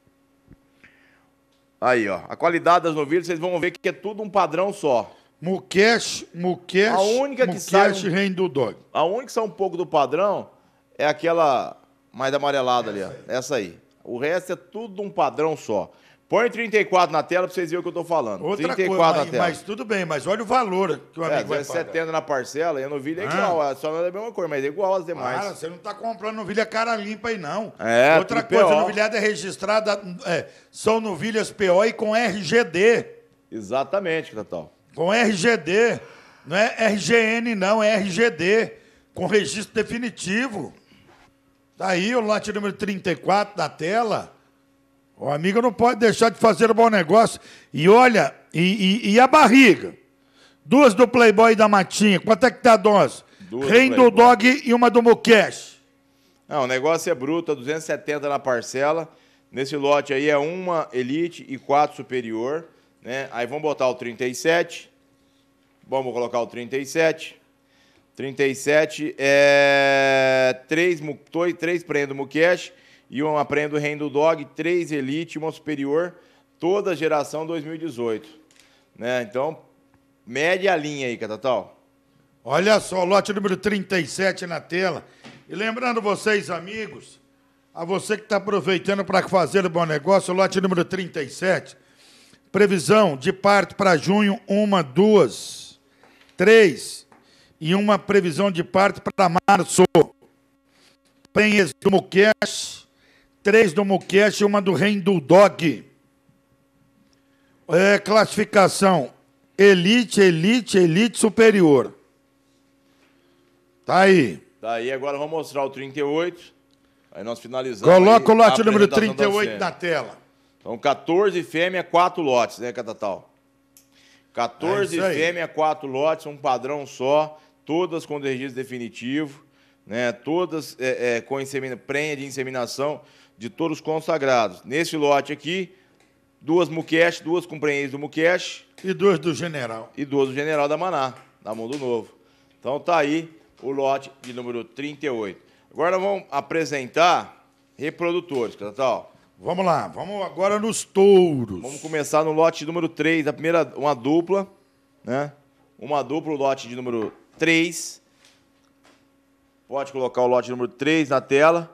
Aí, ó. A qualidade das novilhas, vocês vão ver que é tudo um padrão só. Muqueche, Muqueche, a única que Muqueche, sai um, Reino do Dog. A única que sai um pouco do padrão é aquela mais amarelada ali, ó. Essa aí. O resto é tudo um padrão só. Põe trinta e quatro na tela pra vocês verem o que eu tô falando. Outra trinta e quatro coisa, na mas, tela. mas tudo bem, mas olha o valor que o amigo é, vai pagar. setenta na parcela e a novilha é Ah. igual. Só não é a mesma cor, mas é igual às demais. Cara, você não está comprando novilha cara limpa aí, não. É, Outra tudo coisa, P O. a novilhada é registrada, é, são novilhas P O e com R G D. Exatamente, Tatal. Com R G D. Não é R G N, não, é R G D. Com registro definitivo. Tá aí o lote número trinta e quatro da tela. O amigo não pode deixar de fazer um bom negócio. E olha, e, e, e a barriga? Duas do Playboy e da Matinha. Quanto é que tá a dose? Reino do Dog e uma do Muqueche. Não, o negócio é bruto, duzentos e setenta na parcela. Nesse lote aí é uma elite e quatro superior. Né? Aí vamos botar o trinta e sete. Vamos colocar o trinta e sete. trinta e sete é três, três prendas do Muqueche e uma prenda do Reino do Dog, três elite e uma superior, toda geração dois mil e dezoito. Né? Então, média linha aí, Catatal. Olha só, lote número trinta e sete na tela. E lembrando vocês, amigos, a você que está aproveitando para fazer o bom negócio, lote número trinta e sete, previsão de parto para junho, uma, duas, três, e uma previsão de parto para março. Prenhas do Muqueche, três do Muqueche e uma do Reino do Dog. É, classificação elite, elite, elite superior. Tá aí. Daí agora vamos mostrar o trinta e oito. Aí nós finalizamos. Coloca o lote a número apresentação trinta e das oito fêmeas. na tela. Então, quatorze fêmea, quatro lotes, né, Catatal? quatorze É isso aí. fêmea, quatro lotes, um padrão só, todas com registro definitivo, né? Todas é, é, com insemina, prenha de inseminação de touros consagrados. Nesse lote aqui, duas Muqueche, duas com prenhez do Muqueche. E duas do General. E duas do General da Maná, da Mundo Novo. Então tá aí o lote de número trinta e oito. Agora vamos apresentar reprodutores, Catatal. Vamos lá, vamos agora nos touros. Vamos começar no lote número três, a primeira, uma dupla, né? Uma dupla, o lote de número três. Pode colocar o lote número três na tela.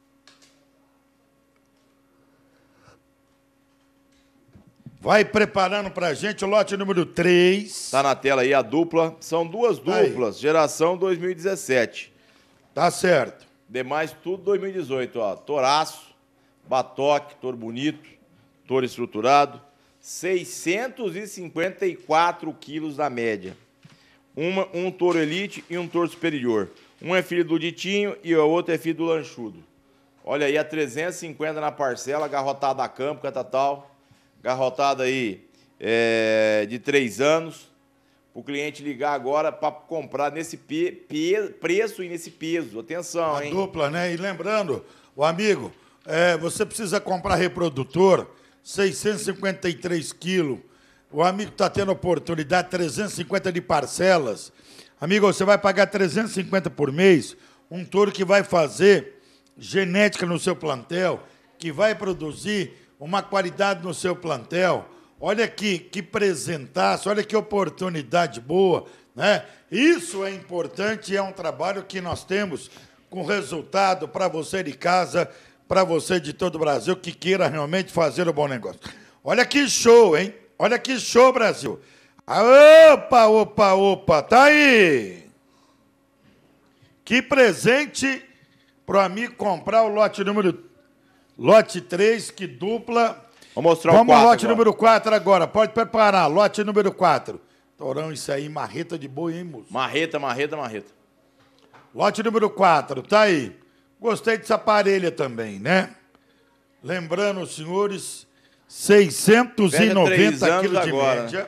Vai preparando pra gente o lote número três. Tá na tela aí a dupla. São duas duplas, aí. Geração dois mil e dezessete. Tá certo. Demais tudo dois mil e dezoito, ó. Toraço, batoque, touro bonito, touro estruturado. seiscentos e cinquenta e quatro quilos na média. Uma, um touro elite e um touro superior. Um é filho do Ditinho e o outro é filho do Lanchudo. Olha aí, a trezentos e cinquenta na parcela, garrotada a campo, catatal. Garrotada aí é, de três anos. O cliente ligar agora para comprar nesse pe, pe, preço e nesse peso. Atenção, a hein? Dupla, né? E lembrando, o amigo, é, você precisa comprar reprodutor, seiscentos e cinquenta e três quilos. O amigo está tendo oportunidade, trezentos e cinquenta de parcelas. Amigo, você vai pagar trezentos e cinquenta por mês, um touro que vai fazer genética no seu plantel, que vai produzir uma qualidade no seu plantel. Olha que, que presentaço, olha que oportunidade boa, né? Isso é importante e é um trabalho que nós temos com resultado para você de casa, para você de todo o Brasil que queira realmente fazer o bom negócio. Olha que show, hein? Olha que show, Brasil. Ah, opa, opa, opa, tá aí. Que presente para o amigo comprar o lote número Lote três, que dupla. Vamos mostrar Vamos o quatro. Vamos lote agora. número quatro agora. Pode preparar. Lote número quatro. Torão, isso aí, marreta de boi, hein, moço? Marreta, marreta, marreta. Lote número quatro, tá aí. Gostei dessa parelha também, né? Lembrando, os senhores, seiscentos e noventa quilos de agora, média. Né?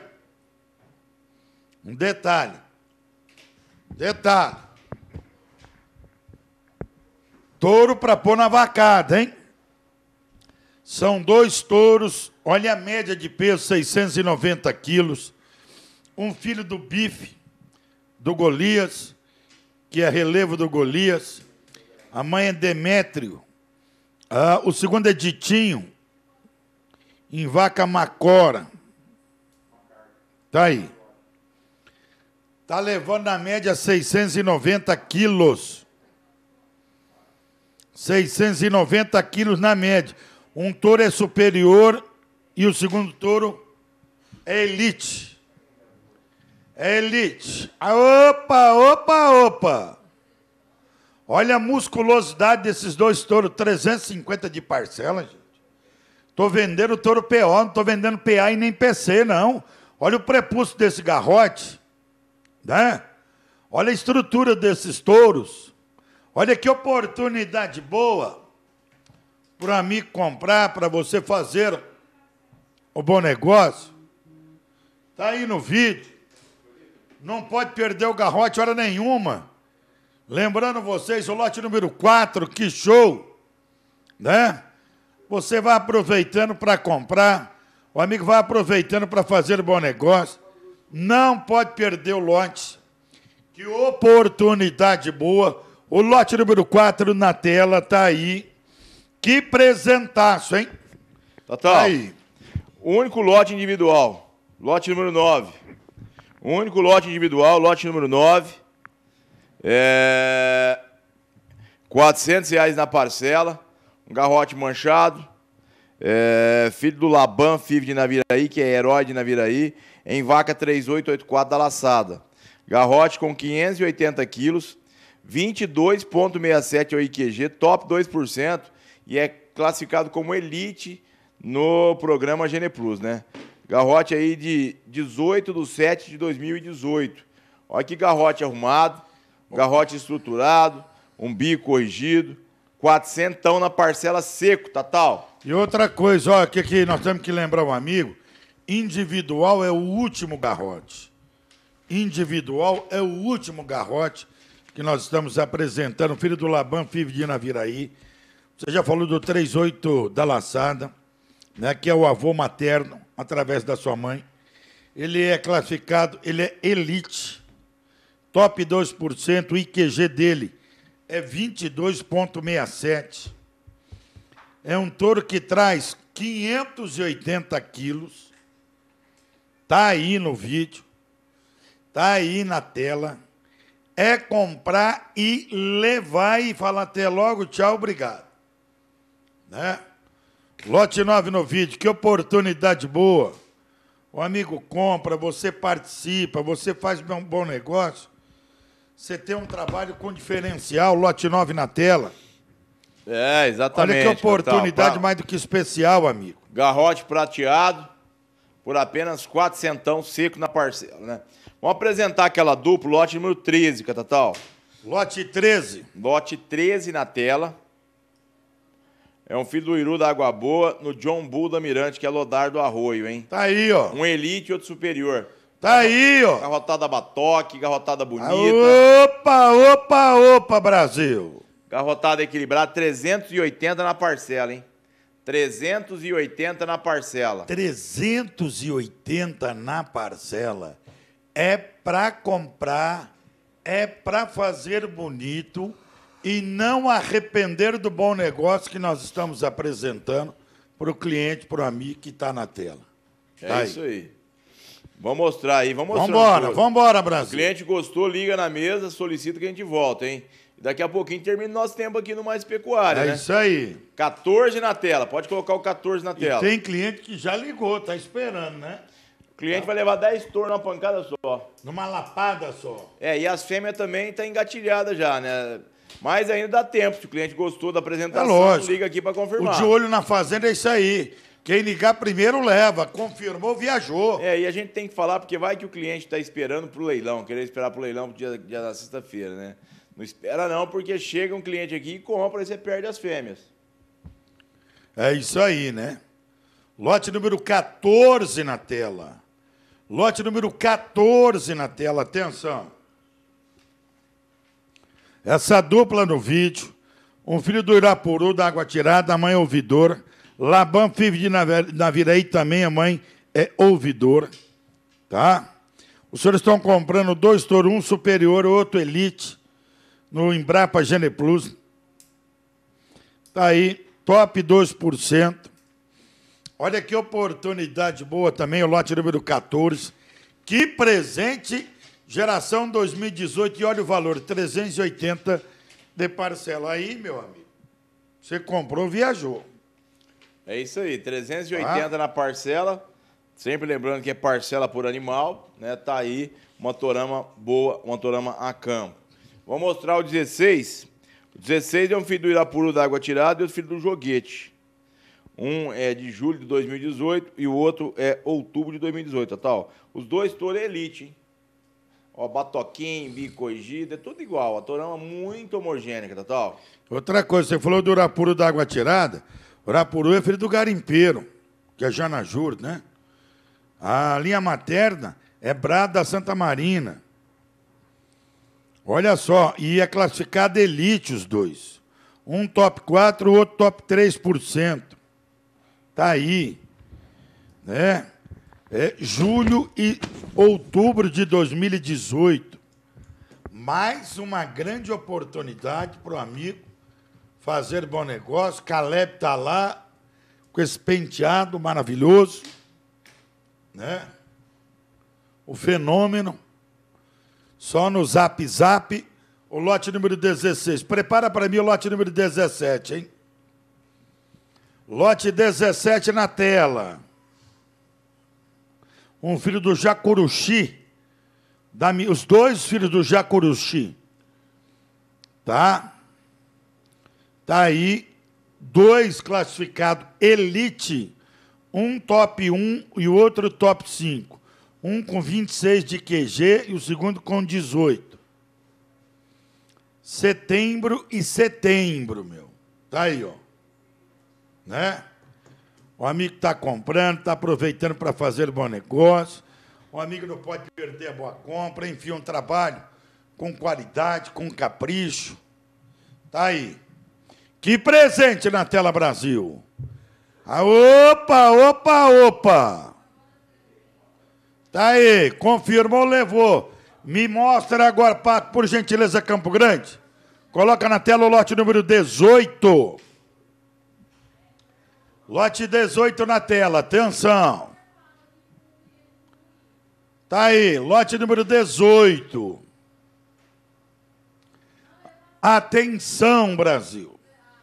Um detalhe. Detalhe. Touro para pôr na vacada, hein? São dois touros, olha a média de peso, seiscentos e noventa quilos. Um filho do bife, do Golias, que é relevo do Golias. A mãe é Demétrio. Ah, o segundo é Ditinho, em vaca Macora. Tá aí. Tá levando na média seiscentos e noventa quilos. seiscentos e noventa quilos na média. Um touro é superior e o segundo touro é elite. É elite. Ah, opa, opa, opa. Olha a musculosidade desses dois touros, trezentos e cinquenta de parcela, gente. Estou vendendo touro P O, não estou vendendo P A e nem P C, não. Olha o prepúcio desse garrote, né? Olha a estrutura desses touros. Olha que oportunidade boa para o amigo comprar, para você fazer o bom negócio. Está aí no vídeo. Não pode perder o garrote hora nenhuma. Lembrando vocês, o lote número quatro, que show, né? Você vai aproveitando para comprar, o amigo vai aproveitando para fazer o bom negócio. Não pode perder o lote. Que oportunidade boa. O lote número quatro na tela tá aí. Que presentaço, hein? Total. Tá aí. O único lote individual. Lote número nove. O único lote individual, lote número nove. É... quatrocentos reais na parcela. Um garrote manchado. É... Filho do Laban, Five de Naviraí, que é herói de Naviraí. Em vaca três oito oito quatro da laçada. Garrote com quinhentos e oitenta quilos. vinte e dois vírgula sessenta e sete é o I Q G, top dois por cento. E é classificado como elite no programa Gene Plus, né? Garrote aí de dezoito de setembro de dois mil e dezoito. Olha que garrote arrumado, garrote estruturado, um bico corrigido, quatrocentão na parcela seco, Tatal. E outra coisa, ó, que, que nós temos que lembrar um amigo, individual é o último garrote. Individual é o último garrote que nós estamos apresentando, filho do Laban, Five de Naviraí. Você já falou do trinta e oito da Laçada, né, que é o avô materno, através da sua mãe. Ele é classificado, ele é elite, top dois por cento, o I Q G dele é vinte e dois vírgula sessenta e sete. É um touro que traz quinhentos e oitenta quilos. Está aí no vídeo, está aí na tela. É comprar e levar e falar até logo, tchau, obrigado. Né? Lote nove no vídeo, que oportunidade boa. O amigo compra, você participa, você faz um bom negócio. Você tem um trabalho com diferencial, lote nove na tela. É, exatamente. Olha que oportunidade mais do que especial, amigo. Garrote prateado por apenas quatro centão seco na parcela, né? Vamos apresentar aquela dupla, lote número treze, Catatal. Lote treze. Lote treze na tela. É um filho do Iru da Água Boa, no John Bull da Mirante, que é Lodar do Arroio, hein? Tá aí, ó. Um elite e outro superior. Tá aí, ó. Garrotada batoque, garrotada bonita. Opa, opa, opa, Brasil. Garrotada equilibrada, trezentos e oitenta na parcela, hein? trezentos e oitenta na parcela. trezentos e oitenta na parcela. É para comprar, é para fazer bonito e não arrepender do bom negócio que nós estamos apresentando para o cliente, para o amigo que está na tela. É tá isso aí. aí. Vamos mostrar aí, vamos mostrar. Vambora, vambora, Brasil. O cliente gostou, liga na mesa, solicita que a gente volta, hein? Daqui a pouquinho termina o nosso tempo aqui no Mais Pecuária, é né? É isso aí. quatorze na tela, pode colocar o quatorze na tela. E tem cliente que já ligou, tá esperando, né? O cliente tá. vai levar dez touros numa pancada só. Numa lapada só. É, e as fêmeas também tá engatilhada já, né? Mas ainda dá tempo, se o cliente gostou da apresentação, é lógico. Liga aqui para confirmar. O de olho na fazenda é isso aí. Quem ligar primeiro leva, confirmou, viajou. É, e a gente tem que falar, porque vai que o cliente está esperando pro leilão, querer esperar pro leilão pro dia, dia da sexta-feira, né? Não espera não, porque chega um cliente aqui e compra e você perde as fêmeas. É isso aí, né? Lote número quatorze na tela. Lote número quatorze na tela, atenção. Essa dupla no vídeo, um filho do Irapuru, da Água Tirada, a mãe é ouvidora. Laban Filho de Naviraí também, a mãe é ouvidora. Tá? Os senhores estão comprando dois touros, um superior, outro elite, no Embrapa Geneplus. Tá aí, top dois por cento. Olha que oportunidade boa também, o lote número quatorze. Que presente, geração dois mil e dezoito, e olha o valor, trezentos e oitenta de parcela. Aí, meu amigo, você comprou, viajou. É isso aí, trezentos e oitenta ah. na parcela, sempre lembrando que é parcela por animal, né? Tá aí uma torama boa, uma torama a campo. Vou mostrar o dezesseis. O dezesseis é um filho do Irapuru da Água Tirada e outro filho do Joguete. Um é de julho de dois mil e dezoito e o outro é outubro de dois mil e dezoito, tal. Os dois touros é elite, hein? Ó, batoquinho, bicoigida, é tudo igual. A torama muito homogênea, tal. Outra coisa, você falou do Irapuru da Água Tirada. O Irapuru é filho do garimpeiro, que é Janajur, né? A linha materna é Brada da Santa Marina. Olha só, e é classificado elite os dois. Um top quatro, o outro top três por cento. Tá aí, né? É julho e outubro de dois mil e dezoito. Mais uma grande oportunidade para o amigo fazer bom negócio. Caleb tá lá com esse penteado maravilhoso, né? O fenômeno. Só no Zap Zap, o lote número dezesseis. Prepara para mim o lote número dezessete, hein? Lote dezessete na tela. Um filho do Jacuruxi. Da, os dois filhos do Jacuruxi. Tá? Tá aí. Dois classificados elite. Um top um e o outro top cinco. Um com vinte e seis de Q G e o segundo com dezoito. Setembro e setembro, meu. Tá aí, ó. Né? O amigo está comprando, está aproveitando para fazer bom negócio. O amigo não pode perder a boa compra, enfim, um trabalho com qualidade, com capricho. Tá aí. Que presente na Tela Brasil. Ah, opa, opa, opa. Tá aí, confirmou, levou. Me mostra agora, por gentileza, Campo Grande. Coloca na tela o lote número dezoito. Lote dezoito na tela, atenção. Tá aí, lote número dezoito. Atenção, Brasil.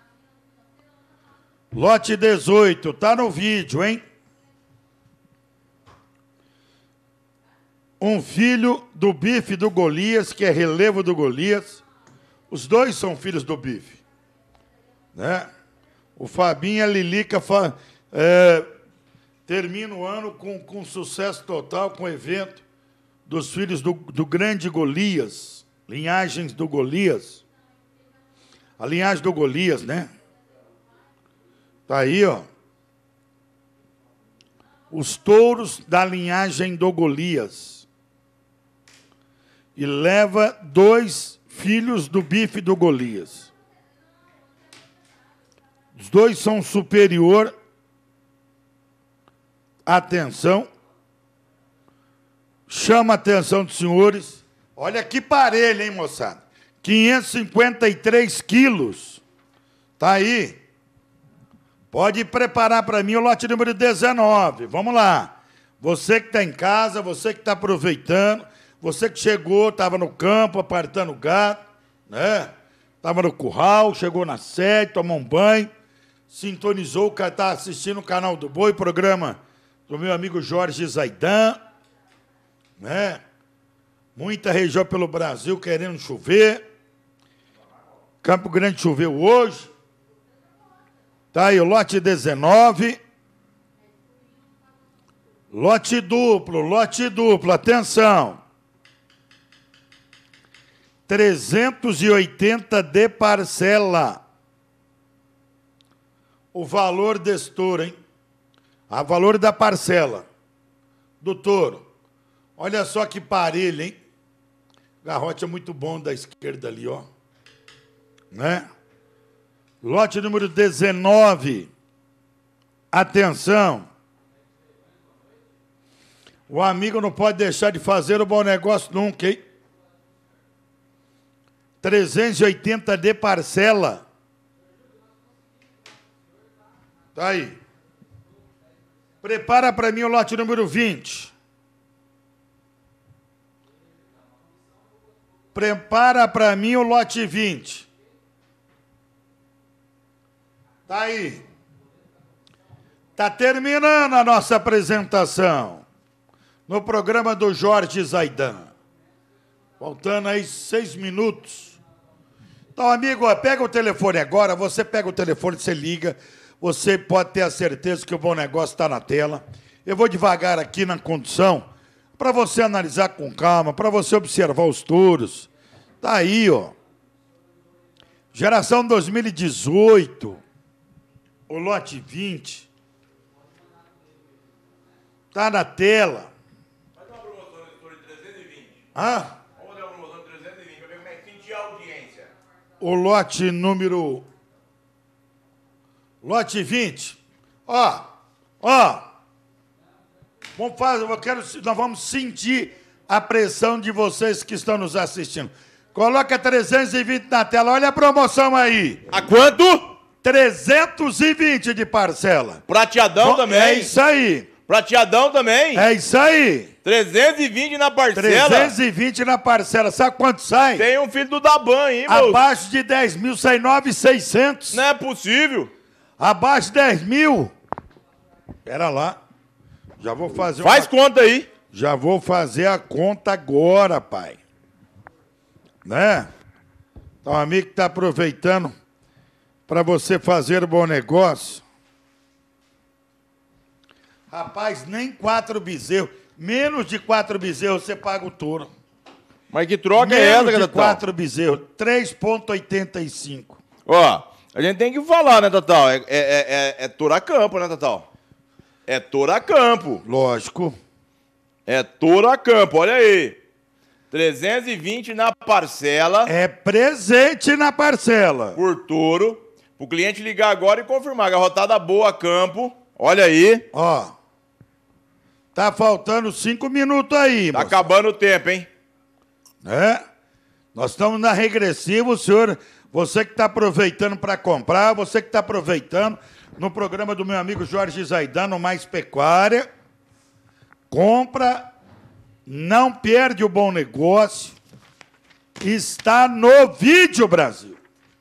Lote dezoito, tá no vídeo, hein? Um filho do Bife do Golias, que é relevo do Golias. Os dois são filhos do Bife, né? O Fabinho e a Lilica fa, é, termina o ano com, com sucesso total, com o evento dos filhos do, do grande Golias, linhagens do Golias. A linhagem do Golias, né? Tá aí, ó. Os touros da linhagem do Golias. E leva dois filhos do Bife do Golias. Os dois são superior. Atenção. Chama a atenção dos senhores. Olha que parelho, hein, moçada? quinhentos e cinquenta e três quilos. Tá aí. Pode preparar para mim o lote número dezenove. Vamos lá. Você que está em casa, você que está aproveitando, você que chegou, estava no campo, apartando o gato, né? Estava no curral, chegou na sede, tomou um banho, sintonizou, está assistindo o Canal do Boi, programa do meu amigo Jorge Zaidan, né? Muita região pelo Brasil querendo chover. Campo Grande choveu hoje. Tá aí o lote dezenove. Lote duplo, lote duplo, atenção. trezentos e oitenta de parcela. O valor desse touro, hein? A valor da parcela do touro. Olha só que parelho, hein? Garrote é muito bom da esquerda ali, ó. Né? Lote número dezenove. Atenção. O amigo não pode deixar de fazer o bom negócio nunca, hein? trezentos e oitenta de parcela. Tá aí. Prepara para mim o lote número vinte. Prepara para mim o lote vinte. Tá aí. Tá terminando a nossa apresentação no programa do Jorge Zaidan. Faltando aí seis minutos. Então, amigo, ó, pega o telefone agora, você pega o telefone, você liga, você pode ter a certeza que o bom negócio está na tela. Eu vou devagar aqui na condução, para você analisar com calma, para você observar os touros. Tá aí, ó. Geração dois mil e dezoito, o lote vinte. Tá na tela. Faz uma promoção nesse touro de trezentos e vinte. Hã? Vamos dar uma promoção de trezentos e vinte, para ver como é que sentir a audiência. O lote número... Lote vinte. Ó, ó. Vamos fazer, eu quero, nós vamos sentir a pressão de vocês que estão nos assistindo. Coloca trezentos e vinte na tela. Olha a promoção aí. A quanto? trezentos e vinte de parcela. Prateadão Bom, também. É isso aí. Prateadão também. É isso aí. trezentos e vinte na parcela. trezentos e vinte na parcela. Sabe quanto sai? Tem um filho do Daban, hein, moço? Abaixo de dez mil sai nove mil e seiscentos. Não é possível. Abaixo de dez mil. Pera lá. Já vou fazer Faz uma... conta aí. Já vou fazer a conta agora, pai. Né? Então, amigo que está aproveitando para você fazer um bom negócio. Rapaz, nem quatro bezerros. Menos de quatro bezerros você paga o touro. Mas que troca Menos é essa, de Tatão? quatro bezerros. três vírgula oitenta e cinco. Ó, a gente tem que falar, né, Tatal? É, é, é, é touro a campo, né, Tatal? É touro a campo. Lógico. É touro a campo, olha aí. trezentos e vinte na parcela. É presente na parcela. Por touro. Pro cliente ligar agora e confirmar. Garrotada boa, campo. Olha aí. Ó. Tá faltando cinco minutos aí, Tá moça. Acabando o tempo, hein? É. Nós estamos na regressiva, o senhor... Você que está aproveitando para comprar, você que está aproveitando no programa do meu amigo Jorge Zaidan, no Mais Pecuária, compra, não perde o bom negócio, está no vídeo, Brasil.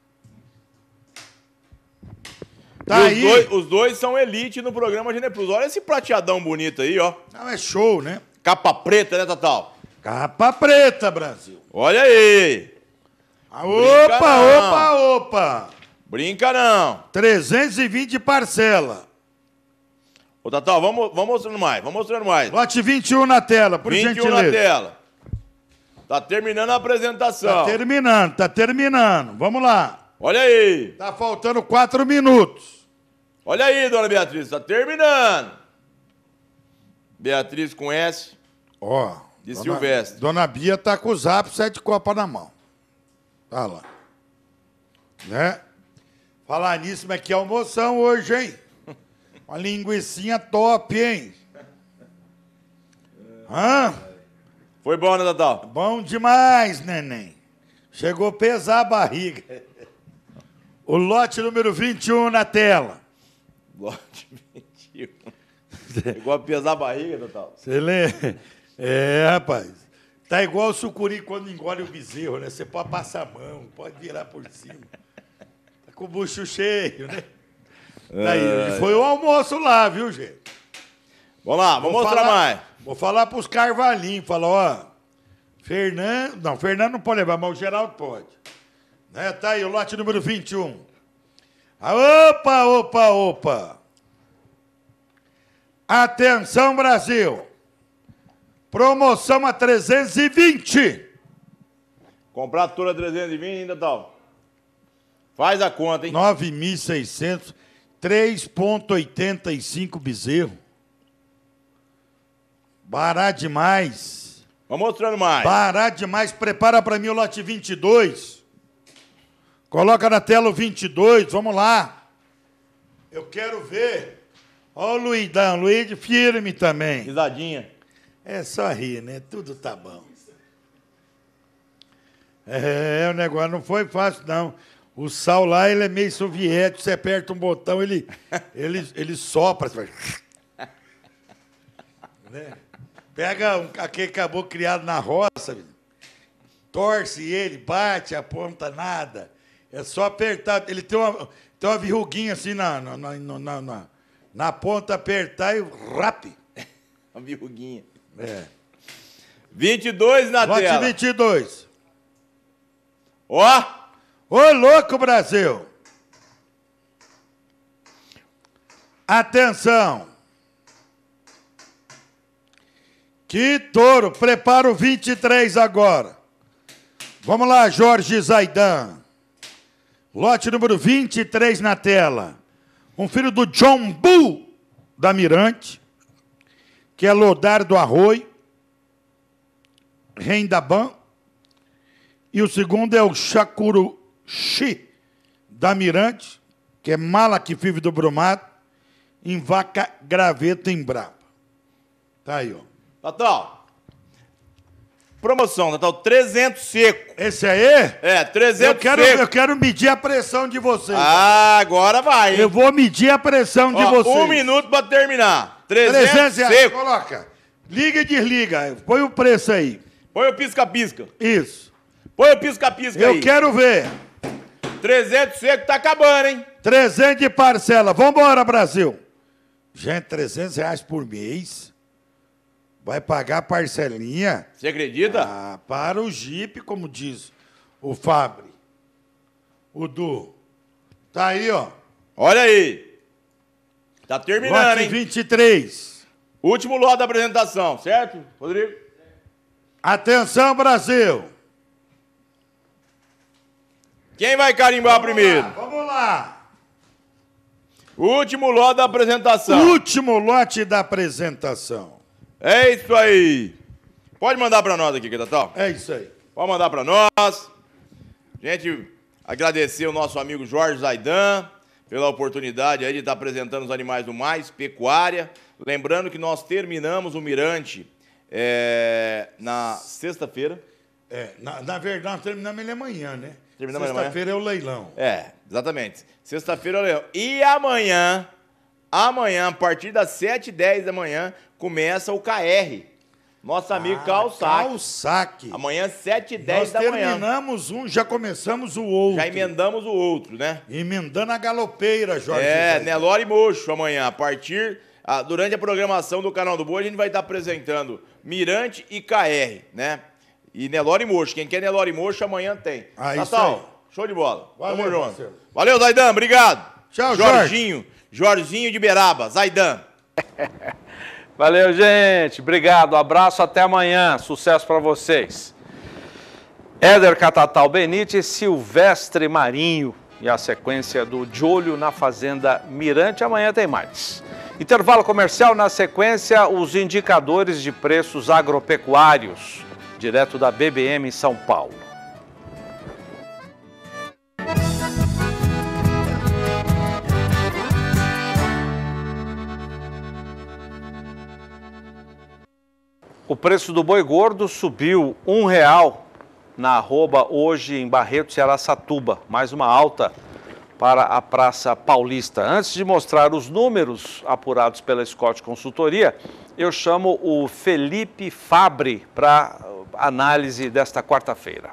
Tá os, aí. Dois, os dois são elite no programa Gene Plus. Olha esse prateadão bonito aí, ó. Não, é show, né? Capa preta, né, Tatal? Capa preta, Brasil. Olha aí. Ah, opa, opa, opa. Brinca não. trezentos e vinte parcela. Ô, Tatal, vamos, vamos mostrando mais, vamos mostrando mais. Lote vinte e um na tela, por vinte e um gentileza. na tela. Tá terminando a apresentação. Tá terminando, tá terminando. Vamos lá. Olha aí. Tá faltando quatro minutos. Olha aí, dona Beatriz, tá terminando. Beatriz com S. Ó. De dona, Silvestre. Dona Bia tá com o zap sete copas na mão. Tá lá. Né? Falar nisso, mas que almoção hoje, hein? Uma linguicinha top, hein? Hã? Foi bom, né, Tatal? Bom demais, neném. Chegou a pesar a barriga. O lote número vinte e um na tela. Lote vinte e um. Chegou a pesar a barriga, Tatal? Você lembra? É, rapaz. Tá igual o sucuri quando engole o bezerro, né? Você pode passar a mão, pode virar por cima. Tá com o bucho cheio, né? Daí, É. foi o almoço lá, viu, gente? Vamos lá, vamos Vou mostrar falar- mais. Vou falar pros Carvalhinhos, falar, ó, Fernando, não, Fernando não pode levar, mas o Geraldo pode. Né? Tá aí o lote número vinte e um. Ah, opa, opa, opa. Atenção, Brasil. Promoção a trezentos e vinte. Comprar toda trezentos e vinte ainda, Tatal. Faz a conta, hein? nove mil e seiscentos, três vírgula oitenta e cinco bezerro. Barato demais. Vamos mostrando mais. Barato demais. Prepara para mim o lote vinte e dois. Coloca na tela o vinte e dois. Vamos lá. Eu quero ver. Ó o Luidão. Luiz firme também. Risadinha. É só rir, né? Tudo tá bom. É, o negócio não foi fácil, não. O sal lá, ele é meio soviético. Você aperta um botão, ele, ele, ele sopra. Você vai... né? Pega um, aquele caboclo criado na roça, torce ele, bate, aponta nada. É só apertar. Ele tem uma, tem uma verruguinha assim na, na, na, na, na, na ponta, apertar e rape. Uma verruguinha. É. vinte e dois na Lote tela. vinte e dois. Ó. Ô, louco, Brasil. Atenção. Que touro. Prepara o vinte e três agora. Vamos lá, Jorge Zaidan. Lote número vinte e três na tela. Um filho do John Bull da Mirante, que é Lodar do Arroio, Rendaban, e o segundo é o Chacuruxi da Mirante, que é Malak Five do Brumado, em Vaca Graveto em Braba. Tá aí, ó. Tatal. Promoção, Tatal, trezentos seco. Esse aí? É, trezentos eu quero, seco. eu quero medir a pressão de vocês. Ah, agora vai, hein? Eu vou medir a pressão de Ó, vocês. Um minuto pra terminar. trezentos, trezentos reais, seco. coloca. Liga e desliga. Põe o preço aí. Põe o pisca-pisca. Isso. Põe o pisca-pisca aí. Eu quero ver. trezentos seco tá acabando, hein? trezentos de parcela. Vambora, Brasil. Gente, trezentos reais por mês. Vai pagar parcelinha. Você acredita? Ah, para o Jeep, como diz o Fabri. O Du. Tá aí, ó. Olha aí. Tá terminando, Lote hein? vinte e três. Último lote da apresentação, certo, Rodrigo? Atenção, Brasil. Quem vai carimbar vamos primeiro? Lá, vamos lá. Último lote da apresentação. Último lote da apresentação. É isso aí. Pode mandar pra nós aqui, Tatal. É isso aí. Pode mandar pra nós. Gente, Agradecer o nosso amigo Jorge Zaidan pela oportunidade aí de estar apresentando os animais do mais, pecuária. Lembrando que nós terminamos o Mirante é, na sexta-feira. É, na, na verdade, nós terminamos ele amanhã, né? Terminamos Sexta-feira é o leilão. É, exatamente. Sexta-feira é o leilão. E amanhã, amanhã, a partir das sete e dez da manhã, começa o K R. Nosso amigo ah, Carl Sack. Carl Sack. Amanhã, sete e dez da manhã. Nós terminamos um, já começamos o outro. Já emendamos o outro, né? Emendando a galopeira, Jorge. É, Nelore Mocho amanhã. A partir, a, durante a programação do Canal do Boi, a gente vai estar apresentando Mirante e K R, né? E Nelore Mocho. Quem quer Nelore Mocho, amanhã tem. Ah, Natal, isso aí. show de bola. Valeu, Tamo junto. parceiro. Valeu, Zaidan. Obrigado. Tchau, Jorginho. Jorginho de Beraba. Zaidan. Valeu, gente. Obrigado. Abraço. Até amanhã. Sucesso para vocês. Éder Catatal Benítez, Silvestre Marinho e a sequência do De Olho na Fazenda Mirante. Amanhã tem mais. Intervalo comercial. Na sequência, os indicadores de preços agropecuários, direto da B B M em São Paulo. O preço do boi gordo subiu um real na arroba hoje em Barretos e Araçatuba, mais uma alta para a Praça Paulista. Antes de mostrar os números apurados pela Scott Consultoria, eu chamo o Felipe Fabre para análise desta quarta-feira.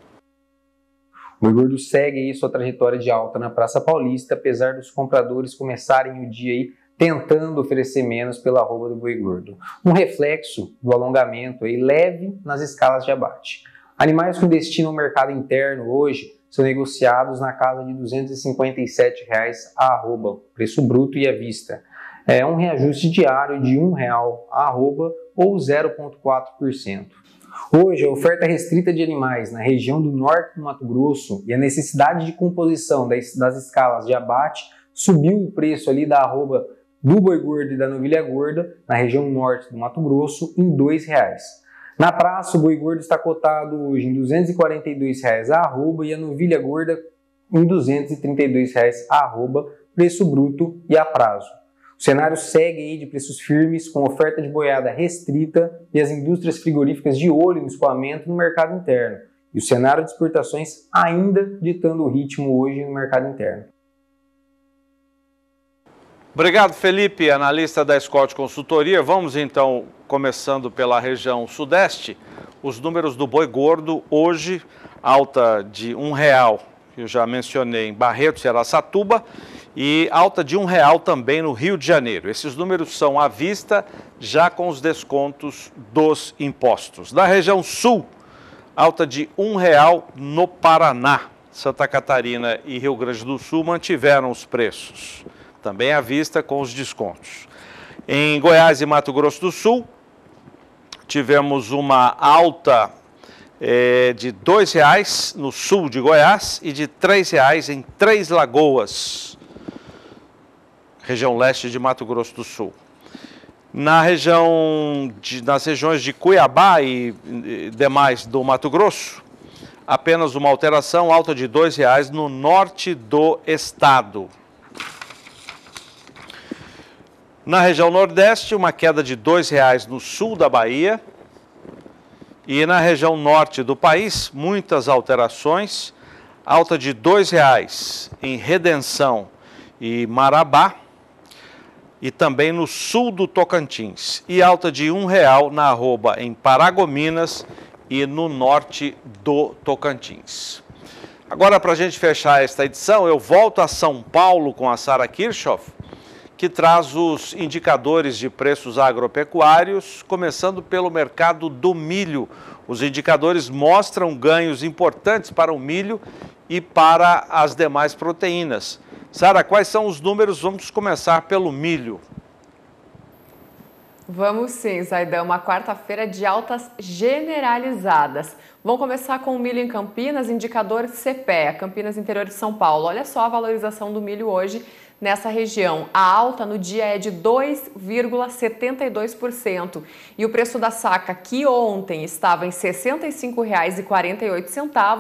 O boi gordo segue aí sua trajetória de alta na Praça Paulista, apesar dos compradores começarem o dia aí tentando oferecer menos pela arroba do boi gordo. Um reflexo do alongamento aí leve nas escalas de abate. Animais com destino ao mercado interno hoje são negociados na casa de duzentos e cinquenta e sete reais a arroba, preço bruto e à vista. É um reajuste diário de um real a arroba ou zero vírgula quatro por cento. Hoje, a oferta restrita de animais na região do norte do Mato Grosso e a necessidade de composição das, das escalas de abate subiu o preço ali da arroba do boi gordo e da novilha gorda na região norte do Mato Grosso em dois reais. Na praça, o boi gordo está cotado hoje em duzentos e quarenta e dois reais a arroba e a novilha gorda em duzentos e trinta e dois reais a arroba, preço bruto e a prazo. O cenário segue aí de preços firmes, com oferta de boiada restrita e as indústrias frigoríficas de olho no escoamento no mercado interno. E o cenário de exportações ainda ditando o ritmo hoje no mercado interno. Obrigado, Felipe, analista da Scott Consultoria. Vamos então, começando pela região sudeste, os números do boi gordo hoje, alta de um real, que eu já mencionei em Barretos e Araçatuba, e alta de um real também no Rio de Janeiro. Esses números são à vista, já com os descontos dos impostos. Na região sul, alta de um real no Paraná. Santa Catarina e Rio Grande do Sul mantiveram os preços, também à vista com os descontos. Em Goiás e Mato Grosso do Sul, tivemos uma alta é, de dois reais no sul de Goiás e de três reais em Três Lagoas, região leste de Mato Grosso do Sul. Na região de, nas regiões de Cuiabá e, e demais do Mato Grosso, apenas uma alteração, alta de dois reais no norte do estado. Na região nordeste, uma queda de dois reais no sul da Bahia. E na região norte do país, muitas alterações. Alta de dois reais em Redenção e Marabá. E também no sul do Tocantins. E alta de um real na arroba em Paragominas e no norte do Tocantins. Agora, para a gente fechar esta edição, eu volto a São Paulo com a Sara Kirchhoff, que traz os indicadores de preços agropecuários, começando pelo mercado do milho. Os indicadores mostram ganhos importantes para o milho e para as demais proteínas. Sara, quais são os números? Vamos começar pelo milho. Vamos sim, Zaidan. Uma quarta-feira de altas generalizadas. Vamos começar com o milho em Campinas, indicador C P E A, Campinas, interior de São Paulo. Olha só a valorização do milho hoje nessa região. A alta no dia é de dois vírgula setenta e dois por cento. E o preço da saca, que ontem estava em sessenta e cinco reais e quarenta e oito centavos,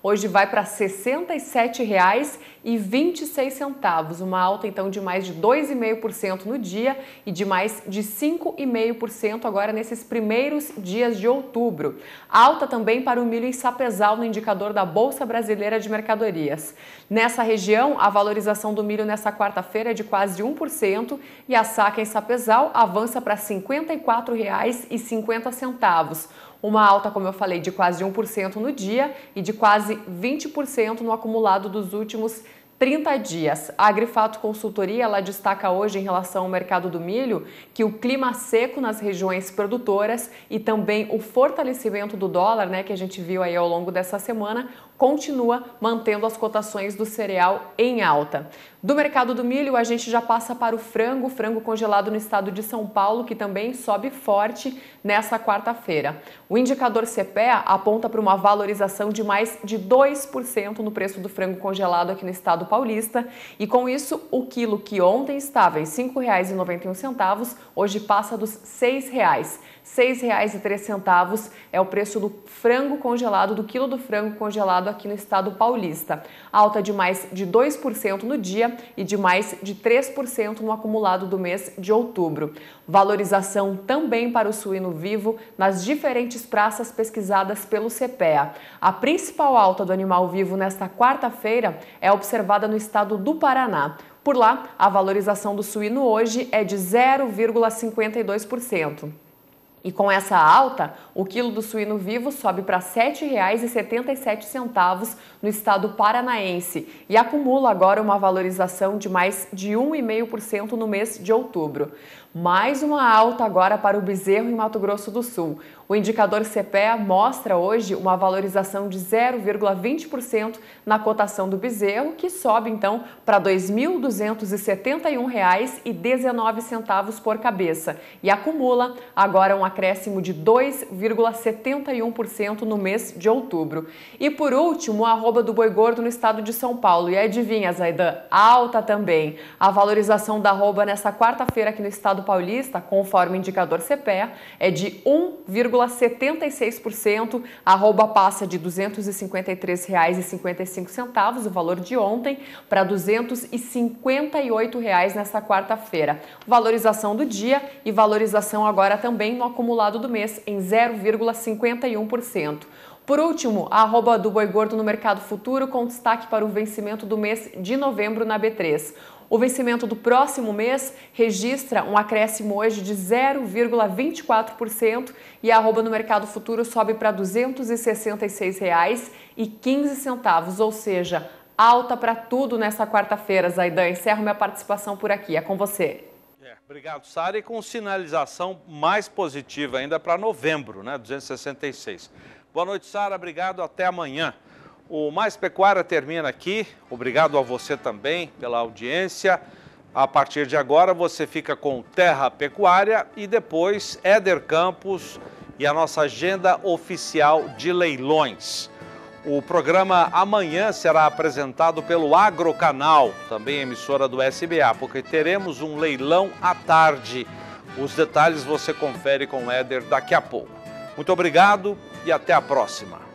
hoje vai para sessenta e sete reais e vinte e seis centavos, uma alta então de mais de dois vírgula cinco por cento no dia e de mais de cinco vírgula cinco por cento agora nesses primeiros dias de outubro. Alta também para o milho em sapezal no indicador da Bolsa Brasileira de Mercadorias. Nessa região, a valorização do milho nessa quarta-feira é de quase um por cento e a saca em sapezal avança para cinquenta e quatro reais e cinquenta centavos. Uma alta, como eu falei, de quase um por cento no dia e de quase vinte por cento no acumulado dos últimos trinta dias. A Agrifato Consultoria ela destaca hoje em relação ao mercado do milho que o clima seco nas regiões produtoras e também o fortalecimento do dólar, né, que a gente viu aí ao longo dessa semana, continua mantendo as cotações do cereal em alta. Do mercado do milho, a gente já passa para o frango, frango congelado no estado de São Paulo, que também sobe forte nessa quarta-feira. O indicador C P E A aponta para uma valorização de mais de dois por cento no preço do frango congelado aqui no estado paulista, e com isso, o quilo que ontem estava em cinco reais e noventa e um centavos, hoje passa dos seis reais. seis reais e três centavos é o preço do frango congelado, do quilo do frango congelado aqui no estado paulista. Alta de mais de dois por cento no dia e de mais de três por cento no acumulado do mês de outubro. Valorização também para o suíno vivo nas diferentes praças pesquisadas pelo C P E A. A principal alta do animal vivo nesta quarta-feira é observada no estado do Paraná. Por lá, a valorização do suíno hoje é de zero vírgula cinquenta e dois por cento. E com essa alta, o quilo do suíno vivo sobe para sete reais e setenta e sete centavos no estado paranaense e acumula agora uma valorização de mais de um vírgula cinco por cento no mês de outubro. Mais uma alta agora para o bezerro em Mato Grosso do Sul. O indicador C P E A mostra hoje uma valorização de zero vírgula vinte por cento na cotação do bezerro, que sobe então para dois mil duzentos e setenta e um reais e dezenove centavos por cabeça e acumula agora um acréscimo de dois vírgula setenta e um por cento no mês de outubro. E por último, a arroba do boi gordo no estado de São Paulo. E adivinha, Zaidan, alta também. A valorização da arroba nessa quarta-feira aqui no estado paulista, conforme o indicador C P E A, é de um vírgula setenta e seis por cento. A arroba passa de duzentos e cinquenta e três reais e cinquenta e cinco centavos, o valor de ontem, para duzentos e cinquenta e oito reais nessa quarta-feira. Valorização do dia e valorização agora também no acumulado do mês em zero vírgula cinquenta e um por cento. Por último, a arroba do boi gordo no mercado futuro com destaque para o vencimento do mês de novembro na B três. O vencimento do próximo mês registra um acréscimo hoje de zero vírgula vinte e quatro por cento e a arroba no mercado futuro sobe para duzentos e sessenta e seis reais e quinze centavos, ou seja, alta para tudo nessa quarta-feira. Zaidan, encerro minha participação por aqui. É com você. É, obrigado, Sara. E com sinalização mais positiva ainda para novembro, né? duzentos e sessenta e seis. Boa noite, Sara. Obrigado. Até amanhã. O Mais Pecuária termina aqui. Obrigado a você também pela audiência. A partir de agora você fica com Terra Pecuária e depois Éder Campos e a nossa agenda oficial de leilões. O programa amanhã será apresentado pelo Agrocanal, também emissora do S B A, porque teremos um leilão à tarde. Os detalhes você confere com o Éder daqui a pouco. Muito obrigado e até a próxima.